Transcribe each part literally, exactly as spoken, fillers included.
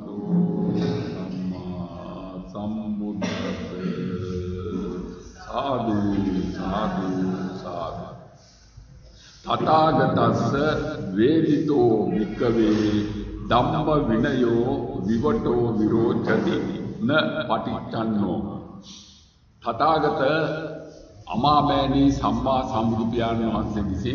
අරහතු සම්මා සම්බුද්දස්ස සාදු සාදු සාදු තථාගතස්ස වේදිතෝ වික්කවේ ධම්ම විනයෝ විවටෝ විරෝචති න පටිච්චන්නෝ තථාගත අමාමෑණී සම්මා සම්බුදු පියාණන් වහන්සේ විසින්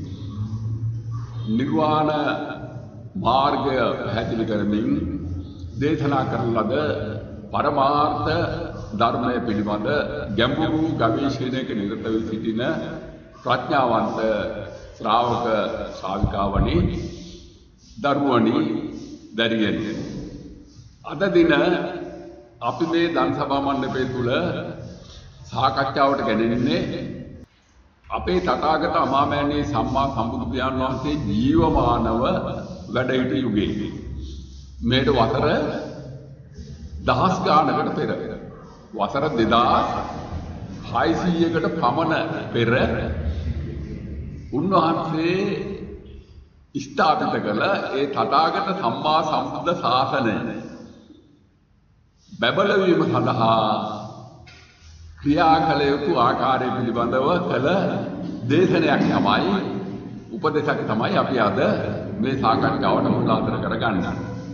නිර්වාණ මාර්ගය පැහැදිලි කරමින් දේශනා කරන ලද පරමාර්ථ ධර්මය පිළිබඳ ගැඹුරු ගවේෂණයක නිරත වී සිටින ප්‍රඥාවන්ත ශ්‍රාවක ශ්‍රාවිකාවනි දරුවනි දැරියනි අද දින අපි මේ ධම් සභා මණ්ඩපය තුල සාකච්ඡාවට ගැනෙන්නේ අපේ තථාගත අමාමෑණී සම්මා සම්බුදු පියාණන් වහන්සේ ජීවමානව වැඩ සිටි යුගයේ මේට වසර දහස් ගානකට පෙර වසර දෙදාස් හයසීයකට පමණ පෙර උන්වහන්සේ ස්ථාපිත කළ ඒ තථාගත සම්මා සම්බුද්ධ ශාසනය බබලවීම සඳහා ක්‍රියා කළ යුතු ආකාරය පිළිබඳව කළ දේශනයක් තමයි උපදේශයක් තමයි අපි අද මේ සාකච්ඡාවට මුලාන්තර කරගන්නේ.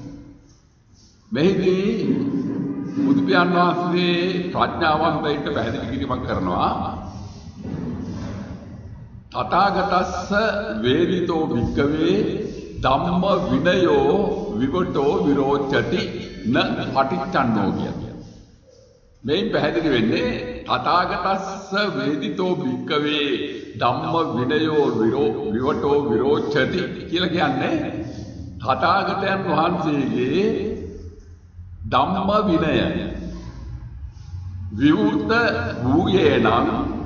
මෙහිදී බුදු පියාණන් වහන්සේ ප්‍රඥාවන්තයින්ට පැහැදිලි කිරීමක් කරනවා. තථාගතස්ස වේදිතෝ වික්කවේ ධම්ම විනයෝ විවටෝ විරෝචති න පටිච්චන්නෝ කියන්නේ. මේන් පැහැදිලි වෙන්නේ තථාගතස්ස වේදිතෝ වික්කවේ ධම්ම විනයෝ විවටෝ විරෝචති කියලා කියන්නේ තථාගතයන් වහන්සේගේ ධම්ම විනය විවෘත වූයේ නම්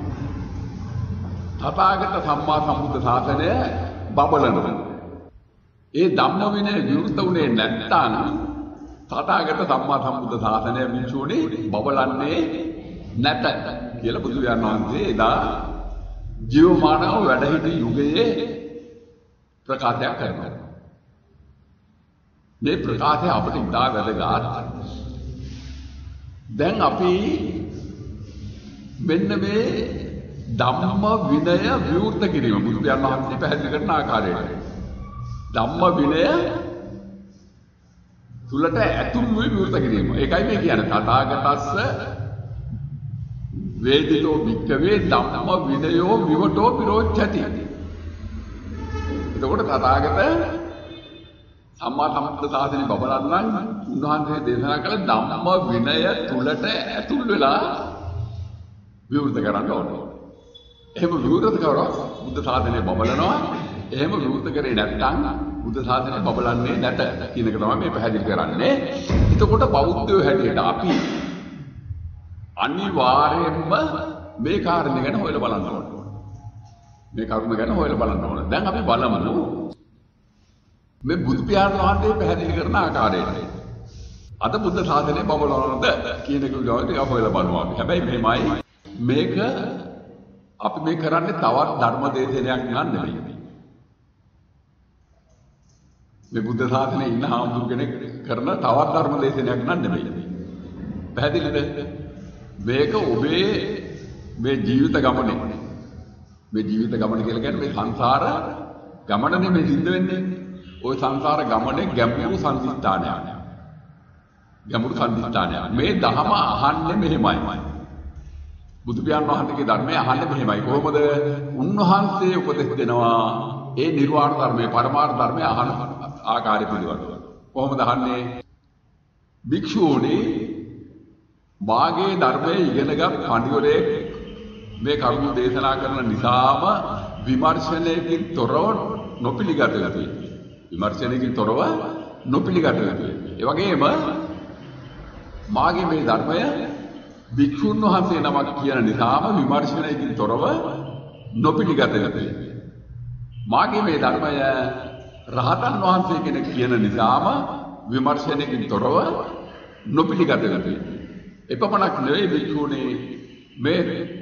තථාගත සම්මා සම්බුද්ධ ශාසනය බබලනවා. ඒ ධම්ම විනය විවෘත වුණේ නැත්නම් තථාගත සම්මා සම්බුද්ධ ශාසනය මිනිසුනේ බබලන්නේ නැත කියලා බුදු වහන්සේ එදා ජීවමානව වැඩ සිටි යුගයේ ප්‍රකාශයක් කරනවා. මේ ප්‍රකාශය අපිට ඉතා වැදගත්. දැන් අපි මෙන්න මේ ධම්ම විනය විවෘත කිරීම බුදු වහන්සේ පැහැදිලි කරන ආකාරයට ධම්ම විනය තුලට ඇතුල් වූ විවෘත කිරීම. ඒකයි මේ කියන්නේ තථාගතස්ස වේදිතෝ වික්කවේ ධම්ම විනයෝ විවටෝ විරෝචති. එතකොට තථාගත සම්මා සම්බුද්ධ ශාසනය බබලන්න උන්වහන්සේ දේශනා කළ ධම්ම විනය තුලට ඇතුල් වෙලා විවෘත කරන්න ඕනේ. එහෙම විවෘත කරා බුද්ධ ශාසනය බබලනවා. එහෙම විවෘත කරේ නැත්නම් බුද්ධ ශාසනය බබලන්නේ නැත කියන එක තමයි මේ පැහැදිලි කරන්නේ. එතකොට බෞද්ධයෝ හැටියට අපි අනිවාර්යයෙන්ම මේ කාරණේ ගැන හොයලා බලන්න ඕනේ. මේ කරුණ ගැන හොයලා බලන්න ඕනේ. දැන් අපි බලමු මේ බුදු පියාණන් වහන්සේ පැහැදිලි කරන ආකාරයට. අද බුද්ධ ශාසනය බබලනවද කියන එක විදිහට ටිකක් හොයලා බලමු අපි. හැබැයි මෙහෙමයි මේක අපි මේ කරන්නේ තවත් ධර්ම දේශනයක් නෙවෙයි. මේ බුද්ධ ශාසනයේ ඉන්න හාමුදුරු කෙනෙක් කරන තවත් ධර්ම දේශනයක් නෙවෙයි. පැහැදිලිද? මේක ඔබේ මේ ජීවිත ගමනේ මේ ජීවිත ගමන කියලා කියන්නේ මේ සංසාර ගමනනේ මේ සිද්ධ වෙන්නේ. ওই සංසාර ගමනේ ගැඹුරු සංදිස්ථානයක්. ගැඹුරු සංදිස්ථානයක්. මේ ධහම අහන්නේ මෙහෙමයි. බුදු පියාණන් වහන්සේගේ ධර්මය අහන්නේ මෙහෙමයි. කොහොමද? උන්වහන්සේ උපදෙස් දෙනවා ඒ නිර්වාණ ධර්මයේ පරමාර්ථ ධර්මය අහන ආකාරය පිළිබඳව. කොහොමද අහන්නේ? භික්ෂුවනි මාගේ ධර්මයේ ඉගෙනගත් පඬිවරයෙක් මේ කරුණු දේශනා කරන නිසාම විමර්ශනයකින් තොරව නොපිළිගත යුතුයි. විමර්ශනයකින් තොරව නොපිළිගත යුතුයි. ඒ වගේම මාගේ මේ ධර්මය භික්ෂුන් වහන්සේ නමක් කියන නිසාම විමර්ශනයකින් තොරව නොපිළිගත යුතුයි. මාගේ මේ ධර්මය රහතන් වහන්සේ කෙනෙක් කියන නිසාම විමර්ශනයකින් තොරව නොපිළිගත යුතුයි. එපමණක් නෙවෙයි භික්ෂුණී මේ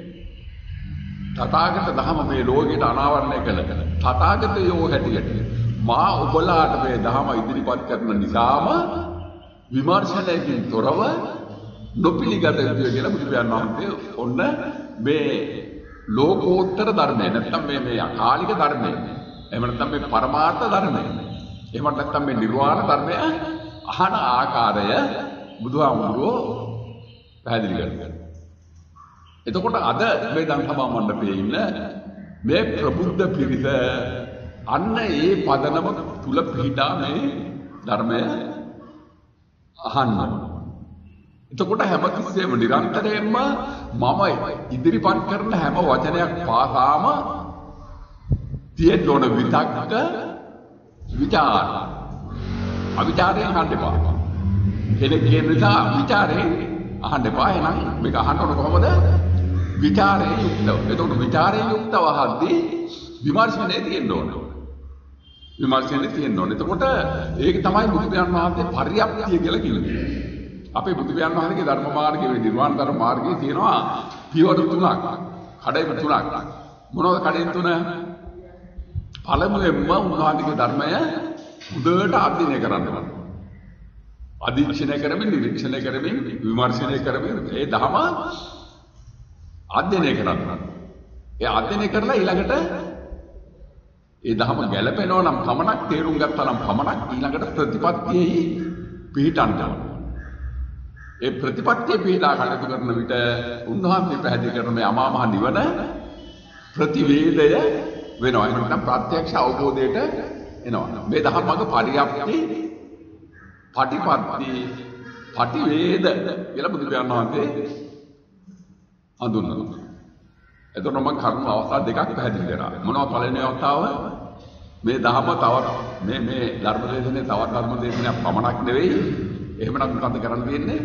තථාගත ධම මේ ලෝකයට අනාවරණය කළ තථාගතයෝ හැටියට මා ඔබලාට මේ ධම ඉදිරිපත් කරන නිසාම විමර්ශනයකින් තොරව නොපිළිගත යුතුයි කියලා බුදුපියාණන් වහන්සේ ඔන්න මේ ලෝකෝත්තර ධර්මය නැත්නම් මේ මේ අකාලික ධර්මය එහෙම නැත්නම් මේ පරමාර්ථ ධර්මය එහෙම නැත්නම් මේ නිර්වාණ ධර්මය අහන ආකාරය බුදුහාමුදුරුවෝ පැහැදිලි කරනවා. එතකොට අද මේ දන් සභා මණ්ඩපයේ ඉන්න මේ ප්‍රබුද්ධ පිරිස අන්න ඒ පදනම තුල පිහිටා මේ ධර්මය අහන්න. එතකොට හැමතිස්සෙම නිරන්තරයෙන්ම මම ඉදිරිපත් කරන හැම වචනයක් පාසාම තියෙන්න ඕන විතක්ක විචාර. අවිචාරයෙන් අහන්න එපා. කෙනෙක් කියන නිසා විචාරයෙන් අහන්න එපා. එහෙනම් මේක අහන්න ඕන කොහොමද? විචාරයෙන් යුක්තව. එතකොට විචාරයෙන් යුක්තව අහද්දී විමර්ශනයේ තියෙන්න ඕන. විමර්ශනයේ තියෙන්න ඕන. එතකොට ඒක තමයි බුදුපියාණන් වහන්සේ පරියප්තිය කියලා කියන්නේ. අපේ බුදුපියාණන් වහන්සේගේ ධර්ම මාර්ගයේ නිර්වාණ ධර්ම මාර්ගයේ තියෙනවා පියවර තුනක්. කඩේම තුනක්. මොනවද කඩේම තුන? පළමුවෙන්ම උන්වහන්සේගේ ධර්මය හොඳට අධ්‍යයනය කරන්න ඕන. අධීක්ෂණය කරමින් නිරීක්ෂණය කරමින් විමර්ශනය කරමින් ඒ ධම අධ්‍යයනය කරන්න. ඒ අධ්‍යයනය කරලා ඊළඟට ඒ ධම ගැළපෙනවා නම් පමණක් තේරුම් ගත්තා නම් පමණක් ඊළඟට ප්‍රතිපත්තියෙහි පිහිටන්න ඕන. ඒ ප්‍රතිපත්තිය පිහිටා කටයුතු කරන විට උන්වහන්සේ පැහැදිලි කරන මේ අමා මහ නිවන ප්‍රතිවේදය වෙනවා. එහෙම නැත්නම් ප්‍රත්‍යක්ෂ අවබෝධයට එනවා. මේ දහම් මඟ පරියප්ති පටිපත්ති පටිවේද කියලා බුදුපියාණන් වහන්සේ හඳුන්වනවා. එතකොට මම කරුණු අවස්ථා දෙකක් පැහැදිලි කරා. මොනවද පළවෙනි අවස්ථාව? මේ දහම තවත් මේ මේ ධර්ම දේශනේ තවත් ධර්ම දේශනයක් පමණක් නෙවෙයි. එහෙමනම් මොකද කරන්න තියෙන්නේ?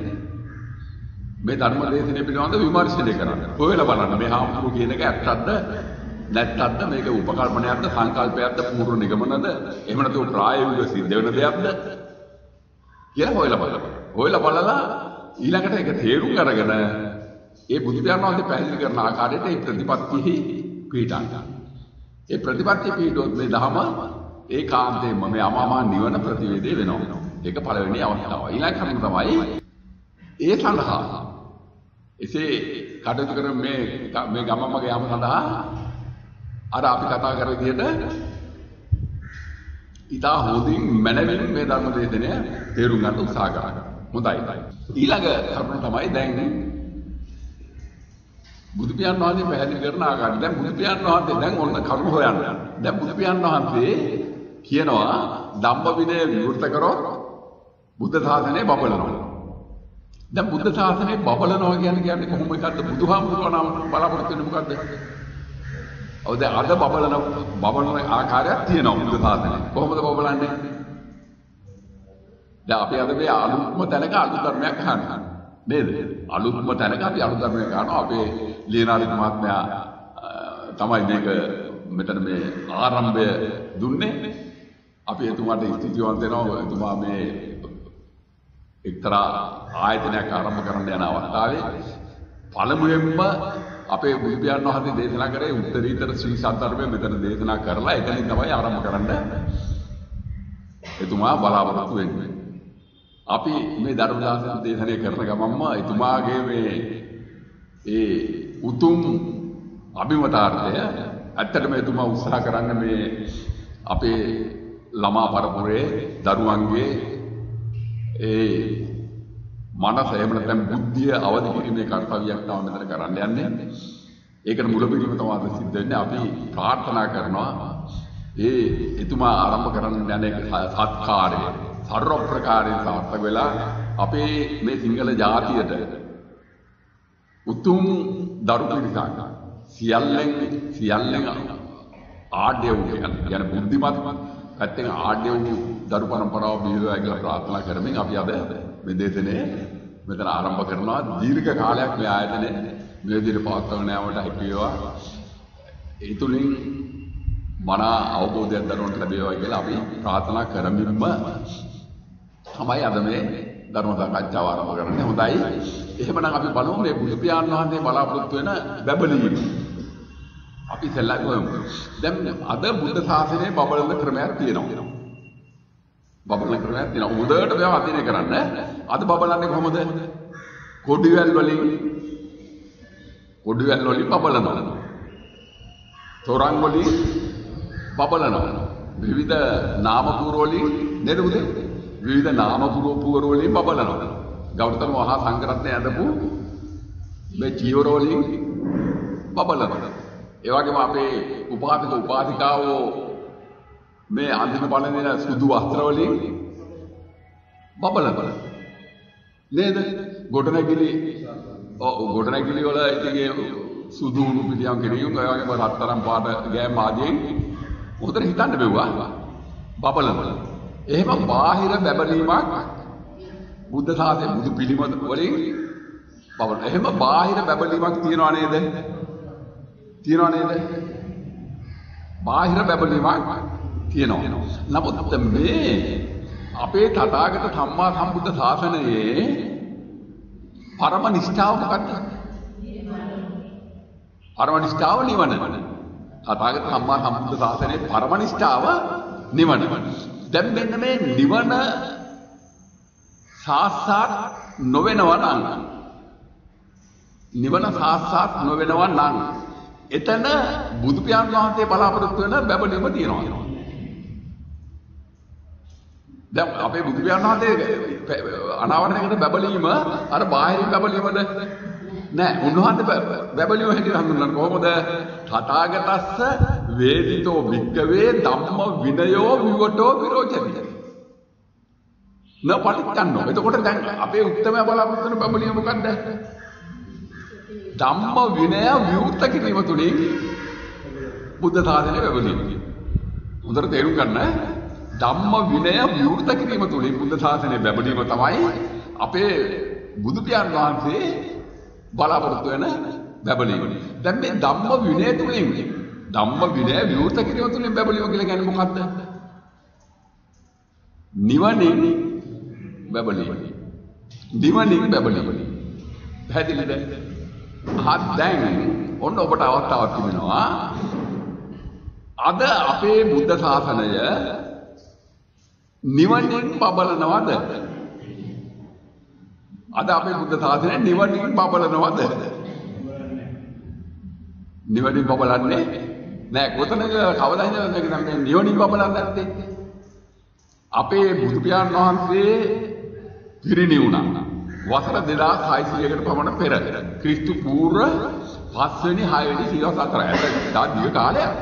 මේ ධර්ම දේශනේ පිළිබඳව විමර්ශනය කරන්න. හොයලා බලන්න මේ හාමුදුරුවෝ කියන එක ඇත්තක්ද නැත්තක්ද, මේක උපකල්පනයක්ද සංකල්පයක්ද පූර්ව නිගමනද එහෙම නැත්නම් ප්‍රායෝගිකව සිද්ධ වෙන දෙයක්ද කියලා හොයලා බලන්න. හොයලා බලලා ඊළඟට ඒක තේරුම් අරගෙන ඒ බුදුපියාණන් වහන්සේ පැහැදිලි කරන ආකාරයට ඒ ප්‍රතිපත්තිෙහි පිහිටා ගන්න. ඒ ප්‍රතිපත්තිය පිහිටුවොත් මේ ධම ඒකාන්තයෙන්ම මේ අමාමහ නිවන ප්‍රතිවේදේ වෙනවා. ඒක පළවෙනි අවස්ථාව. ඊළඟ කරුණ තමයි ඒ සඳහා එසේ කටයුතු කරන මේ මේ ගමමග යාම සඳහා අර අපි කතා කර විදිහට ඉතා හොඳින් මනමින් මේ ධර්ම දේශනය තේරුම් ගන්න උත්සාහ කරනවා. හොඳයි. ඊළඟ කරුණ තමයි දැන් බුදු පියාණන් වහන්සේ පැහැදිලි කරන ආකාරය. දැන් බුදු පියාණන් වහන්සේ දැන් ඔන්න කරුණ හොයන්න. දැන් බුදු පියාණන් වහන්සේ කියනවා ධම්ම විනය විවෘත කරොත් බුද්ධ ශාසනය බබලනවා. දැන් බුද්ධ ශාසනය බබලනවා කියන්නේ කියන්නේ කොහොම එකක්ද? බුදුහාමුදුරුවෝ නම් බලාපොරොත්තු වෙන්නේ මොකද්ද? ඔව් දැන් අද බබලන බබලන ආකාරයක් තියෙනවා බුද්ධ ශාසනය. කොහොමද බබලන්නේ? දැන් අපි අද මේ අලුත්ම තැනක අලුත් ධර්මයක් අහනවා. නේද? අලුත්ම තැනක අපි අලුත් ධර්මයක් අහනවා. අපේ ලියනාරික මහත්මයා තමයි මේක මෙතන මේ ආරම්භය දුන්නේ. අපි එතුමාට ස්තුතිවන්ත වෙනවා. එතුමා මේ එක්තරා ආයතනයක් ආරම්භ කරන්න යන අවස්ථාවේ පළමුවෙන්ම අපේ බුදු පියාණන් වහන්සේ දේශනා කරේ උත්තරීතර ශ්‍රී සද්ධර්මය මෙතන දේශනා කරලා එතනින් තමයි ආරම්භ කරන්න එතුමා බලාපොරොත්තු වෙන්නේ. අපි මේ ධර්ම දාසන දේශනය කරන ගමන්ම එතුමාගේ මේ ඒ උතුම් අභිමතාර්ථය ඇත්තටම එතුමා උත්සාහ කරන්නේ මේ අපේ ළමා පරපුරේ දරුවන්ගේ ඒ මනස එහෙම නැත්නම් බුද්ධිය අවදි කිරීමේ කර්තව්‍යයක් තමයි මෙතන කරන්න යන්නේ. ඒකට මුලපිරීම තමයි සිද්ධ වෙන්නේ. අපි ප්‍රාර්ථනා කරනවා ඒ එතුමා ආරම්භ කරන්න යන සත්කාරය සර්ව ප්‍රකාරයෙන් සාර්ථක වෙලා අපේ මේ සිංහල ජාතියට උතුම් දරු පිරිසක් සියල්ලෙන් සියල්ලෙන් ආඩ්‍ය වූ කියන බුද්ධිමත් පැත්තෙන් ආඩ්‍ය වූ දරු පරම්පරාව බිහිවේවා කියලා ප්‍රාර්ථනා කරමින් අපි අද මේ දේශනේ මෙතන ආරම්භ කරනවා. දීර්ඝ කාලයක් මේ ආයතනයේ මේ විදිහට පවත්වාගෙන යාමට හැකි වේවා. ඒ තුලින් මන අවබෝධයක් දරවන්නට ලැබේවා කියලා අපි ප්‍රාර්ථනා කරමින්ම තමයි අද මේ ධර්ම සාකච්ඡාව ආරම්භ කරන්නේ. හොඳයි. එහෙමනම් අපි බලමු මේ බුදු පියාණන් වහන්සේ බලාපොරොත්තු වෙන බබලීම. අපි ඉස්සෙල්ලා කොහොමද? දැන් අද බුද්ධ ශාසනයේ බබලන ක්‍රමයක් තියෙනවා. බබලන ක්‍රමයක් තියෙනවා. උදේට මේවා අධ්‍යයනය කරන්න. අද බබලන්නේ කොහොමද? කොඩිවැල් වලින් කොඩිවැල් වලින් බබලනවා. තොරන් වලින් බබලනවා. විවිධ නාම පුර වලින් නේද උදේ? විවිධ නාම පුර වලින් බබලනවා. ගෞතම මහා සංඝරත්නය ඇඳපු මේ ජීවර වලින් බබලනවා. ඒ වගේම අපේ උපාසක උපාසිකාවෝ මේ අන්තිම බලන දෙන සුදු වස්ත්‍ර වලින් බබලනවා. නේද? ගොඩනැගිලි ඔව් ගොඩනැගිලි වල ඉතින් ඒ සුදු උණු පිටියම් කෙනියුම් ඒ වගේම රත්තරන් පාට ගෑම් ආදීන් උතර හිතන්න බැවුවා බබලනවා. එහෙම බාහිර බබලීමක් බුද්ධ ශාසනය බුදු පිළිම වලින් බබල. එහෙම බාහිර බබලීමක් තියනවා නේද? තියනවා නේද? බාහිර බබලීමක් තියෙනවා. නමුත් මේ අපේ තථාගත සම්මා සම්බුද්ධ ශාසනයේ පරම නිෂ්ඨාව මොකක්ද? පරම නිෂ්ඨාව නිවන. තථාගත සම්මා සම්බුද්ධ ශාසනයේ පරම නිෂ්ඨාව නිවන. දැන් මෙන්න මේ නිවන සාක්ෂාත් නොවෙනවා නම් නිවන සාක්ෂාත් නොවෙනවා නම් එතන බුදු පියාණන් වහන්සේ බලාපොරොත්තු වෙන බබලීම තියෙනවා. දැන් අපේ බුදු පියාණන් වහන්සේ අනාවරණයකට බබලීම අර බාහිරින් බබලීමද නෑ. උන්වහන්සේ බබලීම හැටියට හඳුන්වන්නේ කොහොමද? තථාගතස්ස වේදිතෝ වික්කවේ ධම්ම විනයෝ විවටෝ විරෝචති. නපටිච්චන්නෝ. එතකොට දැන් අපේ උත්තමයා බලාපොරොත්තු වෙන බබලීම මොකද්ද? ධම්ම විනය විවෘත කිරීම තුලින් බුද්ධ ශාසනය බබලීම. හොඳට තේරුම් ගන්න. ධම්ම විනය විවෘත කිරීම තුලින් බුද්ධ ශාසනය බබලීම තමයි අපේ බුදු පියාණන් වහන්සේ බලාපොරොත්තු වෙන බබලීම. දැන් මේ ධම්ම විනය තුලින් ධම්ම විනය විවෘත කිරීම තුලින් බබලීම කියලා කියන්නේ මොකද්ද? නිවනින් බබලීම. නිවනින් බබලීම. පැහැදිලිද? හත් දැන් ඔන්න ඔබට අවස්ථාවක් තිබෙනවා. අද අපේ බුද්ධ ශාසනය නිවනින් බබලනවද? අද අපේ බුද්ධ ශාසනය නිවනින් බබලනවද? නිවනින් බබලන්නේ නෑ. කොතනක කවදා හින්දාද මේක නම් නිවනින් බබලන්නේ නැත්තේ? අපේ බුදු පියාණන් වහන්සේ පිරිනිවුණා. වසර දෙදාස් හයසීයකට පමණ පෙර ක්‍රිස්තු පූර්ව පස්වෙනි හයවෙනි සියවස් අතර ඇත. තා දීර්ඝ කාලයක්.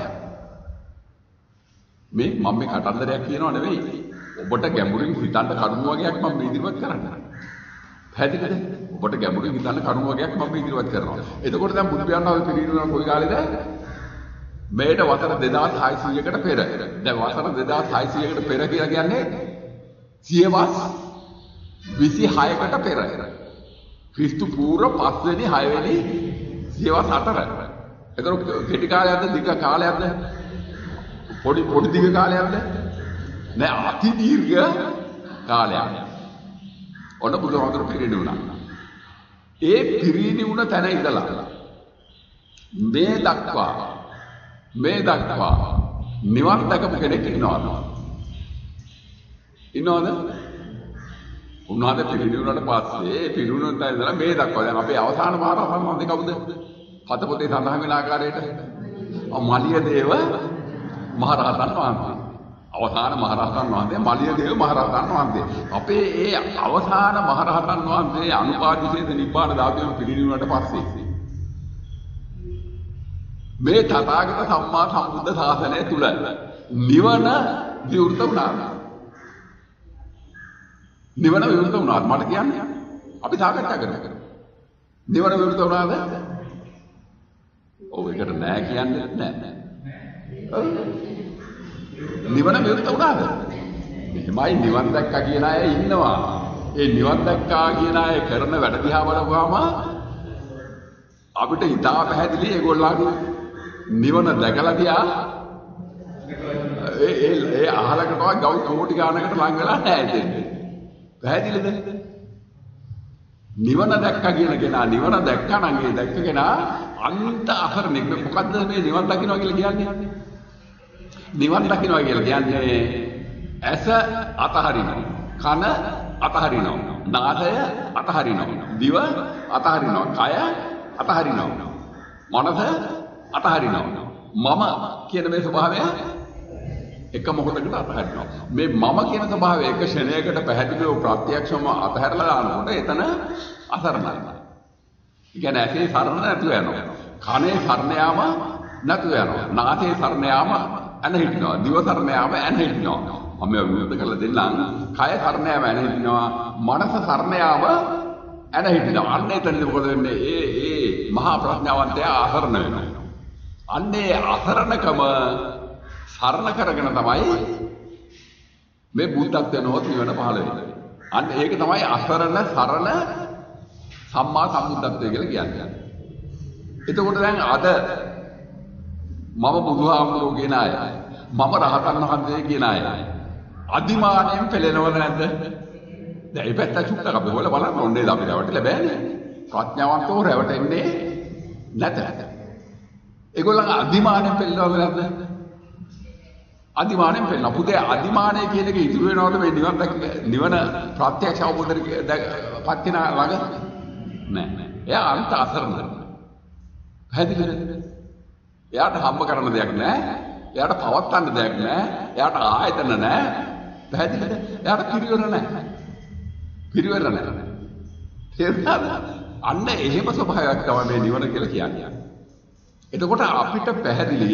මේ මම මේ කතන්දරයක් කියනව නෙවෙයි. ඔබට ගැඹුරින් හිතන්න කරුණු වගේක් මම ඉදිරිපත් කරන්නේ. පැහැදිලිද? ඔබට ගැඹුරින් හිතන්න කරුණු වගේක් මම ඉදිරිපත් කරනවා. එතකොට දැන් බුදු පියාණන් වහන්සේ පිරිනිවුණා කොයි කාලෙද? මේට වසර දෙදාස් හයසීයකට පෙර. දැන් වසර දෙදාස් හයසීයකට පෙර කියලා කියන්නේ සියවස් විසිහයකට පෙර. ක්‍රිස්තු පූර්ව පස්වෙනි හයවෙනි සියවස් අතර. එතකොට කෙටි කාලයක්ද දිග කාලයක්ද? පොඩි පොඩි දිග කාලයක්ද? නෑ අති දීර්ඝ කාලයක්. ඔන්න බුදුහාමුදුරු පිරිනිවුණා. ඒ පිරිනිවුණ තැන ඉඳලා මේ දක්වා මේ දක්වා නිවන් දැකපු කෙනෙක් ඉන්නවද? ඉන්නවද? උන්වහන්සේ පිරිනිවුණාට පස්සේ පිරිනිවුණ තැන ඉඳලා මේ දක්වා දැන් අපේ අවසාන මහරහතන් වහන්සේ කවුද? පත පොතේ සඳහන් වෙන ආකාරයට මලිය දේව මහරහතන් වහන්සේ. අවසාන මහරහතන් වහන්සේ මලිය දේව මහරහතන් වහන්සේ. අපේ ඒ අවසාන මහරහතන් වහන්සේ අනුපාදිශේෂ නිබ්බාන ධාතුවෙන් පිරිනිවුණාට පස්සේ මේ තථාගත සම්මා සම්බුද්ධ ශාසනය තුල නිවන විවෘත වුණා. නිවන විවෘත වුණාද මට කියන්නේ? අපි සාකච්ඡා කරමු. නිවන විවෘත වුණාද? ඔව් ඒකට නෑ කියන්නේ නෑ. නිවන විවෘත වුණාද? එහෙමයි නිවන් දැක්කා කියන අය ඉන්නවා. ඒ නිවන් දැක්කා කියන අය කරන වැඩ දිහා බලපුවාම අපිට ඉතා පැහැදිලි ඒගොල්ලන්ගේ නිවන දැකලා තියා ඒ ඒ ඒ අහලකට ගව් කෝටි ගානකට ලං වෙලා නැහැ දෙන්නේ. පැහැදිලිද? නිවන දැක්කා කියන කෙනා නිවන දැක්කා නම් ඒ දැක්ක කෙනා අන්ත අකරණෙක්. මොකද්ද මේ නිවන් දකින්නවා කියලා කියන්නේ? නිවන් දකින්නවා කියලා කියන්නේ ඇස අතහරිනවා. කන අතහරිනවා. නාසය අතහරිනවා. දිව අතහරිනවා. කය අතහරිනවා. මනස අතහරිනවා. මම කියන මේ ස්වභාවය එක මොහොතකට අතහරිනවා. මේ මම කියන ස්වභාවය එක ක්ෂණයකට පැහැදිලිව ප්‍රත්‍යක්ෂව අතහැරලා දානකොට එතන අසරණයි. ඒ කියන්නේ ඇසේ සරණ නැතුව යනවා. කනේ සරණ යාම නැතුව යනවා. නාසයේ සරණ යාම ඇන හිටිනවා. දිව සරණ යාම ඇන හිටිනවා. මම විරුද්ධ කරලා දෙන්නම්. කය සරණ යාම ඇන හිටිනවා. මනස සරණ යාම ඇන හිටිනවා. අන්න එතනදී මොකද වෙන්නේ? ඒ ඒ මහා ප්‍රඥාවන්තයා අසරණ වෙනවා. අන්නේ අසරණකම සරණ කරගෙන තමයි මේ බුද්ධත්වයට නොහොත් නිවන පහළ වෙන්නේ. අන්න ඒක තමයි අසරණ සරණ සම්මා සම්බුද්ධත්වය කියලා කියන්නේ. එතකොට දැන් අද මම බුදුහාමුදුරුවෝ කියන අය, මම රහතන් වහන්සේ කියන අය අදිමානයෙන් පෙළෙනවද නැද්ද? දැන් මේ පැත්ත චුට්ටක් අපි හොයලා බලන්න ඕනේ. අපි රැවටිලා බෑනේ. ප්‍රඥාවන්තව රැවටෙන්නේ නැත. ඒගොල්ලන් අදිමානයෙන් පෙළෙනවද නැද්ද? අදිමානයෙන් පෙළෙනවා. පුතේ අදිමානය කියන එක ඉතුරු වෙනවද මේ නිවන නිවන ප්‍රත්‍යක්ෂ අවබෝධයට පත් වෙන ළඟ? නෑ නෑ. එයා අන්ත අසරණ. පැහැදිලිද? එයාට හම්බ කරන දෙයක් නෑ. එයාට පවත්වන්න දෙයක් නෑ. එයාට ආයතන නෑ. පැහැදිලිද? එයාට පිරිවර නෑ. පිරිවර නෑ. තේරුණාද? අන්න එහෙම ස්වභාවයක් තමයි මේ නිවන කියලා කියන්නේ. එතකොට අපිට පැහැදිලි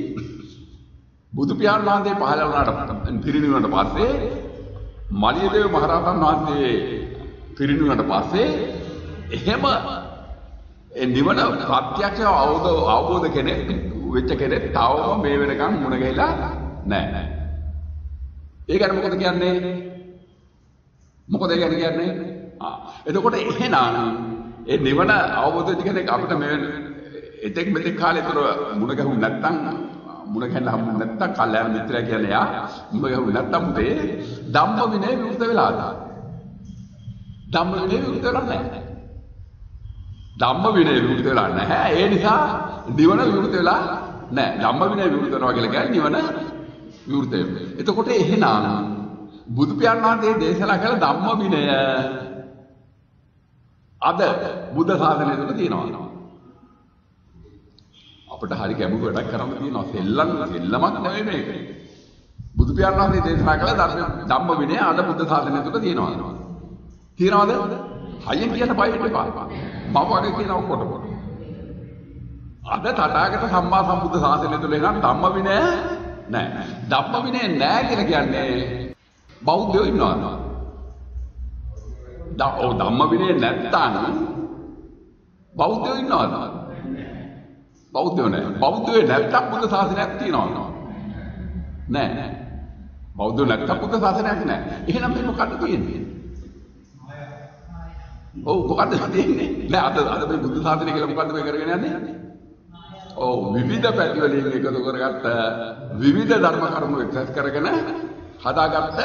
බුදු පියාණන් වහන්සේ පහළ වුණාට පිරිනිවුණාට පස්සේ මලියදේව මහරහතන් වහන්සේ පිරිනිවුණාට පස්සේ එහෙම ඒ නිවන ප්‍රත්‍යක්ෂව අවබෝධ අවබෝධ කෙනෙක් වෙච්ච කෙනෙක් තවම මේ වෙනකන් මුණ ගැහිලා නැහැ. ඒ කියන්නේ මොකද කියන්නේ? මොකද ඒ කියන්නේ? ආ එතකොට එහෙනම් ඒ නිවන අවබෝධ වෙච්ච කෙනෙක් අපිට මේ එතෙක් මෙතෙක් කාලේ තුර මුණ ගැහුනේ නැත්තම් මුණ ගැහෙන්න හම්බුනේ නැත්තම් කල්යාණ මිත්‍රයා කියන්නේ යා මුණ ගැහුනේ නැත්තම් මේ ධම්ම විනය විරුද්ධ වෙලාද? ධම්ම විනය විරුද්ධ වෙලා නැහැ. ධම්ම විනය විරුද්ධ වෙලා නැහැ. ඒ නිසා නිවන විරුද්ධ වෙලා නැහැ. ධම්ම විනය විරුද්ධ වෙනවා කියලා කියන්නේ නිවන විරුද්ධ වෙනවා. එතකොට එහෙනම් බුදු පියාණන් වහන්සේ දේශනා කළ ධම්ම විනය අද බුද්ධ ශාසනය තුළ තියෙනවා. අපිට හරි ගැඹුරු වැඩක් කරන්න තියෙනවා. සෙල්ලම් සෙල්ලමක් නෙවෙයි මේක. බුදු පියාණන් වහන්සේ දේශනා කළ ධම්ම විනය අද බුද්ධ ශාසනය තුළ තියෙනවා. තියනවද? හයියෙන් කියන්න බය වෙන්න එපා. මම වගේ කියන ඔක්කොට කොට. අද තථාගත සම්මා සම්බුද්ධ ශාසනය තුළ එන ධම්ම විනය නැහැ. ධම්ම විනය නැහැ කියලා කියන්නේ බෞද්ධයෝ ඉන්නවා. ද ඔව් ධම්ම විනය නැත්තම් බෞද්ධයෝ ඉන්නවා. බෞද්ධයෝ නැහැ. බෞද්ධයෝ නැත්තම් බුද්ධ ශාසනයක් තියෙනවා. නැහැ. බෞද්ධයෝ නැත්තම් බුද්ධ ශාසනයක් නැහැ. එහෙනම් මේ මොකක්ද තියෙන්නේ? ඔව් මොකද්ද තියෙන්නේ? නෑ අද අද මේ බුද්ධ ශාසනය කියලා මොකද්ද මේ කරගෙන යන්නේ? ඔව් විවිධ පැති වලින් එකතු කරගත්ත විවිධ ධර්ම කරුණු එක්සස් කරගෙන හදාගත්ත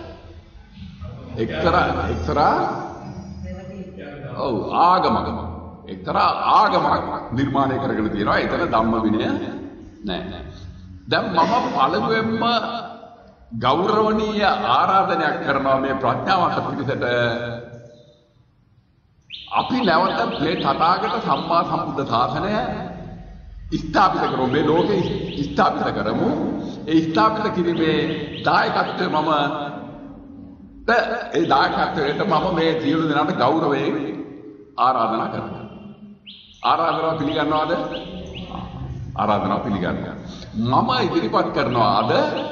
එක්තරා එක්තරා ඔව් ආගමක එක්තරා ආගමක් නිර්මාණය කරගෙන තියෙනවා. එතන ධම්ම විනය නෑ. දැන් මම පළමුවෙන්ම ගෞරවනීය ආරාධනයක් කරනවා මේ ප්‍රඥාවන්ත පිරිසට. අපි නැවත මේ තථාගත සම්මා සම්බුද්ධ ශාසනය ස්ථාපිත කරමු. මේ ලෝකේ ස්ථාපිත කරමු. ඒ ස්ථාපිත කිරීමේ දායකත්වය මම ඒ දායකත්වයට මම මේ සියලු දෙනාට ගෞරවයෙන් ආරාධනා කරනවා. ආරාධනාව පිළිගන්නවද? ආරාධනාව පිළිගන්නවා. මම ඉදිරිපත් කරනවා අද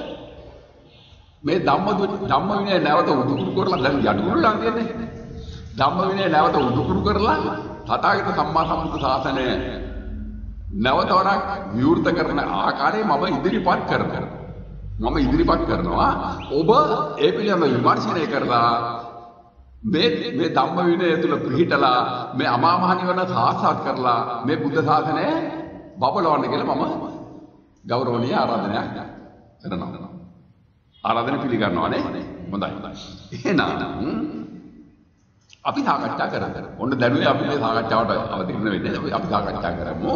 මේ ධම්ම ධම්ම විනය නැවත උදුකුරු කරලා දැන් යඩුකුරුලා කියන්නේ. ධම්ම විනය නැවත උදුකුරු කරලා තථාගත සම්මා සම්බුද්ධ ශාසනය නැවත වරක් විවෘත කරන ආකාරය මම ඉදිරිපත් කරනවා. මම ඉදිරිපත් කරනවා. ඔබ ඒ පිළිබඳව විමර්ශනය කරලා මේ මේ ධම්ම විනය තුළ පිළිහිටලා මේ අමා මහ නිවන සාක්ෂාත් කරලා මේ බුද්ධ ශාසනය බබලවන්න කියලා මම ගෞරවනීය ආරාධනයක් කරනවා. ආරාධන පිළිගන්නවා නේ? හොඳයි. එහෙනම් අපි සාකච්ඡා කරමු. ඔන්න දැනුයි අපි මේ සාකච්ඡාවට අවතීර්ණ වෙන්නේ. අපි සාකච්ඡා කරමු.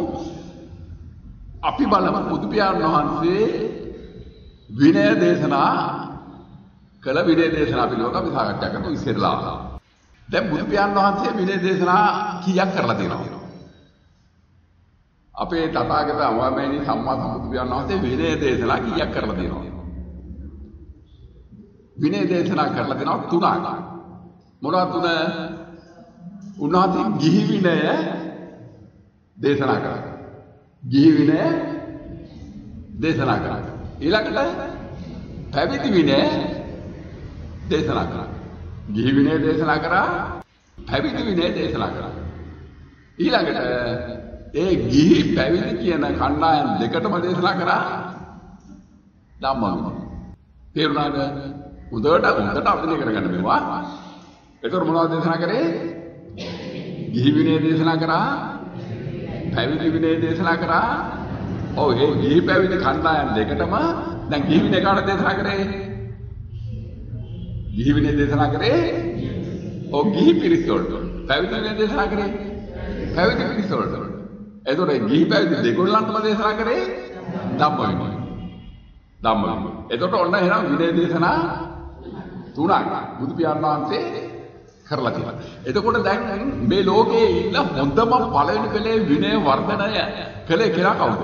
අපි බලමු බුදු පියාණන් වහන්සේ විනය දේශනා කළ විනය දේශනා පිළිබඳව අපි සාකච්ඡා කරමු ඉස්සෙල්ලා. දැන් බුදු පියාණන් වහන්සේ විනය දේශනා කීයක් කරලා තියෙනවා? අපේ තථාගත අමාමෑණී සම්මා සම්බුදු පියාණන් වහන්සේ විනය දේශනා කීයක් කරලා තියෙනවා? විනය දේශනා කරලා තියෙනවා තුනක්. මොනවද තුන? උන්වහන්සේ ගිහි විනය දේශනා කරා. ගිහි විනය දේශනා කරා. ඊළඟට පැවිදි විනය දේශනා කරා. ගිහි විනය දේශනා කරා, පැවිදි විනය දේශනා කරා. ඊළඟට ඒ ගිහි පැවිදි කියන කණ්ඩායම් දෙකටම දේශනා කරා ධම්ම විනය. තේරුණාද? උදේට උදේට අර්ථනය කරගන්න මේවා. ඒතර මොනවද දේශනා කරේ? ගිහි විනය දේශනා කරා, පැවිදි විනය දේශනා කරා. ඔව් ඒ ගිහි පැවිදි කණ්ඩායම් දෙකටම දැන් ගිහි විනය කාට දේශනා කරේ? ගිහි විනය දේශනා කරේ ඔව් ගිහි පිරිස වලට. පැවිදි විනය දේශනා කරේ පැවිදි පිරිස වලට. ඒතකොට ගිහි පැවිදි දෙකොල්ලන්ටම දේශනා කරේ ධම්ම විනය. ධම්ම විනය. ඒතකොට ඔන්න එහෙනම් විනය දේශනා තුනක් බුදු පියාණන් වහන්සේ කරලා තියෙනවා. එතකොට දැන් මේ ලෝකයේ ඉන්න හොඳම පළවෙනි කලේ විනය වර්ධනය කලේ කියලා කවුද?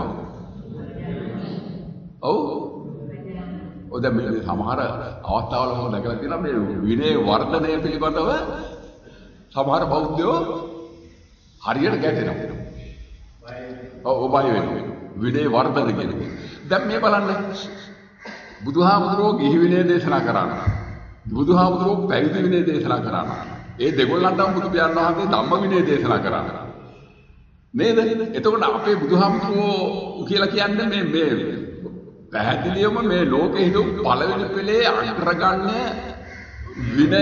ඔව්. ඔය දැන් මේ සමහර අවස්ථාවල මම දැකලා තියෙනවා මේ විනය වර්ධනය පිළිබඳව සමහර බෞද්ධයෝ හරියට ගැටෙනවා. ඔව් ඔබ බය වෙනවා. විනය වර්ධන කියන්නේ. දැන් මේ බලන්න. බුදුහාමුදුරුවෝ ගිහි විනය දේශනා කරා. බුදුහාමුදුරුවෝ පැවිදි විනය දේශනා කරා. ඒ දෙගොල්ලන්ටම බුදු පියාණන් වහන්සේ ධම්ම විනය දේශනා කරා. නේද? එතකොට අපේ බුදුහාමුදුරුවෝ කියලා කියන්නේ මේ මේ පැහැදිලිවම මේ ලෝකෙ හිටු පළවෙනි පෙළේ අග්‍රගණ්‍ය විනය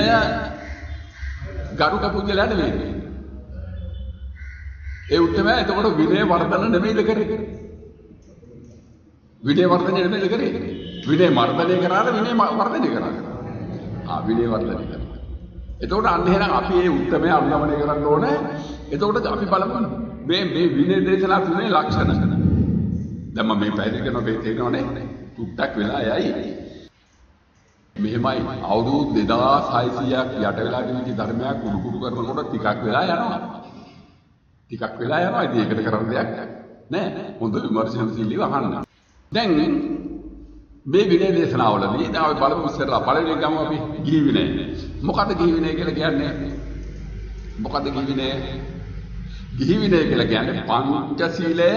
ගරුක පුජ්‍යලයා නෙවෙයි. ඒ උත්තරම එතකොට විනය වර්ධන නෙමෙයිද කරේ? විනය වර්ධනය නෙමෙයිද කරේ? විනය මර්ධනය කරාද විනය වර්ධනය කරාද? ආ විනය වර්ධනය කරා. එතකොට අන්න එහෙනම් අපි මේ උත්තරමය අනුගමනය කරන්න ඕනේ. එතකොට අපි බලමු මේ මේ විනය දේශනා තුනේ ලක්ෂණ. දැන් මම මේ පැහැදිලි කරනවා මේ තේරෙනවනේ. තුට්ටක් වෙලා යයි. මෙහෙමයි අවුරුදු දෙදාස් හයසීයක් යට වෙලා තිබිච්ච ධර්මයක් කුඩු කුඩු කරනකොට ටිකක් වෙලා යනවා. ටිකක් වෙලා යනවා. ඉතින් ඒකට කරන්න දෙයක් නැහැ. හොඳ විමර්ශනශීලීව අහන්න. දැන් මේ විනය දේශනාවලදී දැන් අපි බලමු ඉස්සරලා පළවෙනි ගම අපි ගිහි විනය. මොකද්ද ගිහි විනය කියලා කියන්නේ? මොකද්ද ගිහි විනය? ගිහි විනය කියලා කියන්නේ පංචශීලය,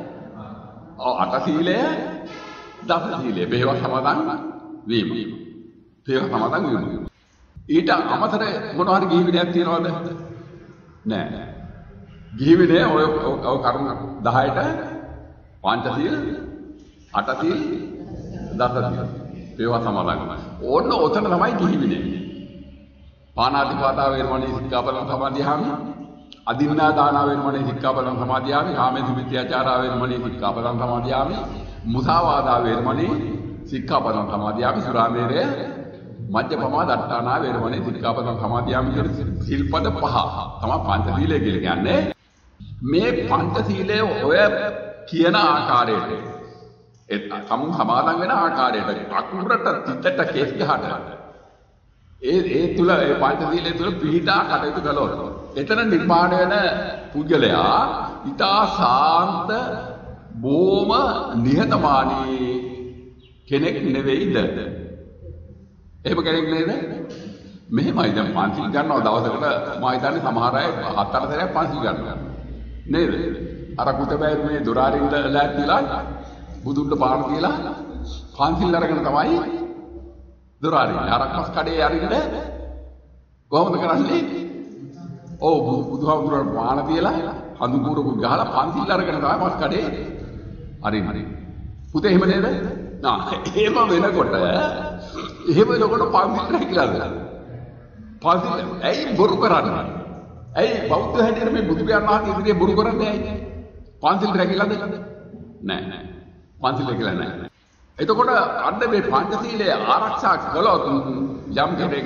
අට සීලය, දස සීලය, බේවා සමාදන් වීම. බේවා සමාදන් වීම. ඊට අමතර මොනවා හරි ගිහි විනයක් තියනවද? නෑ. ගිහි විනය ඔය ඔය කර්ම දහයට පංචශීල, අට සීල, දස සීල, බේවා සමාදන්. ඕන්න ඔතන තමයි ගිහි විනය. පාණාතිපාතා වේරමණී සික්ඛාපදං සමාදියාමි, අදින්නා දාන වේරමණී සික්ඛාපදං සමාදියාමි, කාමේසු මිත්‍යාචාරා වේරමණී සික්ඛාපදං සමාදියාමි, මුසාවාදා වේරමණී සික්ඛාපදං සමාදියාමි, සුරාමේරය මජ්ජපමා දට්ඨානා වේරමණී සික්ඛාපදං සමාදියාමි කියන සිල්පද පහ තමයි පංචශීලය කියලා කියන්නේ. මේ පංචශීලය ඔය කියන ආකාරයට ඒ සම් සමාදන් වෙන ආකාරයට අකුරට තිතට කෙස් ගහට ඒ ඒ තුල ඒ පංචශීලය තුල පිහිටා කටයුතු කළොත් එතන නිර්මාණය වෙන පුද්ගලයා ඊටා සාන්ත බොහොම නිහතමානී කෙනෙක් නෙවෙයිද? එහෙම කෙනෙක් නේද? මෙහෙමයි දැන් පන්සිල් ගන්නවා දවසකට මම හිතන්නේ සමහර අය හතර සැරයක් පන්සිල් ගන්නවා නේද? අර කුතබෑ මේ දොරාරින් ලෑස්තිලා බුදුන්ට පාර කියලා පන්සිල් අරගෙන තමයි දොරාරින් අරක්කස් කඩේ යරින්න කොහොමද කරන්නේ? ඔව් බුදුහාමුදුරන් පාන තියලා හඳු කුරකුත් ගහලා පන්සිල් අරගෙන තමයි පස් කඩේ හරින් හරි. පුතේ එහෙම නේද? නා එහෙම වෙනකොට එහෙම වෙනකොට පන්සිල් රැකිලාද? පන්සිල් ඇයි බොරු කරන්නේ? ඇයි බෞද්ධ හැටියට මේ බුදු පියාණන් වහන්සේ ඉදිරියේ බොරු කරන්නේ ඇයි? පන්සිල් රැකිලාද? නෑ නෑ. පන්සිල් රැකිලා නෑ. එතකොට අන්න මේ පංචශීලය ආරක්ෂා කළොත් යම් කෙනෙක්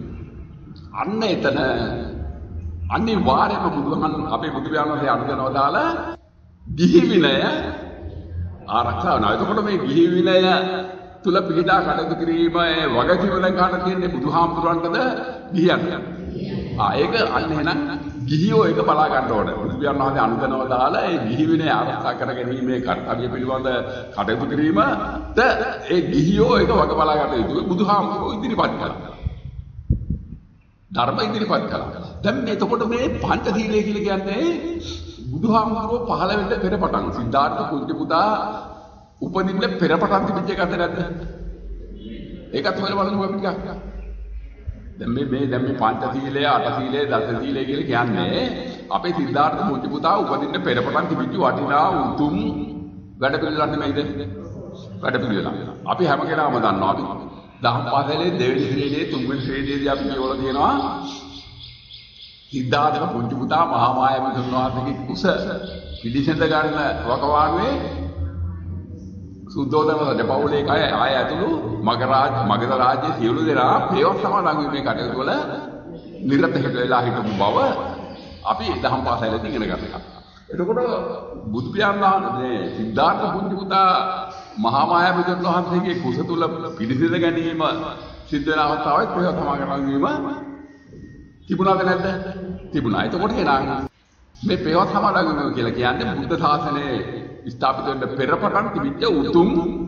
අන්න එතන අනිවාර්යයෙන්ම බුදුන් අපේ බුදු පියාණන් වහන්සේ අනුගමනව දාලා ගිහි විනය ආරක්ෂා වෙනවා. එතකොට මේ ගිහි විනය තුල පිළිදා කටයුතු කිරීම ඒ වගකීම දැන් කාට තියෙන්නේ බුදුහාමුදුරන්ටද ගිහියන්ට. ආ ඒක අන්න එහෙනම් ගිහියෝ ඒක බලා ගන්න ඕනේ. බුදුන් වහන්සේ අනුදනව දාලා ඒ ගිහි විනය ආරක්ෂා කර ගැනීමේ කර්තව්‍ය පිළිබඳ කටයුතු කිරීමට ඒ ගිහියෝ ඒක වග බලා ගන්න යුතුයි. බුදුහාමුදුරෝ ඉදිරිපත් කළා. ධර්ම ඉදිරිපත් කළා. දැන් මේ එතකොට මේ පංචශීලය කියලා කියන්නේ බුදුහාමුදුරෝ පහළ වෙන්න පෙර පටන් සිද්ධාර්ථ කුංජ පුතා උපදින්න පෙර පටන් තිබිච්ච එකද නැද්ද? ඒකත් හොයලා බලමු අපි ටිකක්. දැන් මේ මේ දැන් මේ පංචශීලය, අටශීලය, දසශීලය කියලා කියන්නේ අපේ සිද්ධාර්ථ කුංජ පුතා උපදින්න පෙර පටන් තිබිච්ච වටිනා උතුම් වැඩ පිළිවෙලක් නෙමෙයිද? වැඩ පිළිවෙලක්. අපි හැම කෙනාම දන්නවා අපි දහම් පාසලේ දෙවෙනි ශ්‍රේණියේ තුන්වෙනි ශ්‍රේණියේදී අපි කියවලා තියෙනවා සිද්ධාර්ථ කුංජ පුතා මහා මායාවී සුන්වහන්සේගේ කුස පිළිසඳ ගන්න වකවානුවේ සුද්ධෝදන රජපෞලේ කය ආය ඇතුළු මගරාජ මගධ රාජ්‍යයේ සියලු දෙනා ප්‍රේම සමාදන් වීමේ කටයුතු වල නිරත වෙලා හිටපු බව අපි දහම් පාසලේදී ඉගෙන ගන්නවා. එතකොට බුදු පියාණන් මේ සිද්ධාර්ථ කුංජ පුතා මහා මායාවී සුන්වහන්සේගේ කුස තුල පිළිසඳ ගැනීම සිද්ධ වෙන අවස්ථාවේ ප්‍රේම සමාදන් වීම තිබුණාද නැද්ද? තිබුණා. එතකොට එනං මේ ප්‍රේම සමාදන් වීම කියලා කියන්නේ බුද්ධ ශාසනයේ ස්ථාපිත වෙන්න පෙර පටන් තිබිච්ච උතුම්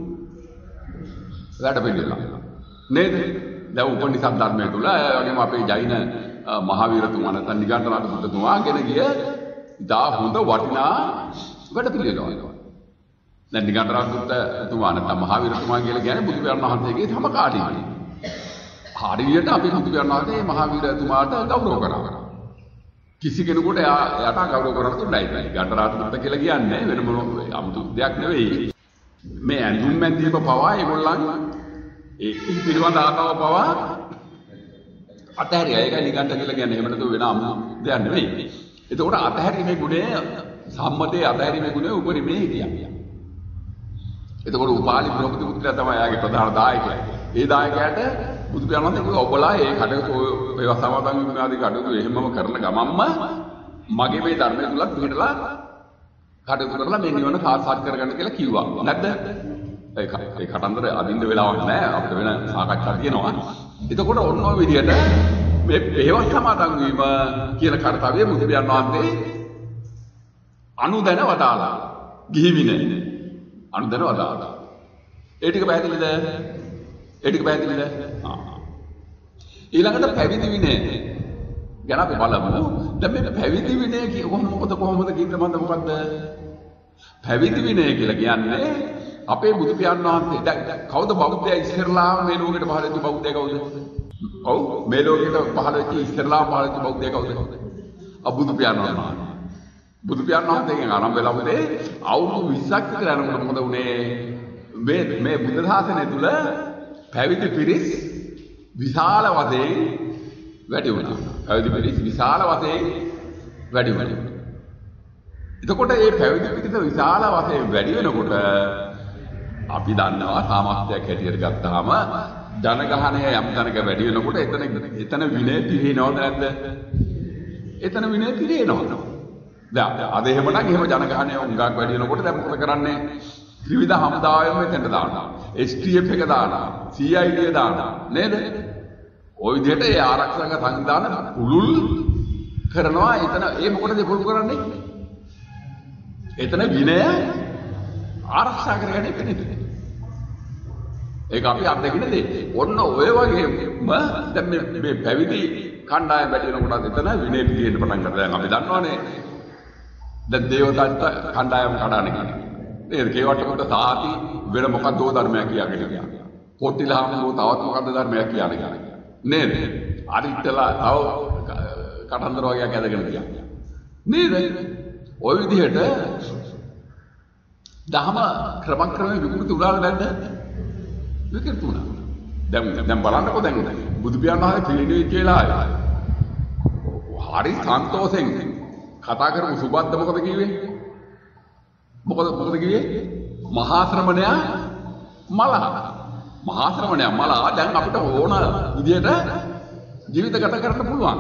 වැඩ පිළිවෙල. නේද? දැන් උපනිෂද් ධර්මයේ තුල වගේම අපේ ජෛන මහාවීරතුමා නැත්නම් නිගණ්ඨනාථ බුදුතුමා ගෙන ගිය ඉතා හොඳ වටිනා වැඩ පිළිවෙල. දැන් නිගණ්ඨනාථ බුදුතුමා නැත්නම් මහාවීරතුමා කියලා කියන්නේ බුදු පියාණන් වහන්සේගේ සමකාලීනයි. හරියට අපි බුදු පියාණන් වහන්සේ මහාවීරතුමාට ගෞරව කරනවා. කිසි කෙනෙකුට එයාට ගෞරව කරන්න තුන්නයි. ගණ්ඨනාථ බුද්ධ කියලා කියන්නේ වෙන මොන 아무තු දෙයක් නෙවෙයි. මේ ඇඳුම් මැන්දීම පවා ඒගොල්ලන් ඒ පිළිවඳ ආතාව පවා අතහැරියා. ඒකයි නිගණ්ඨ කියලා කියන්නේ. එහෙම නැතුව වෙන 아무 දෙයක් නෙවෙයි. එතකොට අතහැරීමේ ගුණය සම්මතයේ අතහැරීමේ ගුණය උපරිමේ හිටියා. එතකොට උපාලි බ්‍රහ්මති පුත්‍රයා තමයි යාගේ ප්‍රධාන දායකයා. ඒ දායකයාට බුදු පියාණන් කිව්වා ඔබලා ඒ කටයුතු ඔය සමාදන් වීම ආදී කටයුතු එහෙමම කරන ගමන්ම මගේ මේ ධර්මය තුලත් පිටලා කටයුතු කරලා මේ නිවන සාක්ෂාත් කරගන්න කියලා කිව්වා. නැද්ද? ඒ ඒ කතන්දර අදින්න වෙලාවක් නැහැ. අපිට වෙන සාකච්ඡා තියෙනවා. එතකොට ඔන්න ඔය විදිහට මේ හේවත් සමාදන් වීම කියන කාර්යය බුදු පියාණන් වහන්සේ අනුදැන වදාලා. ගිහි විනය අනුදැන වදාලා. ඒ ටික පැහැදිලිද? ඒ ටික පැහැදිලිද? ආ. ඊළඟට පැවිදි විනය ගැන අපි බලමු. දැන් මේ පැවිදි විනය කිය කොහොමද කොහොමද කියන්නේ මන්ද මොකද්ද? පැවිදි විනය කියලා කියන්නේ අපේ බුදු පියාණන් වහන්සේ කවුද බෞද්ධය ඉස්සරලාම මේ ලෝකෙට පහළ වෙච්ච බෞද්ධය කවුද? ඔව් මේ ලෝකෙට පහළ වෙච්ච ඉස්සරලාම පහළ වෙච්ච බෞද්ධය කවුද? අබුදු පියාණන් වහන්සේ. බුදු පියාණන් වහන්සේගෙන් ආරම්භ වෙලා මොකද අවුරුදු විස්සක් විතර යනකොට මොකද වුනේ? මේ මේ බුද්ධ ශාසනය තුල පැවිදි පිරිස් විශාල වශයෙන් වැඩි වුණා. පැවිදි පිරිස් විශාල වශයෙන් වැඩි වුණා. එතකොට මේ පැවිදි පිරිස විශාල වශයෙන් වැඩි වෙනකොට අපි දන්නවා සාමර්ථ්‍යයක් හැටියට ගත්තාම ජනගහනය යම් තැනක වැඩි වෙනකොට එතන එතන විනය පිළිනවද නැද්ද? එතන විනය පිළිනවද? දැන් අද එහෙමනම් එහෙම ජනගහනය උඟක් වැඩි වෙනකොට දැන් මොකද කරන්නේ? ත්‍රිවිධ හමුදාවෙම මෙතෙන්ට දානවා. එස් ටී එෆ් එක දානවා. සී ආයි ඩී දානවා. නේද? ওই විදිහට ඒ ආරක්ෂක සංවිධාන පුළුල් කරනවා. එතන ඒ මොකටද පුළුල් කරන්නේ? එතන විනය ආරක්ෂා කරගන්නේ පිළිතුර. ඒක අපි අත්දකින්න දෙන්නේ. ඔන්න ඔය වගේම දැන් මේ මේ පැවිදි කණ්ඩායම වැඩි වෙනකොට එතන විනය පිළියෙන්න පටන් ගන්නවා. දැන් අපි දන්නවනේ. දැන් දේවදත්ත කණ්ඩායම කඩානේ කියන්නේ. නේද? කේවට කොට සාති වෙන මොකක්ද ධර්මයක් කියාගෙන කියන්නේ. පොට්ටිලහම තවත් මොකක්ද ධර්මයක් කියන්නේ. නේද? අරිටලා තව කටන්දර වගේක් ඇදගෙන කියන්නේ. නේද? ওই විදිහට දහම ක්‍රමක්‍රමයෙන් විකෘති උනාද නැද්ද? විකෘති උනා. දැන් දැන් බලන්නකෝ දැන් බුදු පියාණන් වහන්සේ පිළිණිවිච්ච වෙලාවේ හරි සන්තෝෂෙන් කතා කරපු සුබද්ද මොකද කිව්වේ? මොකද මොකද කිව්වේ? මහා ශ්‍රමණයා මලහ. මහා ශ්‍රමණයා මලහ දැන් අපිට ඕන විදිහට ජීවිත ගත කරන්න පුළුවන්.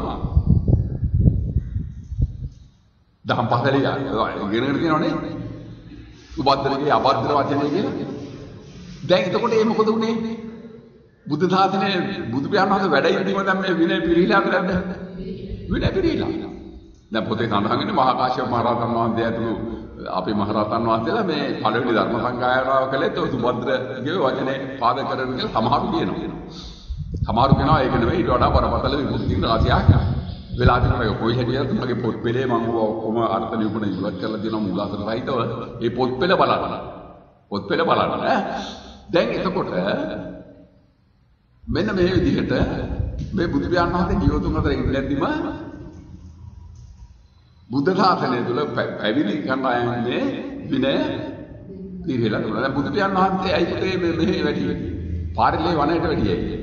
දහම් පහලේ ඉගෙනගෙන තියෙනවනේ. සුබද්දලගේ අබද්දර වචනේ කියලා. දැන් එතකොට මේ මොකද උනේ? බුද්ධ ශාසනයේ බුදු පියාණන් වහන්සේ වැඩ ඉදීම දැන් මේ විනය පිළිහිලාද නැද්ද? විනය පිළිහිලා. දැන් පොතේ සඳහන් වෙන්නේ මහා කාශ්‍යප මහ රහතන් වහන්සේ ඇතුළු අපේ මහ රහතන් වහන්සේලා මේ පළවෙනි ධර්ම සංගායනාව කළේ તો සුභද්‍රගේ වචනේ පාදක කරගෙන කියලා සමහරු කියනවා. සමහරු කියනවා ඒක නෙවෙයි ඊට වඩා බරපතල විමුක්තිය රාශියක් වෙලා තියෙනවා. කොයි හැටියද මගේ පොත් පෙළේ මම ඔක්කොම අර්ථ නිරූපණ ඉවත් කරලා දෙනවා මූලාසන රහිතව. මේ පොත් පෙළ බලන්න. පොත් පෙළ බලන්න ඈ. දැන් එතකොට මෙන්න මේ විදිහට මේ බුදු පියාණන් වහන්සේ ජීවතුන් අතර ඉඳලාදීම බුද්ධ ශාසනය තුළ පැවිදි කණ්ඩායමේ විනය පිළිහෙලා දුන්නා. දැන් බුදු පියාණන් වහන්සේ ඇයි පුතේ මේ මෙහෙ වැඩි පාරිලේ වනයේට වැඩියයි.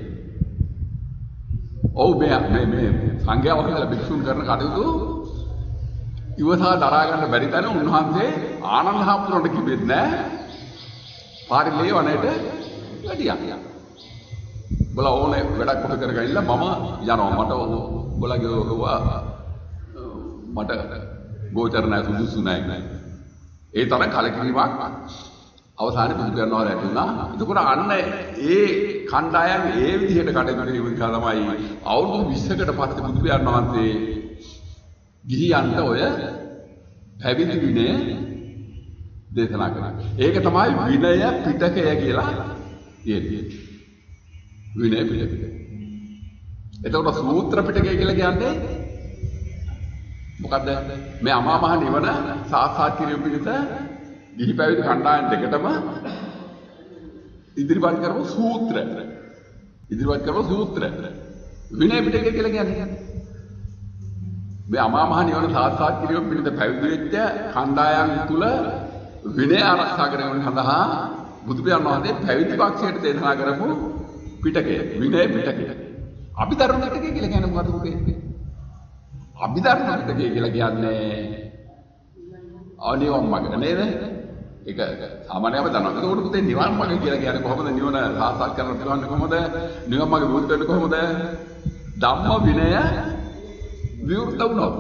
ඔව් මේ මේ මේ සංඝයා වහන්සේලා භික්ෂුන් කරන කටයුතු ඉවසා දරා ගන්න බැරි තැන උන්වහන්සේ ආනන්ද හාමුදුරන්ට කිව්වෙත් නෑ පාරිලේ වනයේට වැඩියා. බලා ඕනේ වැඩක් කොට කරගන්න මම යනවා මට ඔයගොල්ලගේ ඔවා මට ගෝචර නැහැ සුදුසු නැහැ. ඒ තරම් කලකිරීමක් අවසානයේ බුදු පියාණන් වහන්සේ ඇති වුණා. එතකොට අන්න ඒ කණ්ඩායම ඒ විදිහට කටයුතු කිරීම නිසා තමයි අවුරුදු විස්සකට පස්සේ බුදු පියාණන් වහන්සේ ගිහියන්ට ඔය පැවිදි විනය දේශනා කළා. ඒක තමයි විනය පිටකය කියලා කියන්නේ. විනය පිටකය. එතකොට සූත්‍ර පිටකය කියලා කියන්නේ මොකද්ද? මේ අමා මහ නිවන සාක්ෂාත් කිරීම පිණිස ගිහි පැවිදි කණ්ඩායම් දෙකටම ඉදිරිපත් කරපු සූත්‍ර. ඉදිරිපත් කරපු සූත්‍ර. විනය පිටකය කියලා කියන්නේ මේ අමා මහ නිවන සාක්ෂාත් කිරීම පිණිස පැවිදි වෙච්ච කණ්ඩායම් තුල විනය ආරක්ෂා කිරීම සඳහා බුදු පියාණන් වහන්සේ පැවිදි පක්ෂයට දේශනා කරපු පිටකය. විනය පිටකය. අභිධර්ම පිටකය කියලා කියන්නේ මොකද්ද පුතේ? අභිධර්ම පිටකය කියලා කියන්නේ අනිවන් මඟ නේද? ඒක සාමාන්‍යව දන්නවා. ඒකට පුතේ නිවන් මඟ කියලා කියන්නේ කොහොමද? නිවන සාක්ෂාත් කරගන්න පුළුවන් කොහොමද? නිවන් මඟ විවෘත වෙන්නේ කොහොමද? ධම්ම විනය විවෘත වුණොත්.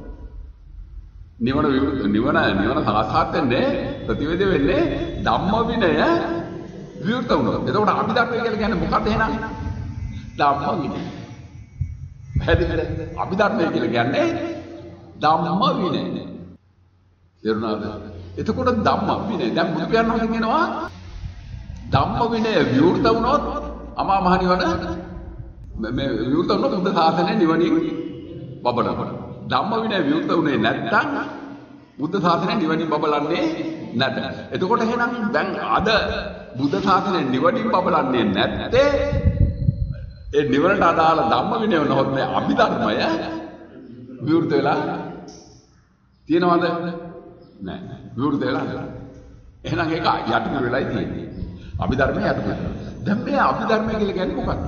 නිවන විවෘත නිවන නිවන සාක්ෂාත් වෙන්නේ ප්‍රතිවේද වෙන්නේ ධම්ම විනය විවෘත වුණොත්. එතකොට අභිධර්මය කියලා කියන්නේ මොකක්ද එහෙනම්? ධම්ම විනය. හැදින්ද අභිධර්මය කියලා කියන්නේ ධම්ම විනය. තේරුණාද? එතකොට ධම්ම විනය දැන් බුදු පියාණන් වහන්සේ කියනවා ධම්ම විනය විවෘත වුණොත් අමා මහ නිවන මේ විවෘත වුණොත් බුද්ධ ශාසනය නිවනින් බබලනවා. ධම්ම විනය විවෘත වුණේ නැත්නම් බුද්ධ ශාසනය නිවනින් බබලන්නේ නැත. එතකොට එහෙනම් දැන් අද බුද්ධ ශාසනය නිවනින් බබලන්නේ නැත්තේ ඒ නිවනට අදාළ ධම්ම විනය නොහොත් මේ අභිධර්මය විවෘත වෙලා තියෙනවද? නැහැ. විවෘත වෙලා නැහැ. එහෙනම් ඒක යටිපිට වෙලායි තියෙන්නේ. අභිධර්මය යටිපිට. දැන් මේ අභිධර්මය කියලා කියන්නේ මොකක්ද?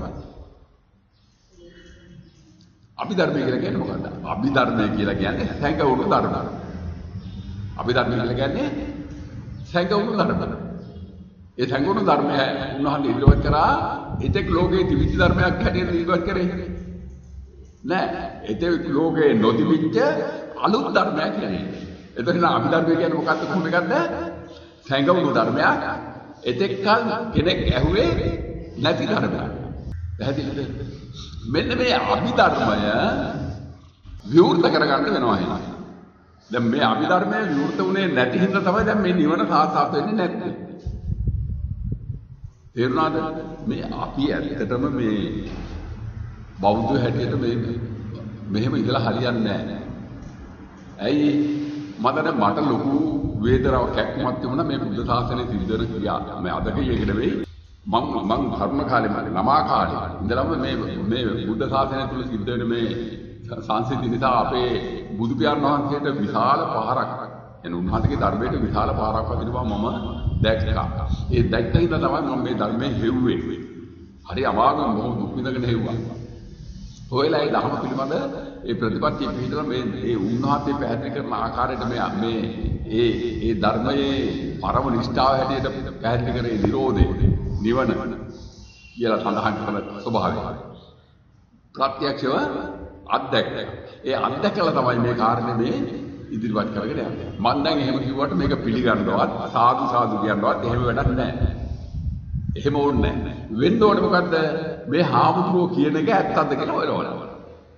අභිධර්මය කියලා කියන්නේ මොකක්ද? අභිධර්මය කියලා කියන්නේ සැඟවුණු ධර්ම. අභිධර්මය කියලා කියන්නේ සැඟවුණු ධර්ම. ඒ සැඟවුණු ධර්මය උන්වහන්සේ ඉදිරිපත් කරා එතෙක් ලෝකයේ තිබිච්ච ධර්මයක් හැටියට ඉදිරිපත් කරේ නෑ. එතෙක් ලෝකයේ නොතිබිච්ච අලුත් ධර්මයක් කියන්නේ. එතන අභිධර්මය කියන්නේ මොකක්ද? කොහොම එකක්ද? සැඟවුණු ධර්මයක්. එතෙක් කල කෙනෙක් ඇහුවේ නැති ධර්මයක්. පැහැදිලිද? මෙන්න මේ අභිධර්මය විවෘත කරගන්න වෙනවා එහෙනම්. දැන් මේ අභිධර්මය විවෘත වුණේ නැති හින්දා තමයි දැන් මේ නිවන සාක්ෂාත් වෙන්නේ නැත්තේ. තේරුණාද? මේ අපි ඇත්තටම මේ බෞද්ධ හැටියට මේ මෙහෙම ඉඳලා හරියන්නේ නැහැ. ඇයි? මට මට ලොකු වේදනාවක් කැක්කමක් තිබුණා මේ බුද්ධ ශාසනය සිද්ධ වෙන ක්‍රියා. මේ අද කියෙක නෙවෙයි. මම මම ධර්ම කාලේ මම ළමා කාලේ ඉඳලම මේ මේ බුද්ධ ශාසනය තුල සිද්ධ වෙන මේ සංසිද්ධි නිසා අපේ බුදු පියාණන් වහන්සේට විශාල පහරක් එන උන්වහන්සේගේ ධර්මයට විශාල පහරක් වදිනවා මම දැක්කා. ඒ දැක්ක හින්දා තමයි මම මේ ධර්මයේ හෙව්වේ. හරි අමාරුම මොහොත දුක් විඳගෙන හෙව්වා. ඔයලා ඒ ධර්ම පිළිබඳ ඒ ප්‍රතිපත්තිය පිළිබඳ මේ ඒ උන්වහන්සේ පැහැදිලි කරන ආකාරයට මේ මේ ඒ ඒ ධර්මයේ පරම නිෂ්ඨාව හැටියට පැහැදිලි කරේ නිරෝධය නිවන කියලා සඳහන් කරන ස්වභාවය. ප්‍රත්‍යක්ෂව අත්දැක. ඒ අත්දැකලා තමයි මේ කාරණේ මේ ඉදිරිපත් කරගෙන යන්නේ. මම දැන් එහෙම කිව්වට මේක පිළිගන්නවත් සාදු සාදු කියනවත් එහෙම වැඩක් නැහැ. එහෙම ඕනේ නැහැ. වෙන්න ඕනේ මොකද්ද? මේ හාමුදුරුවෝ කියන එක ඇත්තද කියලා හොයනවා.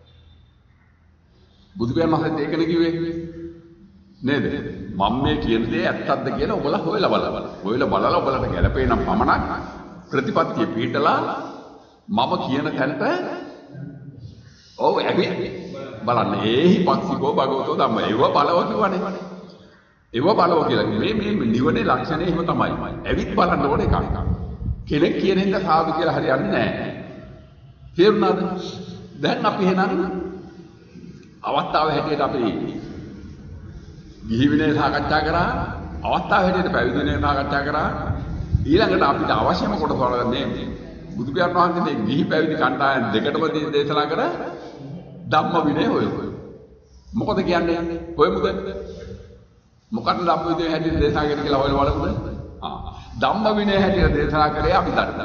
බුදු පියාණන් වහන්සේ ඒකනේ කිව්වේ. නේද? මම මේ කියන දේ ඇත්තද කියලා ඔබලා හොයලා බලන්න. හොයලා බලලා ඔබලට ගැළපේ නම් පමණක් ප්‍රතිපත්තිය පිටලා මම කියන තැනට ඔව් ඇවි බලන්න. ඒහි පක්ෂිකෝ භගවතෝ ධම්ම. ඒව බලව කියවනේ. ඒව බලව කියලා. මේ මේ නිවනේ ලක්ෂණය එහෙම තමයි. ඇවිත් බලන්න ඕනේ එකක්. කෙනෙක් කියන එක සාදු කියලා හරියන්නේ නැහැ. තේරුණාද? දැන් අපි එහෙනම් අවස්ථාව හැටියට අපි ගිහි විනය සාකච්ඡා කරා, අවස්ථාව හැටියට පැවිදි විනය සාකච්ඡා කරා. ඊළඟට අපිට අවශ්‍යම කොටස වල මේ බුදු පියාණන් වහන්සේ මේ ගිහි පැවිදි කණ්ඩායම් දෙකටම දේශනා කර ධම්ම විනය හොය හොය. මොකද කියන්නේ? හොයමුද? මොකක්ද ධම්ම විනය හැටියට දේශනා කරන්නේ කියලා හොයලා බලමුද? ආ ධම්ම විනය හැටියට දේශනා කරේ අභිධර්ම.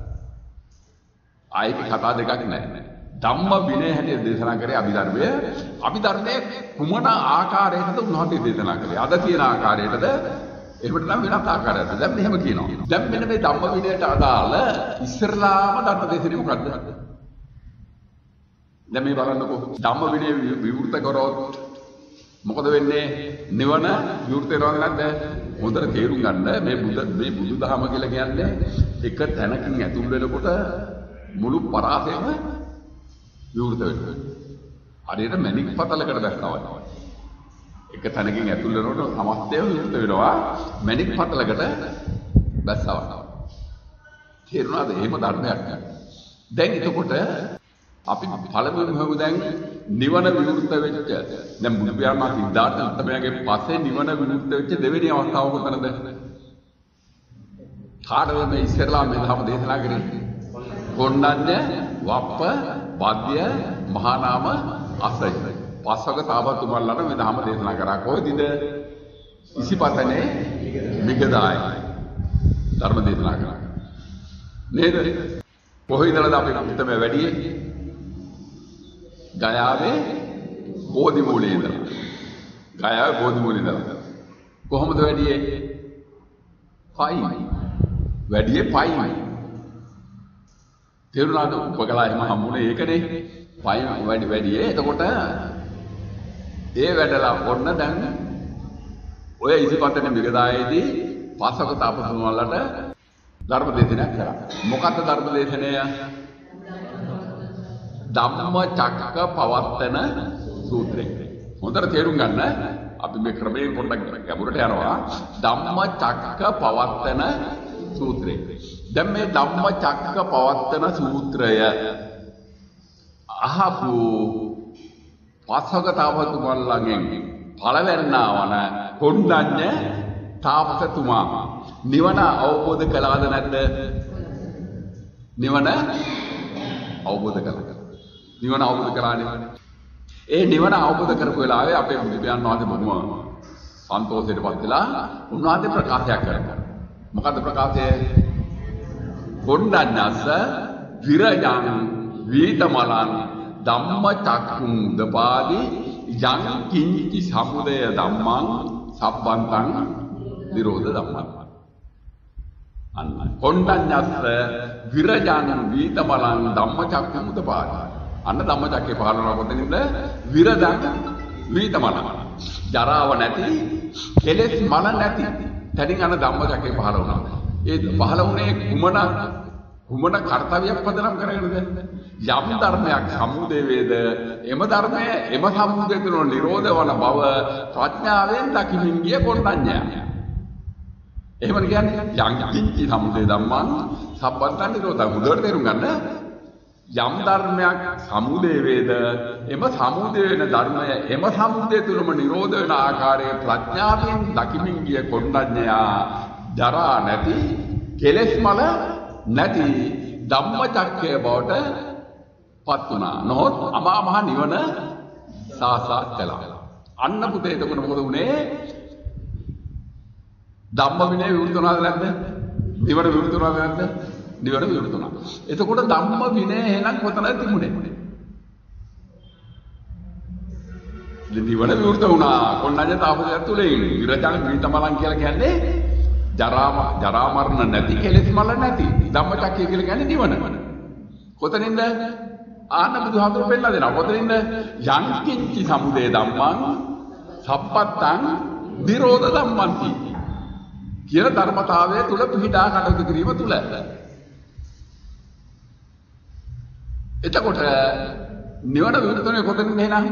ආයේ කතා දෙකක් නැහැ. ධම්ම විනය හැටියට දේශනා කරේ අභිධර්මය. අභිධර්මයේ කුමන ආකාරයකටද උන්වහන්සේ දේශනා කළේ? අද තියෙන ආකාරයටද? එහෙමද නම් වෙනත් ආකාරයකටද? දැන් මෙහෙම කියනවා. දැන් මෙන්න මේ ධම්ම විනයට අදාළ ඉස්සරලාම ධර්ම දේශනේ මොකද්ද? දැන් මේ බලන්නකෝ. ධම්ම විනය විවෘත කරොත් මොකද වෙන්නේ? නිවන විවෘත කරනවද නැද්ද? හොඳට තේරුම් ගන්න මේ බුදු මේ බුදුදහම කියලා කියන්නේ එක තැනකින් ඇතුල් වෙනකොට මුළු පරාසයම විවෘත වෙනවා. හරියට මැණික් පතලකට දැක්කා වගේ. එක තැනකින් ඇතුල් වෙනකොට සමස්තය විවෘත වෙනවා මැණික් පතලකට දැස්සා වගේ. තේරුණාද? එහෙම ධර්මයක් නෑ. දැන් එතකොට අපි පළමුවෙන්ම හමු දැන් නිවන විවෘත වෙච්ච දැන් බුදු පියාණන් සිද්ධාර්ථ උත්තමයාගේ පස්සේ නිවන විවෘත වෙච්ච දෙවෙනි අවස්ථාව කොතනද? කාටද මේ ඉස්සරලා මේ ධර්ම දේශනා කරන්නේ? කොණ්ඩඤ්ඤ, වප්ප, බද්‍ය, මහා නාම, අසය. පස්වක තාපතුමල්ලාට මේ ධර්ම දේශනා කරා කොහෙදද? ඉසිපතනේ මිගදායි. ධර්ම දේශනා කරා. නේද? කොහේදලද අපි උත්තම වැඩියේ? ගයාවේ බෝධි මූලයේ ඉඳලා. ගයාවේ බෝධි මූලයේ ඉඳලා. කොහොමද වැඩියේ? පයි. වැඩියේ පයි. තේරුණාද? උපකලා එහෙම හම්බුනේ ඒකනේ. පයි වැඩි වැඩියේ. එතකොට ඒ වැඩලා ඔන්න දැන් ඔය ඉසිපතනේ මිගදායේදී පස්වක තාපතුමල්ලාට ධර්ම දේශනයක් කරා. මොකක්ද ධර්ම දේශනය? ධම්ම චක්ක පවත්තන සූත්‍රය. හොඳට තේරුම් ගන්න. අපි මේ ක්‍රමයෙන් පොඩ්ඩක් ගැඹුරට යනවා. ධම්ම චක්ක පවත්තන සූත්‍රය. දැන් මේ ධම්ම චක්ක පවත්තන සූත්‍රය අහපු පස්වක තාපතුමල්ලාගෙන් පළවෙන්නා වන කොණ්ඩඤ්ඤ තාපසතුමා නිවන අවබෝධ කළාද නැද්ද? නිවන අවබෝධ කළා. නිවන අවබෝධ කරානේ. ඒ නිවන අවබෝධ කරපු වෙලාවේ අපේ බුදු පියාණන් වහන්සේ බොහොම සන්තෝෂයටපත් වෙලා උන්වහන්සේ ප්‍රකාශයක් කරනවා. මොකද්ද ප්‍රකාශය? කොණ්ඩඤ්ඤස්ස විරජං වීතමලං ධම්ම චක්ඛුං දපාදි යං කිංචි සමුදය ධම්මං සබ්බන්තං නිරෝධ ධම්මං. අන්න කොණ්ඩඤ්ඤස්ස විරජං වීතමලං ධම්ම චක්ඛුං දපාදි. අන්න ධම්ම චක්කේ පහළ වෙනවා කොතනින්ද? විරජං වීතමලං. ජරාව නැති, කෙලෙස් මල නැති. තනින් අන්න ධම්ම චක්කේ පහළ වුණා. ඒ පහළ වුණේ කුමන කුමන කාර්යයක් පදනම් කරගෙනද? යම් ධර්මයක් සමුදේ වේද එම ධර්මය එම සමුදේ තුන නිරෝධ වන බව ප්‍රඥාවෙන් දකිමින් ගිය කොණ්ඩඤ්ඤය. එහෙම කියන්නේ යම් කිංචි සමුදේ ධම්මං සබ්බන්තං නිරෝධං. හොඳට තේරුම් ගන්න. යම් ධර්මයක් සමුදේ වේද එම සමුදේ වෙන ධර්මය එම සමුදේ තුනම නිරෝධ වෙන ආකාරයේ ප්‍රඥාවෙන් දකිමින් ගිය කොණ්ඩඤ්ඤය ජරා නැති, කෙලෙස් මල නැති ධම්ම චක්කය බවට පත් වුණා. නොහොත් අමා මහ නිවන සාසාත් කළා. අන්න පුතේ එතකොට මොකද වුනේ? ධම්ම විනය විවෘත වුණාද නැද්ද? නිවන විවෘත වුණාද නැද්ද? නිවන විවෘත වුණා. එතකොට ධම්ම විනය එහෙනම් කොතනද තිබුණේ? නිවන විවෘත වුණා. කොණ්ඩඤ්ඤ තාපසයන් තුලේ විරජං වීතමලං කියලා කියන්නේ ජරා ජරා මරණ නැති කෙලෙස් මල නැති ධම්මචක්කය කියලා කියන්නේ නිවන. කොතනින්ද? ආන්න බුදුහාමුදුරුවෝ පෙන්නලා දෙනවා. කොතනින්ද? යං කිංචි සමුදය ධම්මං සම්පත්තං නිරෝධ ධම්මන්ති කියන ධර්මතාවය තුල පිහිටා කටයුතු කිරීම තුල. එතකොට නිවන විවෘතනේ කොතනින්ද එහෙනම්?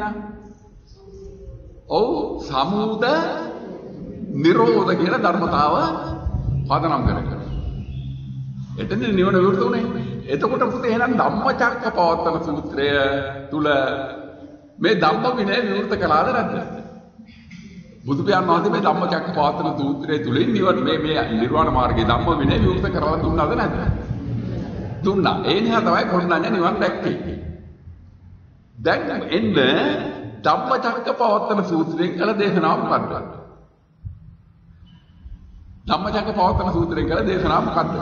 ඔව් සමුද නිරෝධ කියන ධර්මතාව පදනම් කරගෙන. එතන නිවන විවෘතුනේ. එතකොට පුතේ එහෙනම් ධම්මචක්කපවත්තන සූත්‍රය තුල මේ ධම්ම විනය විවෘත කළාද නැද්ද? බුදු පියාණන් වහන්සේ මේ ධම්මචක්කපවත්තන සූත්‍රය තුලින් නිවන මේ මේ නිර්වාණ මාර්ගයේ ධම්ම විනය විවෘත කරලා දුන්නාද නැද්ද? දුන්නා. ඒ නිසා තමයි කොණ්ණඤ්ඤ නිවන් දැක්කේ. දැන් එන්න ධම්මචක්කපවත්තන සූත්‍රයෙන් කළ දේශනාව මොකක්ද? ධම්මචක්කපවත්තන සූත්‍රයෙන් කළ දේශනාව මොකක්ද?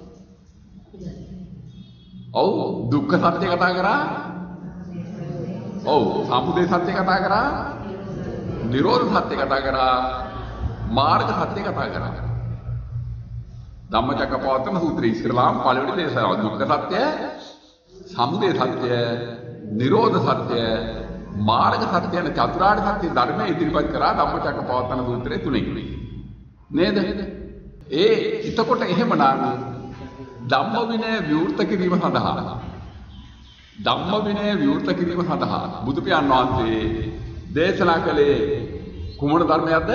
ඔව් දුක්ඛ සත්‍ය කතා කරා. ඔව් සමුදය සත්‍ය කතා කරා. නිරෝධ සත්‍ය කතා කරා. මාර්ග සත්‍ය කතා කරා. ධම්මචක්කපවත්තන සූත්‍රය ඉස්සරලාම පළවෙනි දේශනාව දුක්ඛ සත්‍ය, සමුදය සත්‍ය, නිරෝධ සත්‍ය, මාර්ග සත්‍ය යන චතුරාර්ය සත්‍ය ධර්මයේ ඉදිරිපත් කරා ධම්මචක්කපවත්තන සූත්‍රයේ තුලින්. නේද? ඒ එතකොට එහෙමනම් ධම්ම විනය විවෘත කිරීම සඳහා ධම්ම විනය විවෘත කිරීම සඳහා බුදු පියාණන් වහන්සේ දේශනා කළේ කුමන ධර්මයක්ද?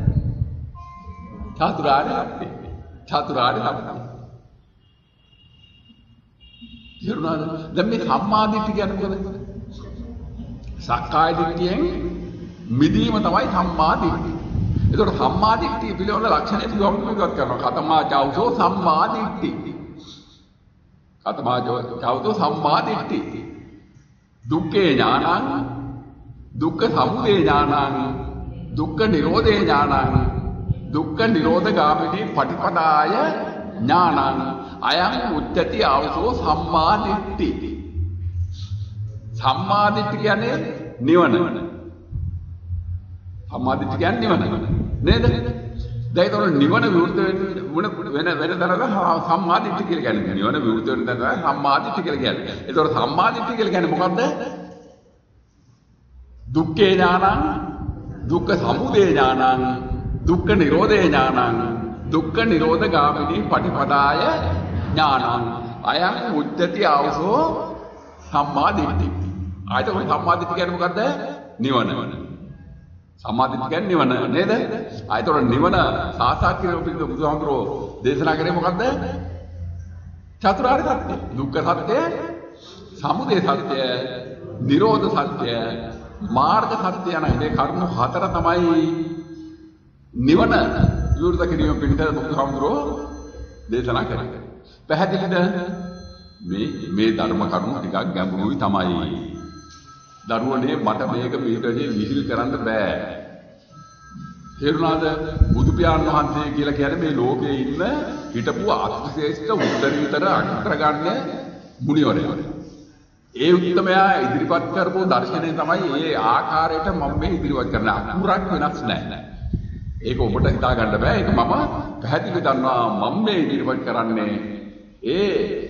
චතුරාර්ය සත්‍ය. චතුරාර්ය සත්‍ය. යරුණාද? දැන් මේ සම්මාදිට්ඨිය කියන්නේ මොකද? සක්කාය දිට්ඨියෙන් මිදීම තමයි සම්මාදිට්ඨිය. ඒකට සම්මාදිට්ඨිය පිළිවෙල ලක්ෂණය පිළිගොම්කමක් කරනවා. කතමා චෞසෝ සම්මාදිට්ඨිය. කතමා චෞසෝ සම්මාදිට්ඨිය. දුක්ඛේ ඥානං, දුක්ඛ සමුදය ඥානං, දුක්ඛ නිරෝධේ ඥානං, දුක්ඛ නිරෝධ ගාමිනී පටිපදාය ඥානං අයං උච්චති ආවසෝ සම්මාදිට්ඨිය. සම්මාදිට්ඨිය කියන්නේ නිවන. සම්මාදිට්ඨිය කියන්නේ නිවන. නේද? දැන් ඒතකොට නිවන විවෘත වෙන වෙන වෙන දරන සම්මාදිට්ඨිය කියලා කියන්නේ. නිවන විවෘත වෙන දරන සම්මාදිට්ඨිය කියලා කියන්නේ. ඒතකොට සම්මාදිට්ඨිය කියලා කියන්නේ මොකද්ද? දුක්ඛේ ඥානං, දුක්ඛ සමුදය ඥානං, දුක්ඛ නිරෝධේ ඥානං, දුක්ඛ නිරෝධ ගාමිනී පටිපදාය ඥානං අයං උච්චති ආවසෝ සම්මාදිට්ඨිය. ආයත ඔය සම්මාදිට්ඨිය කියන්නේ මොකද්ද? නිවන. සම්මාදිට්ඨිය කියන්නේ නිවන නේද? ආයත ඔය නිවන සාසාත් කියන පිළිතුර බුදුහාමුදුරෝ දේශනා කරේ මොකද්ද? චතුරාර්ය සත්‍ය. දුක්ඛ සත්‍ය, සමුදය සත්‍ය, නිරෝධ සත්‍ය, මාර්ග සත්‍ය යන මේ කරුණු හතර තමයි නිවන විවෘත කිරීම පිණිස බුදුහාමුදුරෝ දේශනා කරන්නේ. පැහැදිලිද? මේ මේ ධර්ම කරුණු ටිකක් ගැඹුරුයි තමයි. දරුවනේ මට මේක පිළිවෙලේ විහිල් කරන්න බෑ. තේරුණාද? බුදු පියාණන් වහන්සේ කියලා කියන්නේ මේ ලෝකයේ ඉන්න හිටපු අතිශ්‍රේෂ්ඨ උත්තරීතර අග්‍රගණ්‍ය මුනිවරයා. ඒ උත්තමයා ඉදිරිපත් කරපු දර්ශනය තමයි මේ ආකාරයට මම මේ ඉදිරිපත් කරන අකුරක් වෙනස් නැහැ. ඒක ඔබට හිතා ගන්න බෑ. ඒක මම පැහැදිලිව දන්නවා. මම මේ ඉදිරිපත් කරන්නේ ඒ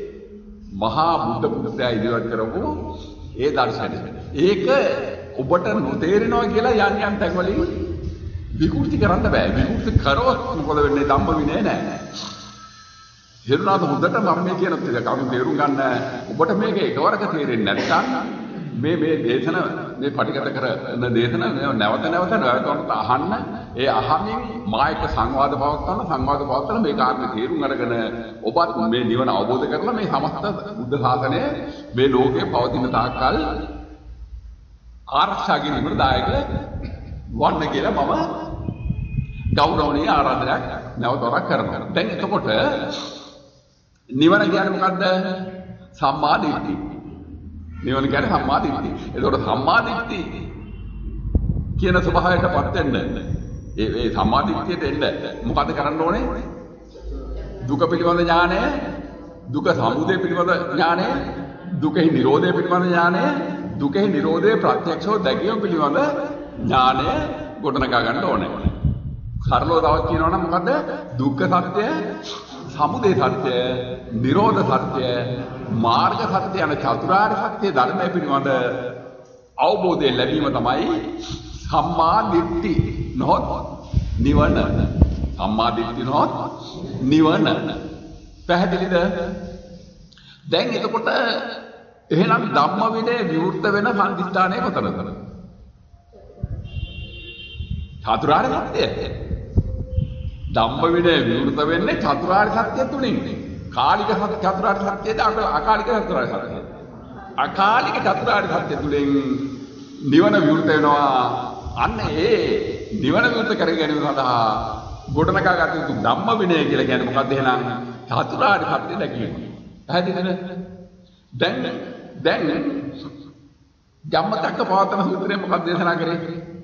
මහා බුද්ධ පුත්‍රයා ඉදිරිපත් කරපු ඒ දර්ශනය. ඒක ඔබට නොතේරෙනවා කියලා යම් යම් තැන්වලින් විකෘති කරන්න බෑ. විකෘති කරොත් මොකද වෙන්නේ? ධම්ම විනය නෑ. හේතුනාද හොඳට මම මේ කියන කරුණු තේරුම් ගන්න. ඔබට මේක එකවරක තේරෙන්නේ නැත්නම් මේ මේ දේශන මේ පටිගත කරන දේශන නැවත නැවත නැවත අහන්න. ඒ අහමින් මා එක්ක සංවාද පවත්වන සංවාද පවත්වන මේ කාරණේ තේරුම් අරගෙන ඔබත් මේ නිවන අවබෝධ කරලා මේ සමස්ත බුද්ධ ශාසනය මේ ලෝකේ පවතින තාක්කල් ආරක්ෂා කිරීමට දායක වන්න කියලා මම ගෞරවණීය ආරාධනයක් නැවතවරක් කරනවා. දැන් එතකොට නිවන කියන්නේ මොකද්ද? සම්මා දිට්ඨිය. නිවන කියන්නේ සම්මා දිට්ඨිය. එතකොට සම්මා දිට්ඨිය කියන ස්වභාවයටපත් වෙන්න ඒ ඒ සම්මා දිට්ඨියට එන්න මොකද කරන්න ඕනේ? දුක පිළිබඳ ඥානය, දුක සමුදය පිළිබඳ ඥානය, දුකෙහි නිරෝධය පිළිබඳ ඥානය, දුකෙහි නිරෝධයේ ප්‍රත්‍යක්ෂව දැකීම පිළිබඳ ඥානය ගොඩනගා ගන්න ඕනේ. සරලව තවත් කියනවා නම් මොකද්ද? දුක්ඛ සත්‍ය, සමුදය සත්‍ය, නිරෝධ සත්‍ය, මාර්ග සත්‍ය යන චතුරාර්ය සත්‍ය ධර්මය පිළිබඳ අවබෝධය ලැබීම තමයි සම්මා දිට්ඨි නොහොත් නිවන. සම්මා දිට්ඨි නොහොත් නිවන. පැහැදිලිද? දැන් එතකොට එහෙනම් ධම්ම විනය විවෘත වෙන සම්දිස්ථානය කොතනද? චතුරාර්ය සත්‍යය. ධම්ම විනය විවෘත වෙන්නේ චතුරාර්ය සත්‍ය තුලින්. කාලික සත්‍ය චතුරාර්ය සත්‍යද අකාලික චතුරාර්ය සත්‍යද? අකාලික චතුරාර්ය සත්‍ය තුලින් නිවන විවෘත වෙනවා. අන්න ඒ නිවන විවෘත කර ගැනීම සඳහා ගොඩනගා ගත යුතු ධම්ම විනය කියලා කියන්නේ මොකක්ද එහෙනම්? චතුරාර්ය සත්‍ය දැකීම. පැහැදිලිද? දැන් දැන් ධම්මචක්කපවත්තන සූත්‍රයේ මොකක්ද දේශනා කරේ?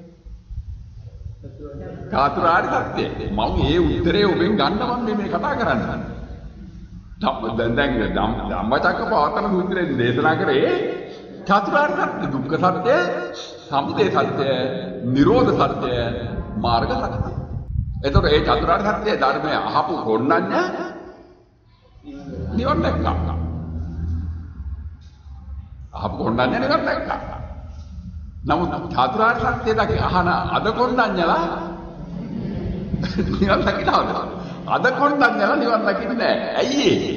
චතුරාර්ය සත්‍ය. මම මේ උත්තරේ ඔබෙන් ගන්න මම මේ කතා කරන්නේ. දැන් දැන් ධම්මචක්කපවත්තන සූත්‍රයේ දේශනා කරේ චතුරාර්ය සත්‍ය, දුක්ඛ සත්‍ය, සමුදය සත්‍ය, නිරෝධ සත්‍ය, මාර්ග සත්‍ය. එතකොට මේ චතුරාර්ය සත්‍ය ධර්මය අහපු කොණ්ණඤ්ඤ නිවන් දැක්කා. අහපු කොණ්ණඤ්ඤ නිවන් දැක්කා. නමුත් චතුරාර්ය සත්‍ය දැක අහන අද කොණ්ණඤ්ඤලා නිවන් දකින්නවද? අද කොණ්ණඤ්ඤලා නිවන් දකින්නේ නැහැ. ඇයි ඒ?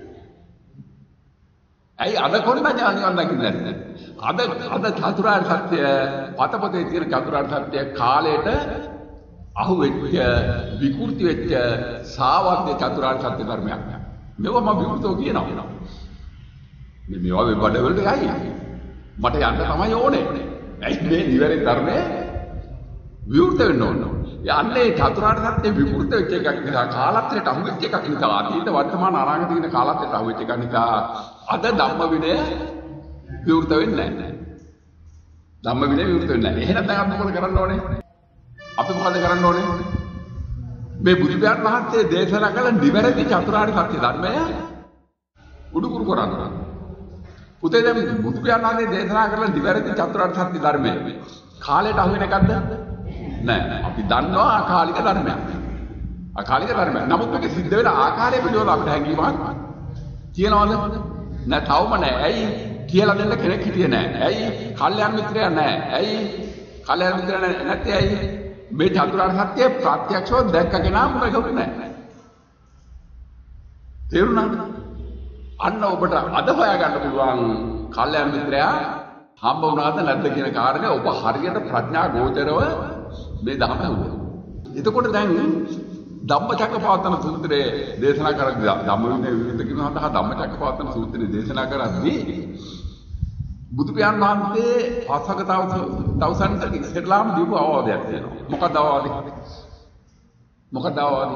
ඇයි අද කොණ්ණඤ්ඤලා නිවන් දකින්නේ නැත්තේ? අද අද චතුරාර්ය සත්‍ය පතපතේ තියෙන චතුරාර්ය සත්‍ය කාලයට අහු වෙච්ච විකෘති වෙච්ච සාවද්‍ය චතුරාර්ය සත්‍ය ධර්මයක්. මේවා මම විකෘතව කියනවා. මේ මේවා වෙබඩ වලට යයි. මට යන්න තමයි ඕනේ. ඇයි මේ නිවැරදි ධර්මයේ විවෘත වෙන්න ඕන. යන්නේ චතුරාර්ය සත්‍ය විවෘත වෙච්ච එකක් නිසා කාලත්‍රයට අහු වෙච්ච එකක් නිසා අතීත වර්තමාන අනාගත කියන කාලත්‍රයට අහු වෙච්ච එකක් නිසා අද ධම්ම විනය විවෘත වෙන්නේ නැහැ. ධම්ම විනය විවෘත වෙන්නේ නැහැ. එහෙනම් දැන් අපි මොකද කරන්න ඕනේ? අපි මොකද කරන්න ඕනේ? මේ බුදු පියාණන් වහන්සේ දේශනා කළ නිවැරදි චතුරාර්ය සත්‍ය ධර්මය උඩුකුරු කරන්න. උතේ දැන් බුදු පියාණන් වහන්සේ දේශනා කළ නිවැරදි චතුරාර්ය සත්‍ය ධර්මය කාලයට අහු වෙන එකක්ද? නෑ. අපි දන්නවා අකාලික ධර්මයක්. අකාලික ධර්මයක්. නමුත් මේක සිද්ධ වෙන ආකාරය පිළිබඳව අපිට හැඟීමක් තියනවද? නෑ, තවම නෑ. ඇයි? කියලා දෙන්න කෙනෙක් හිටියේ නෑ. ඇයි? කල්යාණ මිත්‍රයා නෑ. ඇයි? කල්යාණ මිත්‍රයා නැත්තේ ඇයි? මේ චතුරාර්ය සත්‍ය ප්‍රත්‍යක්ෂව දැක්ක කෙනා මොකද නැහැ. තේරුණාද? අන්න ඔබට අද හොයාගන්න පුළුවන් කල්යාණ මිත්‍රයා හම්බ වුණාද නැද්ද කියන කාරණේ ඔබ හරියට ප්‍රඥා ගෝචරව මේ ධර්ම හුවා. එතකොට දැන් ධම්මචක්කපවත්තන සූත්‍රයේ දේශනා කර ධම්ම විනය විවිධ කියන සඳහා ධම්මචක්කපවත්තන සූත්‍රයේ දේශනා කරද්දී බුදු පියාණන් වහන්සේ පස්වක තවුසන්ට ඉස්ලාම් දීපු අවවාදයක් තියෙනවා. මොකක්ද අවවාදය? මොකක්ද අවවාදය?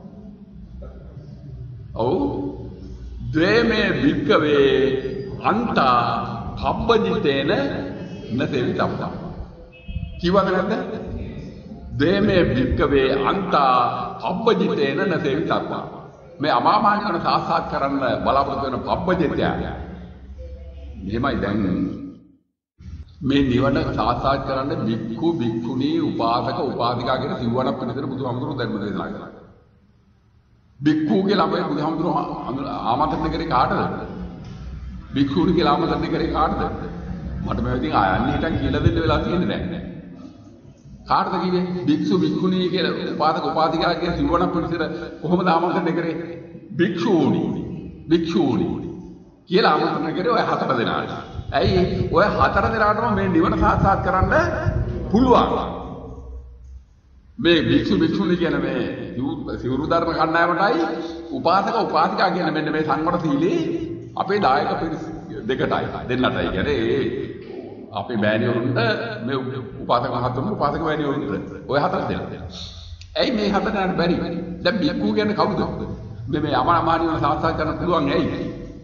ඔව් ද්වේමේ වික්කවේ අන්තා කබ්බජිතේන නසෙවිතප්පා. කිව්වද නැද්ද? ද්වේමේ වික්කවේ අන්තා කබ්බජිතේන නසෙවිතප්පා. මේ අමාමානිකන සාක්ෂාත් කරන්න බලාපොරොත්තු වෙන කබ්බජිතය එහෙමයි දැන් මේ නිවන සාක්ෂාත් කරන්න බික්ඛු බික්ඛුණී උපාසක උපාසිකා කියන සිව්වණක් වෙනතර බුදුහාමුදුරුවෝ ධර්ම දේශනා කරා. බික්ඛු කියලා අපේ බුදුහාමුදුරුවෝ ආමන්ත්‍රණය කරේ කාටද? බික්ඛුණී කියලා ආමන්ත්‍රණය කරේ කාටද? මට මේ ඉතින් ආයන්නේ හිටන් කියලා දෙන්න වෙලා තියෙන්නේ නැහැ. කාටද කිව්වේ? බික්ෂු බික්ඛුණී කියලා උපාසක උපාසිකා කියන සිව්වණක් වෙනතර කොහොමද ආමන්ත්‍රණය කරේ? බික්ෂූණී බික්ෂූණී කියලා ආමන්ත්‍රණය කරේ ඔය හතර දෙනාට. ඇයි ඔය හතර දෙනාටම මේ නිවන සාක්ෂාත් කරන්න පුළුවන්. මේ භික්ෂු භික්ෂුණී කියන මේ සිවුරු ධර්ම කණ්ඩායමටයි උපාසක උපාසිකා කියන මෙන්න මේ සංවර සීලේ අපේ දායක පිරිස දෙකටයි දෙන්නටයි කියන්නේ ඒ අපේ බෑණියොන්ට මේ උපාසක මහතුන් උපාසක බෑණියොන්ට ඔය හතර දෙනා. ඇයි මේ හතර දෙනාට බැරි? දැන් භික්ඛු කියන්නේ කවුද? මේ මේ අමාමානියව සාක්ෂාත් කරන්න පුළුවන් ඇයි?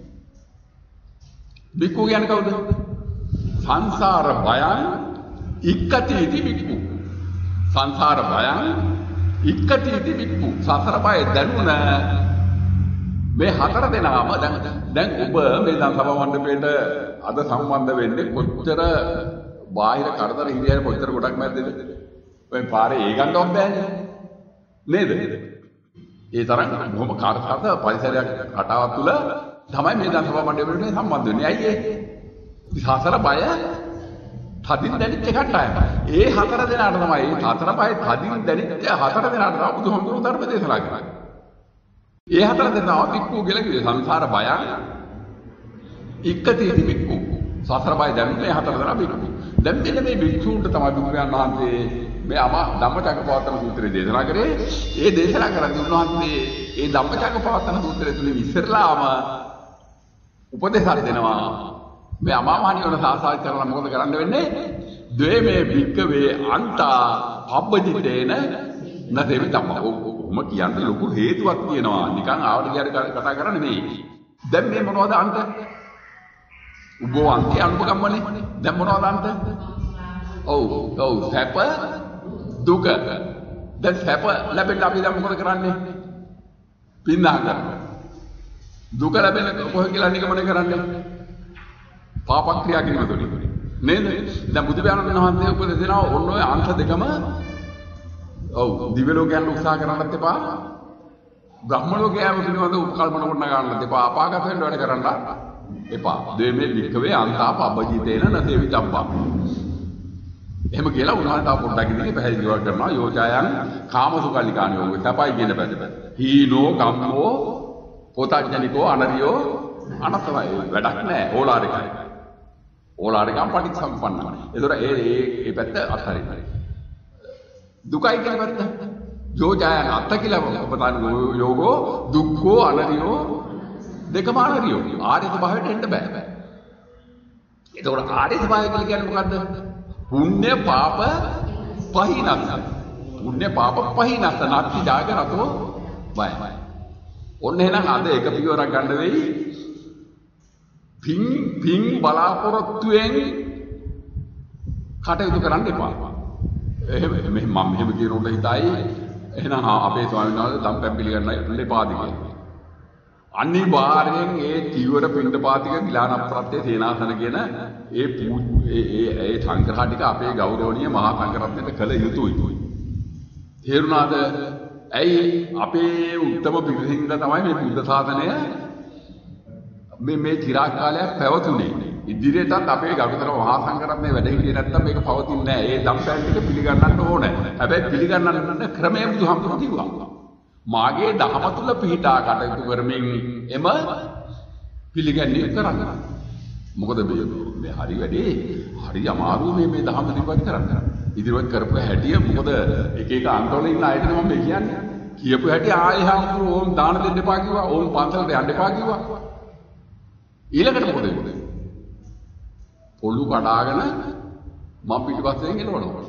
බික්ඛු කියන්නේ කවුද? සංසාර භයං ඉක්කතිති බික්ඛු. සංසාර භයං ඉක්කතිති බික්ඛු. සසර බය දැනුණ මේ හතර දෙනාම දැන් දැන් ඔබ මේ දැන් සභා මණ්ඩපයේට අද සම්බන්ධ වෙන්නේ කොච්චර බාහිර කරදර හිරියර කොච්චර ගොඩක් මැද්දේද? ඔය පාරේ ඒ ගන්නවත් බෑනේ. නේද? ඒ තරම් බොහොම කාර්යකාරක පරිසරයක් රටාවක් තුළ තමයි මේ දන් සභා මණ්ඩලයට සම්බන්ධ වෙන්නේ. ඇයි ඒ? සසර බය තදින් දැනිච්ච කට්ටාය. ඒ හතර දෙනාට තමයි ඒ හතර බය තදින් දැනිච්ච හතර දෙනාට තමයි බුදුහාමුදුරුවෝ ධර්ම දේශනා කරන්නේ. ඒ හතර දෙනා පික්කු කියලා කිව්වේ සංසාර බයං ඉක්කති පික්කු. සසර බය දැනුනේ හතර දෙනා පික්කු. දැන් මෙන්න මේ භික්ෂූන්ට තමයි බුදුරජාණන් වහන්සේ මේ අම ධම්මචක්කපවත්තන සූත්‍රය දේශනා කරේ. ඒ දේශනා කරන්නේ උන්වහන්සේ ඒ ධම්මචක්කපවත්තන සූත්‍රය තුලින් ඉස්සරලාම උපදේශයක් දෙනවා. මේ අමාමහණිය වල සාසාර කරලා මොකද කරන්න වෙන්නේ? ද්වේමේ භික්කවේ අන්තා පබ්බජිතේන නැතේවි තමයි. ඔම කියන්නේ ලොකු හේතුවක් තියෙනවා. නිකන් ආවට ගියට කතා කරන්නේ නෙමෙයි. දැන් මේ මොනවද අන්ත? උබෝ අන්තේ අනුපගම්මනේ. දැන් මොනවද අන්ත? ඔව් ඔව් සැප දුක. දැන් සැප ලැබෙන්න අපි දැන් මොකද කරන්නේ? පින්නා කරනවා. දුක ලැබෙන කොහොම කියලා නිගමනය කරන්නේ? පාප ක්‍රියා කිරීම තුළින්. නේද? දැන් බුදු පියාණන් වහන්සේ උපදෙස් දෙනවා ඔන්න ඔය අංශ දෙකම ඔව් දිව්‍ය ලෝකයන් උත්සාහ කරන්නත් එපා. බ්‍රහ්ම ලෝකයන් පිළිබඳ උපකල්පන කොට ගන්නත් එපා. අපාගත වෙන්න වැඩ කරන්න එපා. දෙමේ වික්කවේ අන්තා පබ්බජිතේන නතේවි චම්පා. එහෙම කියලා උන්වහන්සේ තා පොඩ්ඩක් ඉන්නේ පැහැදිලිව කරනවා යෝචායන් කාමසුකල්ලිකාණ යෝග සපයි කියන පැත්ත. හීනෝ කම්මෝ පොතඥනිකෝ අනරියෝ අනතවයි වැඩක් නැහැ ඕලාරිකයි. ඕලාරිකම් පටිච්චසමුප්පන්නයි. ඒතර ඒ ඒ ඒ පැත්ත අත්හරින්න. දුකයි කියන පැත්ත. යෝචායන් අත්ත කියලා ඔබතන යෝගෝ දුක්ඛෝ අනරියෝ දෙකම අනරියෝ. ආර්ය ස්වභාවයට එන්න බෑ. ඒතකොට ආර්ය ස්වභාවය කියලා කියන්නේ මොකද්ද? පුණ්‍ය පාප පහිනස්ස. පුණ්‍ය පාප පහිනස්ස නැති ජාග රතෝ බය. ඔන්න එහෙනම් අද එක පියවරක් ගන්න වෙයි. පින් පින් බලාපොරොත්තුෙන් කටයුතු කරන්න එපා. එහෙම මම මෙහෙම කියනකොට හිතයි එහෙනම් අපේ ස්වාමීන් වහන්සේ දම්පැන් පිළිගන්න එපාද කියලා. අනිවාර්යෙන් ඒ චීවර පින්ඩපාතික ගිලාන ප්‍රත්‍ය සේනාසන කියන ඒ ඒ ඒ සංග්‍රහ ටික අපේ ගෞරවනීය මහා සංඝරත්නයට කළ යුතුයි. තේරුණාද? ඇයි අපේ උත්තම පිරිසින්ද තමයි මේ බුද්ධ ශාසනය මේ මේ චිරාග කාලයක් පැවතුනේ. ඉදිරියටත් අපේ ගෞතම මහා සංඝරත්නය වැඩ හිටියේ නැත්නම් මේක පවතින්නේ නැහැ. ඒ දම්පැන් ටික පිළිගන්නන්න ඕනේ. හැබැයි පිළිගන්නන්න ක්‍රමය බුදුහාමුදුරුවෝ කිව්වා. මාගේ දහම තුල පිහිටා කටයුතු කරමින් එම පිළිගැනීම කරන්න. මොකද මේ මේ හරි වැඩේ හරි අමාරු මේ මේ දහම ඉදිරිපත් කරන්න. ඉදිරිපත් කරපු හැටිය මොකද එක එක අන්තවල ඉන්න අයට මම මේ කියන්නේ. කියපු හැටි ආයෙ හම්බුරු ඕම් දාන දෙන්න එපා කිව්වා. ඕම් පන්සලට යන්න එපා කිව්වා. ඊළඟට මොකද වෙන්නේ? පොළු කඩාගෙන මම පිටිපස්සෙන් එනවනවා.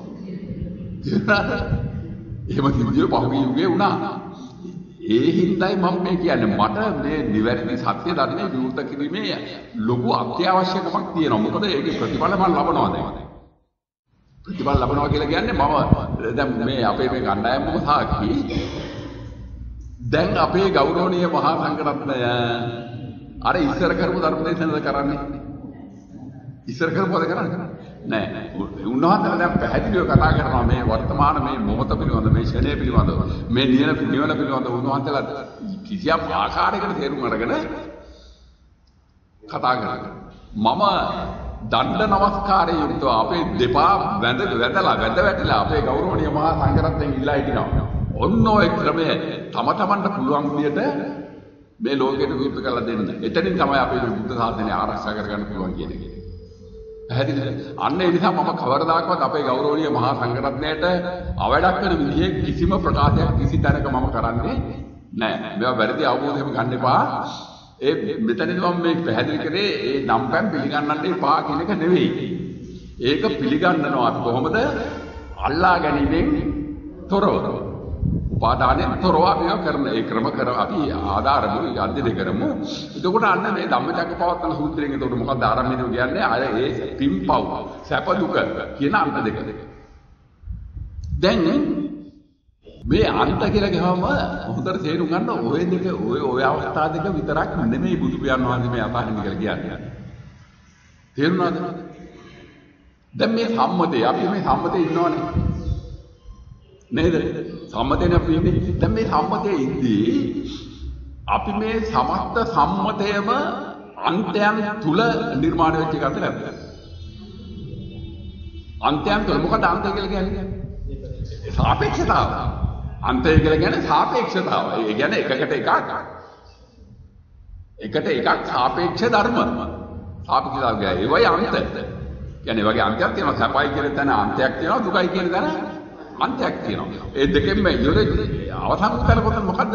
එහෙම කිව්වේ පහුගිය යුගයේ වුණා. ඒ හින්දායි මම මේ කියන්නේ මට මේ නිවැරදි සත්‍ය ධර්මයේ විවෘත කිරීමේ ලොකු අත්‍යවශ්‍යකමක් තියෙනවා. මොකද ඒකේ ප්‍රතිඵල මම ලබනවා දැන්. ප්‍රතිඵල ලබනවා කියලා කියන්නේ මම දැන් මේ අපේ මේ කණ්ඩායමම සාකි දැන් අපේ ගෞරවනීය මහා සංඝරත්නය අර ඉස්සර කරපු ධර්ම දේශනද කරන්නේ. ඉස්සර කරපුවද කරන්නේ නෑ. උන්වහන්සේ දැන් පැහැදිලිව කතා කරනවා මේ වර්තමාන මේ මොහොත පිළිබඳ මේ ෂණය පිළිබඳ මේ නියන නිවන පිළිබඳ උන්වහන්සේලා කිසියම් ආකාරයකට තේරුම් අරගෙන කතා කරනවා. මම දණ්ඩ නමස්කාරයේ යුක්තව අපේ දෙපා වැඳ වැඳලා වැඳ වැටිලා අපේ ගෞරවනීය මහා සංඝරත්නයෙන් ඉල්ලා හිටිනවා. ඔන්න ඔය ක්‍රමය තම තමන්ට පුළුවන් විදියට මේ ලෝකෙට විවෘත කරලා දෙන්න. එතනින් තමයි අපේ බුද්ධ ශාසනය ආරක්ෂා කරගන්න පුළුවන් කියන එක. පැහැදිලිද? අන්න ඒ නිසා මම කවරදාකවත් අපේ ගෞරවනීය මහා සංඝරත්නයට අවඩක් කරන විදිහේ කිසිම ප්‍රකාශයක් කිසි තැනක මම කරන්නේ නැහැ. මේවා වැරදි අවබෝධයම ගන්න එපා. ඒ මෙතනදී මම මේ පැහැදිලි කරේ ඒ නම්පැන් පිළිගන්නන්න එපා කියන එක නෙවෙයි. ඒක පිළිගන්නනවා අපි කොහොමද? අල්ලා ගැනීමෙන් තොරව. උපාදානයෙන් තොරව අපි කරන ඒ ක්‍රම කර අපි ආධාරමු අධ්‍යයනය කරමු. එතකොට අන්න මේ ධම්මචක්කපවත්තන සූත්‍රයෙන් එතකොට මොකක්ද ආරම්භයේදී කියන්නේ අය ඒ පිම්පව් සැප දුක කියන අන්ත දෙක. දැන් මේ අන්ත කියලා ගහම හොඳට තේරුම් ගන්න ඔය දෙක ඔය ඔය අවස්ථා දෙක විතරක් නෙමෙයි බුදු පියාණන් වහන්සේ මේ අතහරින්න කියලා කියන්නේ. තේරුණාද? දැන් මේ සම්මතේ අපි මේ සම්මතේ ඉන්නවනේ. නේද? සම්මතයෙන් අපි ඉන්නේ. දැන් මේ සම්මතයේ ඉදී අපි මේ සමස්ත සම්මතයම අන්තයන් තුල නිර්මාණය වෙච්ච එකද නැද්ද? අන්තයන් තුල මොකද අන්තය කියලා කියන්නේ? සාපේක්ෂතාව. අන්තය කියලා කියන්නේ සාපේක්ෂතාව. ඒ කියන්නේ එකකට එකක්. එකට එකක් සාපේක්ෂ ධර්ම. සාපේක්ෂතාව කියන්නේ ඒවයි අන්ත. කියන්නේ වගේ අන්තයක් තියෙනවා. සැපයි කියන තැන අන්තයක් තියෙනවා. දුකයි කියන තැන අන්තයක් තියෙනවා. ඒ දෙකෙන්ම ඉවර අවසන් උත්තර කොතන මොකද්ද?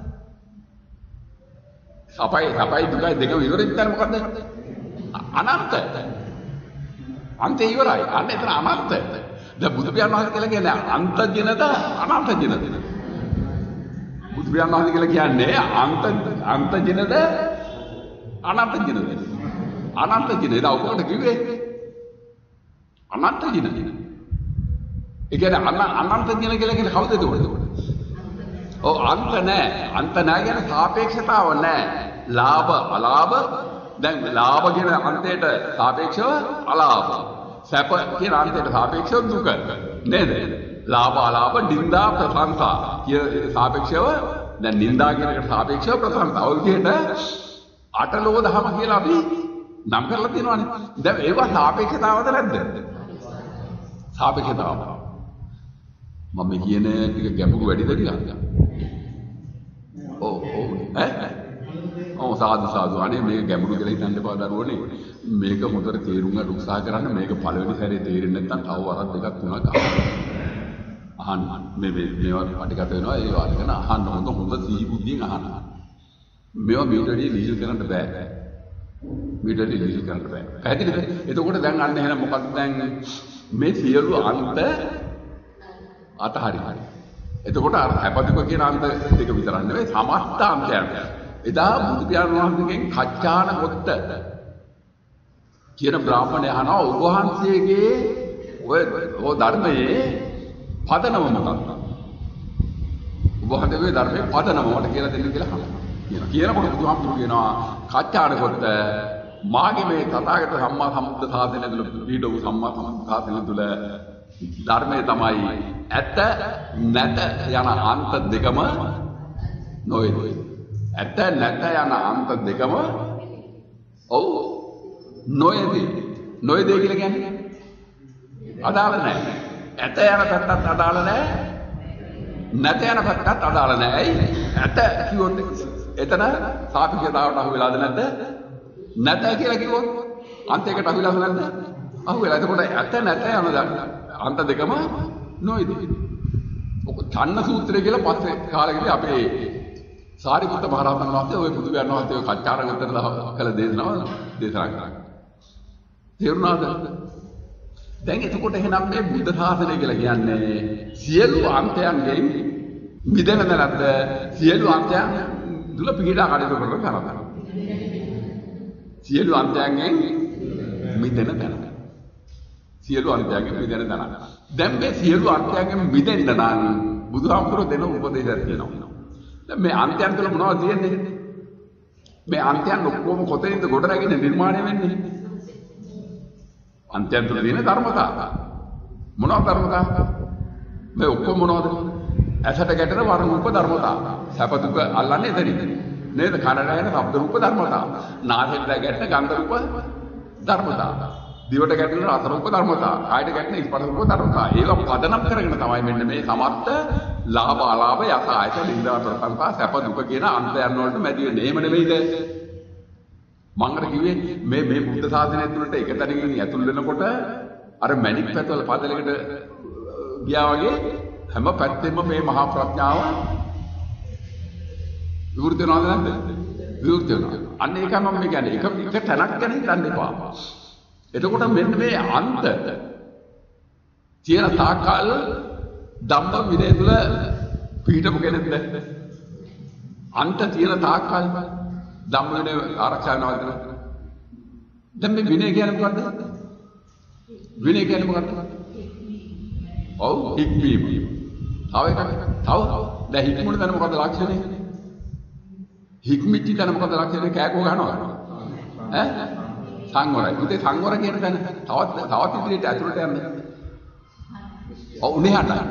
සපයි සපයි දුකයි දෙකම ඉවරෙච්ච තැන මොකද්ද? අනන්ත. අන්තය ඉවරයි. අන්න එතන අනන්ත. දැන් බුදු පියාණන් වහන්සේ කියලා කියන්නේ අන්ත ජනද අනන්ත ජනද? බුදු පියාණන් වහන්සේ කියලා කියන්නේ අන්ත අන්ත ජනද අනන්ත ජනද? අනන්ත ජනද. ඒක ඔක්කොට කිව්වේ අනන්ත ජන. ඒ කියන්නේ අනන්ත ජන කියලා කියන්නේ කවුද එතකොට? ඔව් අන්ත නැහැ. අන්ත නැහැ කියන්නේ සාපේක්ෂතාව නැහැ. ලාභ අලාභ දැන් ලාභ කියන අන්තයට සාපේක්ෂව අලාභ. සැප කියන අන්තයට සාපේක්ෂව දුක. නේද? ලාභ අලාභ නිന്ദා ප්‍රශංසා කියන සාපේක්ෂව දැන් නිന്ദා කියන එකට සාපේක්ෂව ප්‍රශංසා. ඔය විදිහට අටලෝ දහම කියලා අපි නම් කරලා තියෙනවානේ. දැන් ඒවා සාපේක්ෂතාවද නැද්ද? සාපේක්ෂතාව. මම කියන ටික ගැඹුරු වැඩිද ටිකක්? ඔව් ඔව් ඈ ඔව් සාදු සාදු අනේ මේක ගැඹුරු කියලා හිතන්න එපා දරුවනේ. මේක හොඳට තේරුම් ගන්න උත්සාහ කරන්න. මේක පළවෙනි සැරේ තේරෙන්නේ නැත්නම් තව වරක් දෙකක් තුනක් අහන්න. අහන්න මේ මේ මේවා පටිගත වෙනවා. ඒ වාදකන අහන්න හොඳ හොඳ සිහි බුද්ධියෙන් අහන්න. මේවා මියුටඩි ලීල් කරන්න බෑ. මියුටඩි ලීල් කරන්න බෑ. පැහැදිලිද? එතකොට දැන් අන්න එහෙනම් මොකක්ද දැන් මේ සියලු අන්ත අතහරි. එතකොට අර හැපදුක කියන අන්ත දෙක විතරක් නෙවෙයි සමස්ත අන්තයන්. එදා බුදු පියාණන් වහන්සේගෙන් කච්චාන කොත්ත කියන බ්‍රාහ්මණය අහනවා ඔබ වහන්සේගේ ඔය ඔය ධර්මයේ පදනම මොකක්ද? ඔබ වහන්සේගේ ධර්මයේ පදනම මට කියලා දෙන්න කියලා අහනවා. කියන කියනකොට බුදුහාමුදුරු කියනවා කච්චාන කොත්ත මාගේ මේ තථාගත සම්මා සම්බුද්ධ ශාසනය තුළ පිහිටවූ සම්මා සම්බුද්ධ ශාසනය තුළ ධර්මයේ තමයි ඇත නැත යන අන්ත දෙකම නොවේ. ඇත නැත යන අන්ත දෙකම ඔව් නොයේදී. නොයේදී කියලා කියන්නේ අදාළ නැහැ. ඇත යන පැත්තත් අදාළ නැහැ. නැත යන පැත්තත් අදාළ නැහැ. ඇයි? ඇත කිව්වොත් එතන සාපේක්ෂතාවට අහු වෙලාද නැද්ද? නැත කියලා කිව්වොත් අන්තයකට අහු වෙලාද නැද්ද? අහු වෙලා. එතකොට ඇත නැත යන අන්ත දෙකම නොයේදී. ඔක ඡන්න සූත්‍රය කියලා පස්සේ කාලෙකදී අපේ සාරිපුත්ත මහ රහතන් වහන්සේ ඔය බුදු පියාණන් වහන්සේ ඔය කච්චාරගතට කළ දේශනාව දේශනා කරා. තේරුණාද? දැන් එතකොට එහෙනම් මේ බුද්ධ ශාසනය කියලා කියන්නේ සියලු අන්තයන්ගෙන් මිදෙන නැද්ද? සියලු අන්තයන් දුල පිළිලා කටයුතු කරන තරම. සියලු අන්තයන්ගෙන් මිදෙන තැන. සියලු අන්තයන්ගෙන් මිදෙන තැන. දැන් මේ සියලු අන්තයන්ගෙන් මිදෙන්න නම් බුදුහාමුදුරුවෝ දෙන උපදේශයක් තියෙනවා. දැන් මේ අන්තයන් තුළ මොනවද තියෙන්නේ? මේ අන්තයන් ඔක්කොම කොතනින්ද ගොඩ නැගෙන නිර්මාණය වෙන්නේ? අන්තයන් තුළ තියෙන ධර්මතා. මොනවද ධර්මතා? මේ ඔක්කොම මොනවද? ඇසට ගැටෙන වර්ණ රූප ධර්මතා. සැප දුක අල්ලන්නේ එතනින්. නේද? කනට ඇහෙන ශබ්ද රූප ධර්මතා. නාසයට ගැටෙන ගන්ධ රූප ධර්මතා. දිවට ගැටෙන රස රූප ධර්මතා. කායට ගැටෙන ස්පර්ශ රූප ධර්මතා. ඒක පදනම් කරගෙන තමයි මෙන්න මේ සමස්ත ලාභ අලාභ යස ආයත නින්දා ප්‍රසංසා සැප දුක කියන අන්තයන් වලට මැදි වෙන්නේ. එහෙම නෙවෙයිද? මම අර කිව්වේ මේ මේ බුද්ධ ශාසනය තුළට එක තැනකින් ඇතුල් වෙනකොට අර මැණික් පැතවල පදලයකට ගියා වගේ හැම පැත්තෙම මේ මහා ප්‍රඥාව විවෘත වෙනවද නැද්ද? විවෘත වෙනවා. අන්න ඒකයි මම කියන්නේ. එක එක තැනක් ගැන හිතන්න එපා. එතකොට මෙන්න මේ අන්ත තියෙන තාකල් ධම්ම විනය තුල පිහිටපු කෙනෙක්ද? අන්ත තියෙන තාකල් ධම්ම විනය ආරක්ෂා වෙනවද? දැන් මේ විනය කියන්නේ මොකද්ද? විනය කියන්නේ මොකද්ද? ඔව් හික්මීම. තව එකක්. තව දැන් හික්මුණ දැන මොකද්ද ලක්ෂණය? හික්මිච්ච දැන මොකද්ද ලක්ෂණය? කෑකෝ ගන්නවා. ඈ සංවරයි. උදේ සංවර කියන තැන තවත් තවත් ඉදිරියට ඇතුළට යන්න. ඔව් උනේහට.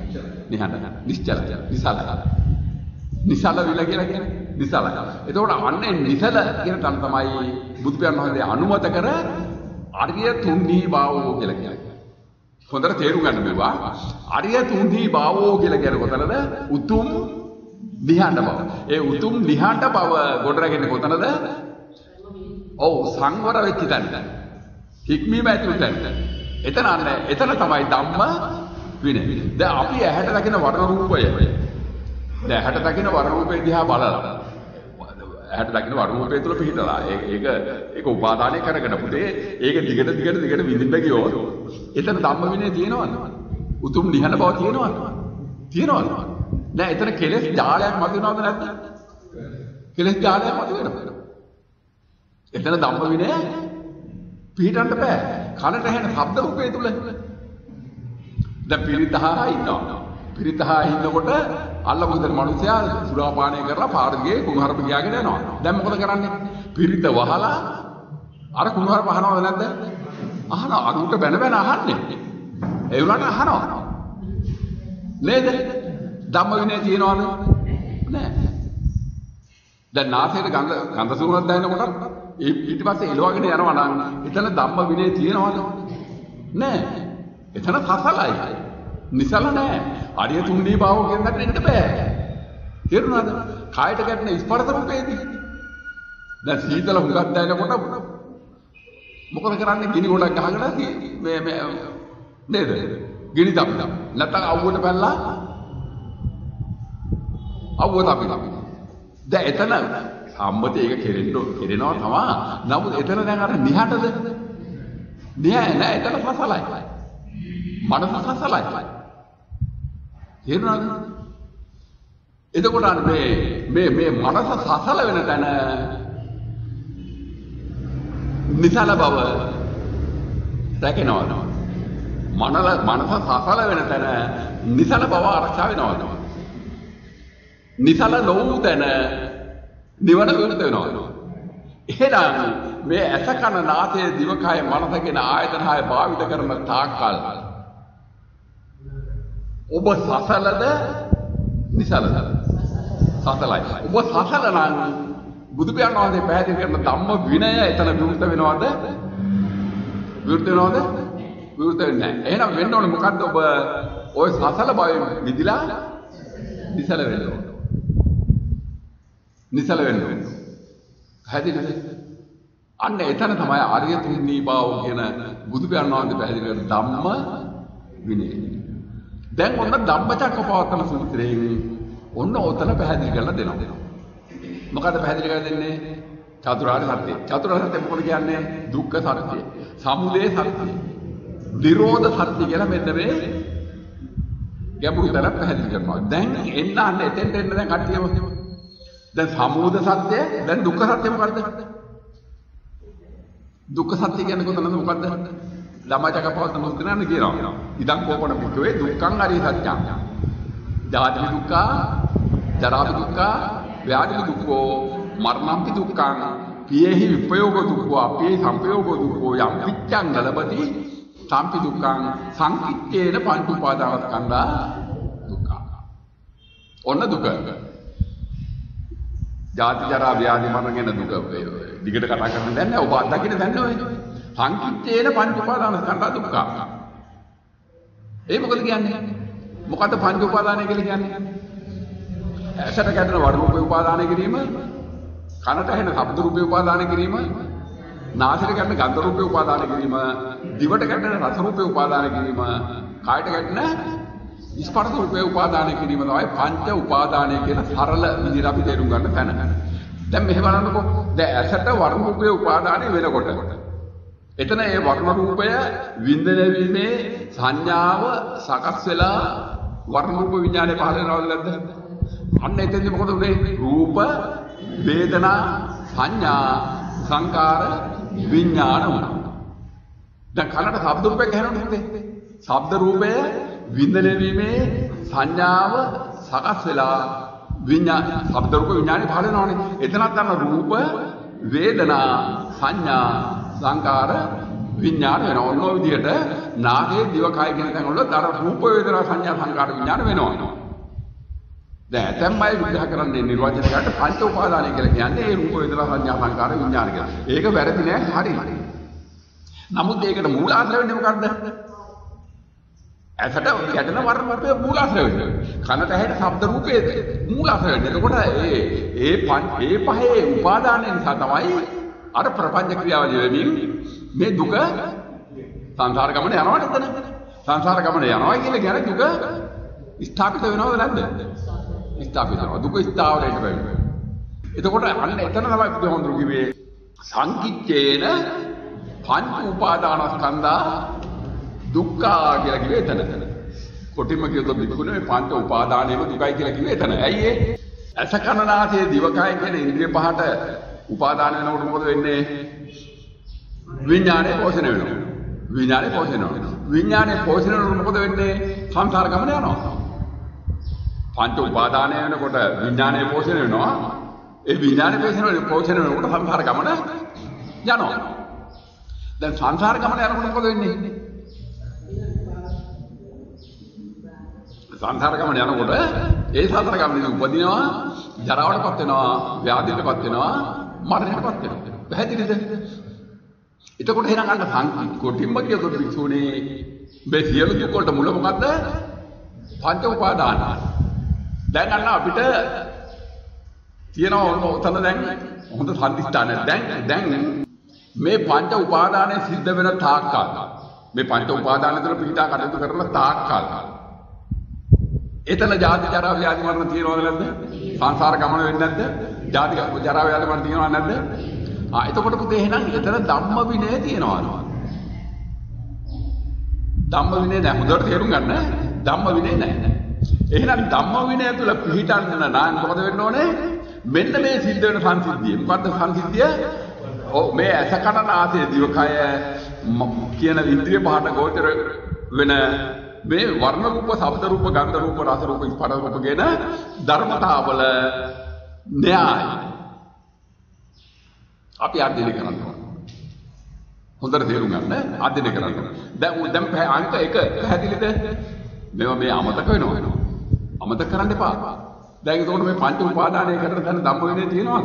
නිහඬ නිශ්චල නිසල නිසල විල කියලා කියන්නේ නිසල. එතකොට අන්නේ නිසල කියන තන තමයි බුදු පියාණන් වහන්සේ අනුමත කර අරිය තුන්හි භාවෝ කියලා කියන්නේ. හොඳට තේරුම් ගන්න බැලුවා. අරිය තුන්හි භාවෝ කියලා කියන්නේ කොතනද? උතුම් නිහඬ බව. ඒ උතුම් නිහඬ බව ගොඩනගන්නේ කොතනද? ඔව් සංවර වෙච්ච තැන. හික්මීම ඇතුළු තැන. එතන අන්න එතන තමයි ධම්ම විනය. දැන් අපි ඇහැට දකින වර්ණ රූපය. දැන් ඇහැට දකින වර්ණ රූපය දිහා බලලා. ඇහැට දකින වර්ණ රූපය තුල පිහිටලා. ඒක ඒක උපාදානය කරගෙන පුතේ. ඒක දිගට දිගට දිගට විඳින්න ගියොත් එතන ධම්ම විනය තියෙනවද? උතුම් නිහඬ බව තියෙනවද? තියෙනවද? දැන් එතන කෙලෙස් ජාලයක් මතුවෙනවද නැද්ද? කෙලෙස් ජාලයක් මතුවෙනවා. එතන ධම්ම විනය පිළිටන්න බෑ. කනට ඇහෙන ශබ්ද රූපය තුල. දැන් පිරිතහා ඉන්නවා. පිරිතහා ඉන්නකොට අල්ලමුදෙන මිනිසයා සුරාපානය කරලා පාරේ කුණුහරුප ගියාගෙන යනවා. දැන් මොකද කරන්නේ? පිරිත වහලා අර කුණුහරුප අහනවද නැද්ද? අහනවා. අරුට බැන බැන අහන්නේ. ඒ උනට අහනවා. නේද? ධම්ම විනය තියෙනවද? නෑ. දැන් නාසයට ගඳ ගඳ සුවඳක් දැනෙනකොට ඒ ඊට පස්සේ එලවගෙන යනවා නම් එතන ධම්ම විනය තියෙනවද? නෑ. එතන සසලයි. නිසල නෑ. අරිය තුන්හි භාවෝ කියන දන්න ඉන්න බෑ. තේරුණාද? කායට ගැටෙන ස්පර්ශ රූපේදී. දැන් සීතල හුඟක් දැනෙනකොට මොකද කරන්නේ? ගිනි ගොඩක් ගහගෙන මේ මේ නේද? ගිනි තප්පි. නැත්නම් අවුවට පැනලා අවුව තප්පි. දැන් එතන සම්මතය ඒක කෙරෙන්න කෙරෙනවා තමයි. නමුත් එතන දැන් අර නිහඬද? නිහඬ නෑ. එතන සසලයි. මනස සසලයි. තේරුණාද? එතකොට අර මේ මේ මේ මනස සසල වෙන තැන නිසල බව දැකෙනවද? මනල මනස සසල වෙන තැන නිසල බව ආරක්ෂා වෙනවද? නිසල නොවු තැන නිවන විරුද්ධ වෙනවා. එහෙනම් මේ ඇස කන නාසය දිවකය මනස කියන ආයතන හය භාවිත කරන තාක්කල් ඔබ සසලද නිසලද? සසලයි. ඔබ සසල නම් බුදු පියාණන් වහන්සේ පැහැදිලි කරන ධම්ම විනය එතන විරුද්ධ වෙනවද? විරුද්ධ වෙනවද? විරුද්ධ වෙන්නේ නැහැ. එහෙනම් වෙන්න ඕනේ මොකද්ද? ඔබ ওই සසල භවයෙන් මිදිලා නිසල වෙන්න ඕනේ. නිසල වෙන්න ඕනේ. පැහැදිලිද? අන්න එතන තමයි ආර්ය තුන්හි භාවෝ කියන බුදු පියාණන් වහන්සේ පැහැදිලි කරන ධම්ම විනය. දැන් ඔන්න ධම්මචක්කපවත්තන සූත්‍රයෙන් ඔන්න ඔතන පැහැදිලි කරලා දෙනවා. මොකද පැහැදිලි කරලා දෙන්නේ? චතුරාර්ය සත්‍ය. චතුරාර්ය සත්‍ය මොකද කියන්නේ? දුක්ඛ සත්‍ය, සමුදය සත්‍ය, නිරෝධ සත්‍ය කියලා මෙන්න මේ ගැඹුරු තැනක් පැහැදිලි කරනවා. දැන් එන්න අන්න එතෙන්ට එන්න දැන් කට්ටියම. දැන් සමුදය සත්‍ය, දැන් දුක්ඛ සත්‍ය මොකද්ද? දුක්ඛ සත්‍ය කියන්නේ කොතනද මොකද්ද? ධම්මචක්කපවත්තන සූත්‍රයෙන් කියනවා. ඉදං කෝපන පිටුවේ දුක්ඛං අරිය සත්‍යං. ජාති දුක්ඛ, ජරා දුක්ඛ, ව්‍යාධි දුක්ඛෝ, මරණම්පි දුක්ඛං, පියේහි විපයෝග දුක්ඛෝ, අපේ සංපයෝග දුක්ඛෝ යම් පිච්ඡං නලබති සම්පි දුක්ඛං සංකිට්ඨේන පංච උපාදානස්කන්ධා දුක්ඛ. ඔන්න දුක. ජාති ජරා ව්‍යාධි මරණ ගැන දුක දිගට කතා කරන්න දැන් නෑ. ඔබ අත්දකින්න දැන් නෑ. සංකිට්ඨේන පංච උපාදානස්කන්ධා දුක්ඛ. ඒ මොකද කියන්නේ? මොකද්ද පංච උපාදානය කියලා කියන්නේ? ඇසට ගැටෙන වර්ණ රූපේ උපාදානය කිරීම, කනට ඇහෙන ශබ්ද රූපේ උපාදානය කිරීම, නාසයට ගැටෙන ගන්ධ රූපේ උපාදානය කිරීම, දිවට ගැටෙන රස රූපේ උපාදානය කිරීම, කායට ගැටෙන ස්පර්ශ රූපේ උපාදානය කිරීම තමයි පංච උපාදානය කියන සරල විදිහට අපි තේරුම් ගන්න තැන. දැන් මෙහෙම බලන්නකෝ. දැන් ඇසට වර්ණ රූපේ උපාදානය වෙනකොට එතන ඒ වර්ණ රූපය වින්දනය වීමේ සංඥාව සකස් වෙලා වර්ණ රූප විඥානය පහළ වෙනවද නැද්ද? අන්න එතෙන්දී මොකද උනේ? රූප, වේදනා, සංඥා, සංකාර, විඥාන වුණා. දැන් කනට ශබ්ද රූපයක් ඇහෙනවද නැද්ද? ශබ්ද රූපය වින්දනය වීමේ සංඥාව සකස් වෙලා විඥාන ශබ්ද රූප විඥානය පහළ වෙනවනේ. එතනත් අන්න රූප, වේදනා, සංඥා, සංකාර, විඥාන වෙනවා. ඔන්න ඔය විදිහට නාසයේ දිවකය කියන තැන් වල දර රූප වේදනා සංඥා සංකාර විඥාන වෙනවා. දැන් ඇතැම් අය විග්‍රහ කරන්නේ නිර්වචන කරලා පංච උපාදානය කියලා කියන්නේ ඒ රූප වේදනා සංඥා සංකාර විඥාන කියලා. ඒක වැරදි නෑ හරි. නමුත් ඒකට මූලාශ්‍රය වෙන්නේ මොකද්ද? ඇසට ගැටෙන වර්ණ වර්ගයේ මූලාශ්‍රය වෙන්නේ. කනට ඇහෙන ශබ්ද රූපයේ මූලාශ්‍රය වෙන්නේ. එතකොට ඒ ඒ ඒ පහේ උපාදානය නිසා තමයි අර ප්‍රපංච ක්‍රියාවලිය වෙමින් මේ දුක සංසාර ගමන යනවා නේද? සංසාර ගමන යනවා කියලා කියන්නේ දුක ස්ථාපිත වෙනවද නැද්ද? ස්ථාපිත වෙනවා. දුක ස්ථාවරයට වෙනවා. එතකොට අන්න එතන තමයි බුදුහාමුදුරු කිව්වේ සංකිච්ඡේන පංච උපාදානස්කන්ධා දුක්ඛා කියලා කිව්වේ එතන. කොටිම කියතොත් බිකුනේ මේ පංච උපාදානෙම දුකයි කියලා කිව්වේ එතන. ඇයි ඒ? අස කනනාසයේ දිවකය කියන ඉන්ද්‍රිය පහට උපාදාන වෙනකොට මොකද වෙන්නේ? විඥානේ පෝෂණය වෙනවා. විඥානේ පෝෂණය වෙනවා. විඥානේ පෝෂණය වෙනකොට මොකද වෙන්නේ? සංසාර ගමන යනවා. පංච උපාදානය වෙනකොට විඥානේ පෝෂණය වෙනවා. ඒ විඥානේ පෝෂණය පෝෂණය වෙනකොට සංසාර ගමන යනවා. දැන් සංසාර ගමන යනකොට මොකද වෙන්නේ? සංසාර ගමන යනකොට ඒ සංසාර ගමනේ උපදිනවා, ජරාවටපත් වෙනවා, ව්‍යාධියටපත් වෙනවා, මරණයටපත් වෙනවා. පැහැදිලිද? එතකොට එහෙනම් අන්න සංකීර්ණ කොටිම්ම කියතොත් වික්ෂුනේ මේ සියලු දුක් වලට මුල මොකද්ද? පංච උපාදාන. දැන් අන්න අපිට තියෙනවා උතන දැන් හොඳ සම්දිස්ථානය. දැන් දැන් මේ පංච උපාදානයේ සිද්ධ වෙන තාක්කල් මේ පංච උපාදාන තුළ පිටා කටයුතු කරන තාක්කල් එතන ජාති ජරා ව්‍යාධි මරණ තියෙනවද නැද්ද? සංසාර ගමන වෙන්නේ නැද්ද? ජාති ජරා ව්‍යාධි මරණ තියෙනවද නැද්ද? ආ එතකොට පුතේ එහෙනම් එතන ධම්ම විනය තියෙනවා. ධම්ම විනය නැහැ. හොඳට තේරුම් ගන්න. ධම්ම විනය නැහැ. එහෙනම් ධම්ම විනය තුළ පිළිටන්න නම් මොකද වෙන්න ඕනේ? මෙන්න මේ සිද්ධ වෙන සංසිද්ධිය. මොකද්ද සංසිද්ධිය? ඔව් මේ ඇස කන නාසය දිවකය කියන ඉන්ද්‍රිය පහට ගෝචර වෙන මේ වර්ණ රූප, ශබ්ද රූප, ගන්ධ රූප, රස රූප, ස්පර්ශ රූප කියන ධර්මතාවල න්‍යාය අපි අධ්‍යයනය කරනවා. හොඳට තේරුම් ගන්න අධ්‍යයනය කරනවා. දැන් දැන් අංක එක පැහැදිලිද? මේවා මේ අමතක වෙනවා. අමතක කරන්න එපා. දැන් ඒකෝට මේ පංච උපාදානය කරන තැන ධම්ම විනය තියෙනවද?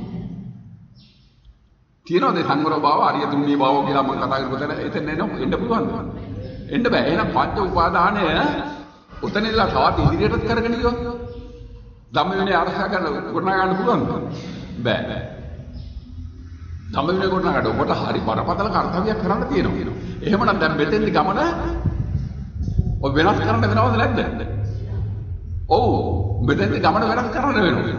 තියෙනවද සංවර භාව, අරිය තුන්ණී භාව කියලා මම කතා කරපු තැන එතන එන්න එන්න පුළුවන්ද? එන්න බෑ. එහෙනම් පංච උපාදානය උතනෙලා තවත් ඉදිරියටත් කරගෙන ගියොත් ධම්ම විනය ආරක්ෂා කරන ගොඩනගා ගන්න පුළුවන්ද? බෑ. ධම්ම විනය ගොඩනගා ගන්න ඔබට හරි බරපතල කර්තව්‍යයක් කරන්න තියෙනවා. එහෙමනම් දැන් මෙතෙන්දි ගමන ඔය වෙනස් කරන්න වෙනවද නැද්ද? ඔව් මෙතෙන්දි ගමන වෙනස් කරන්න වෙනවා.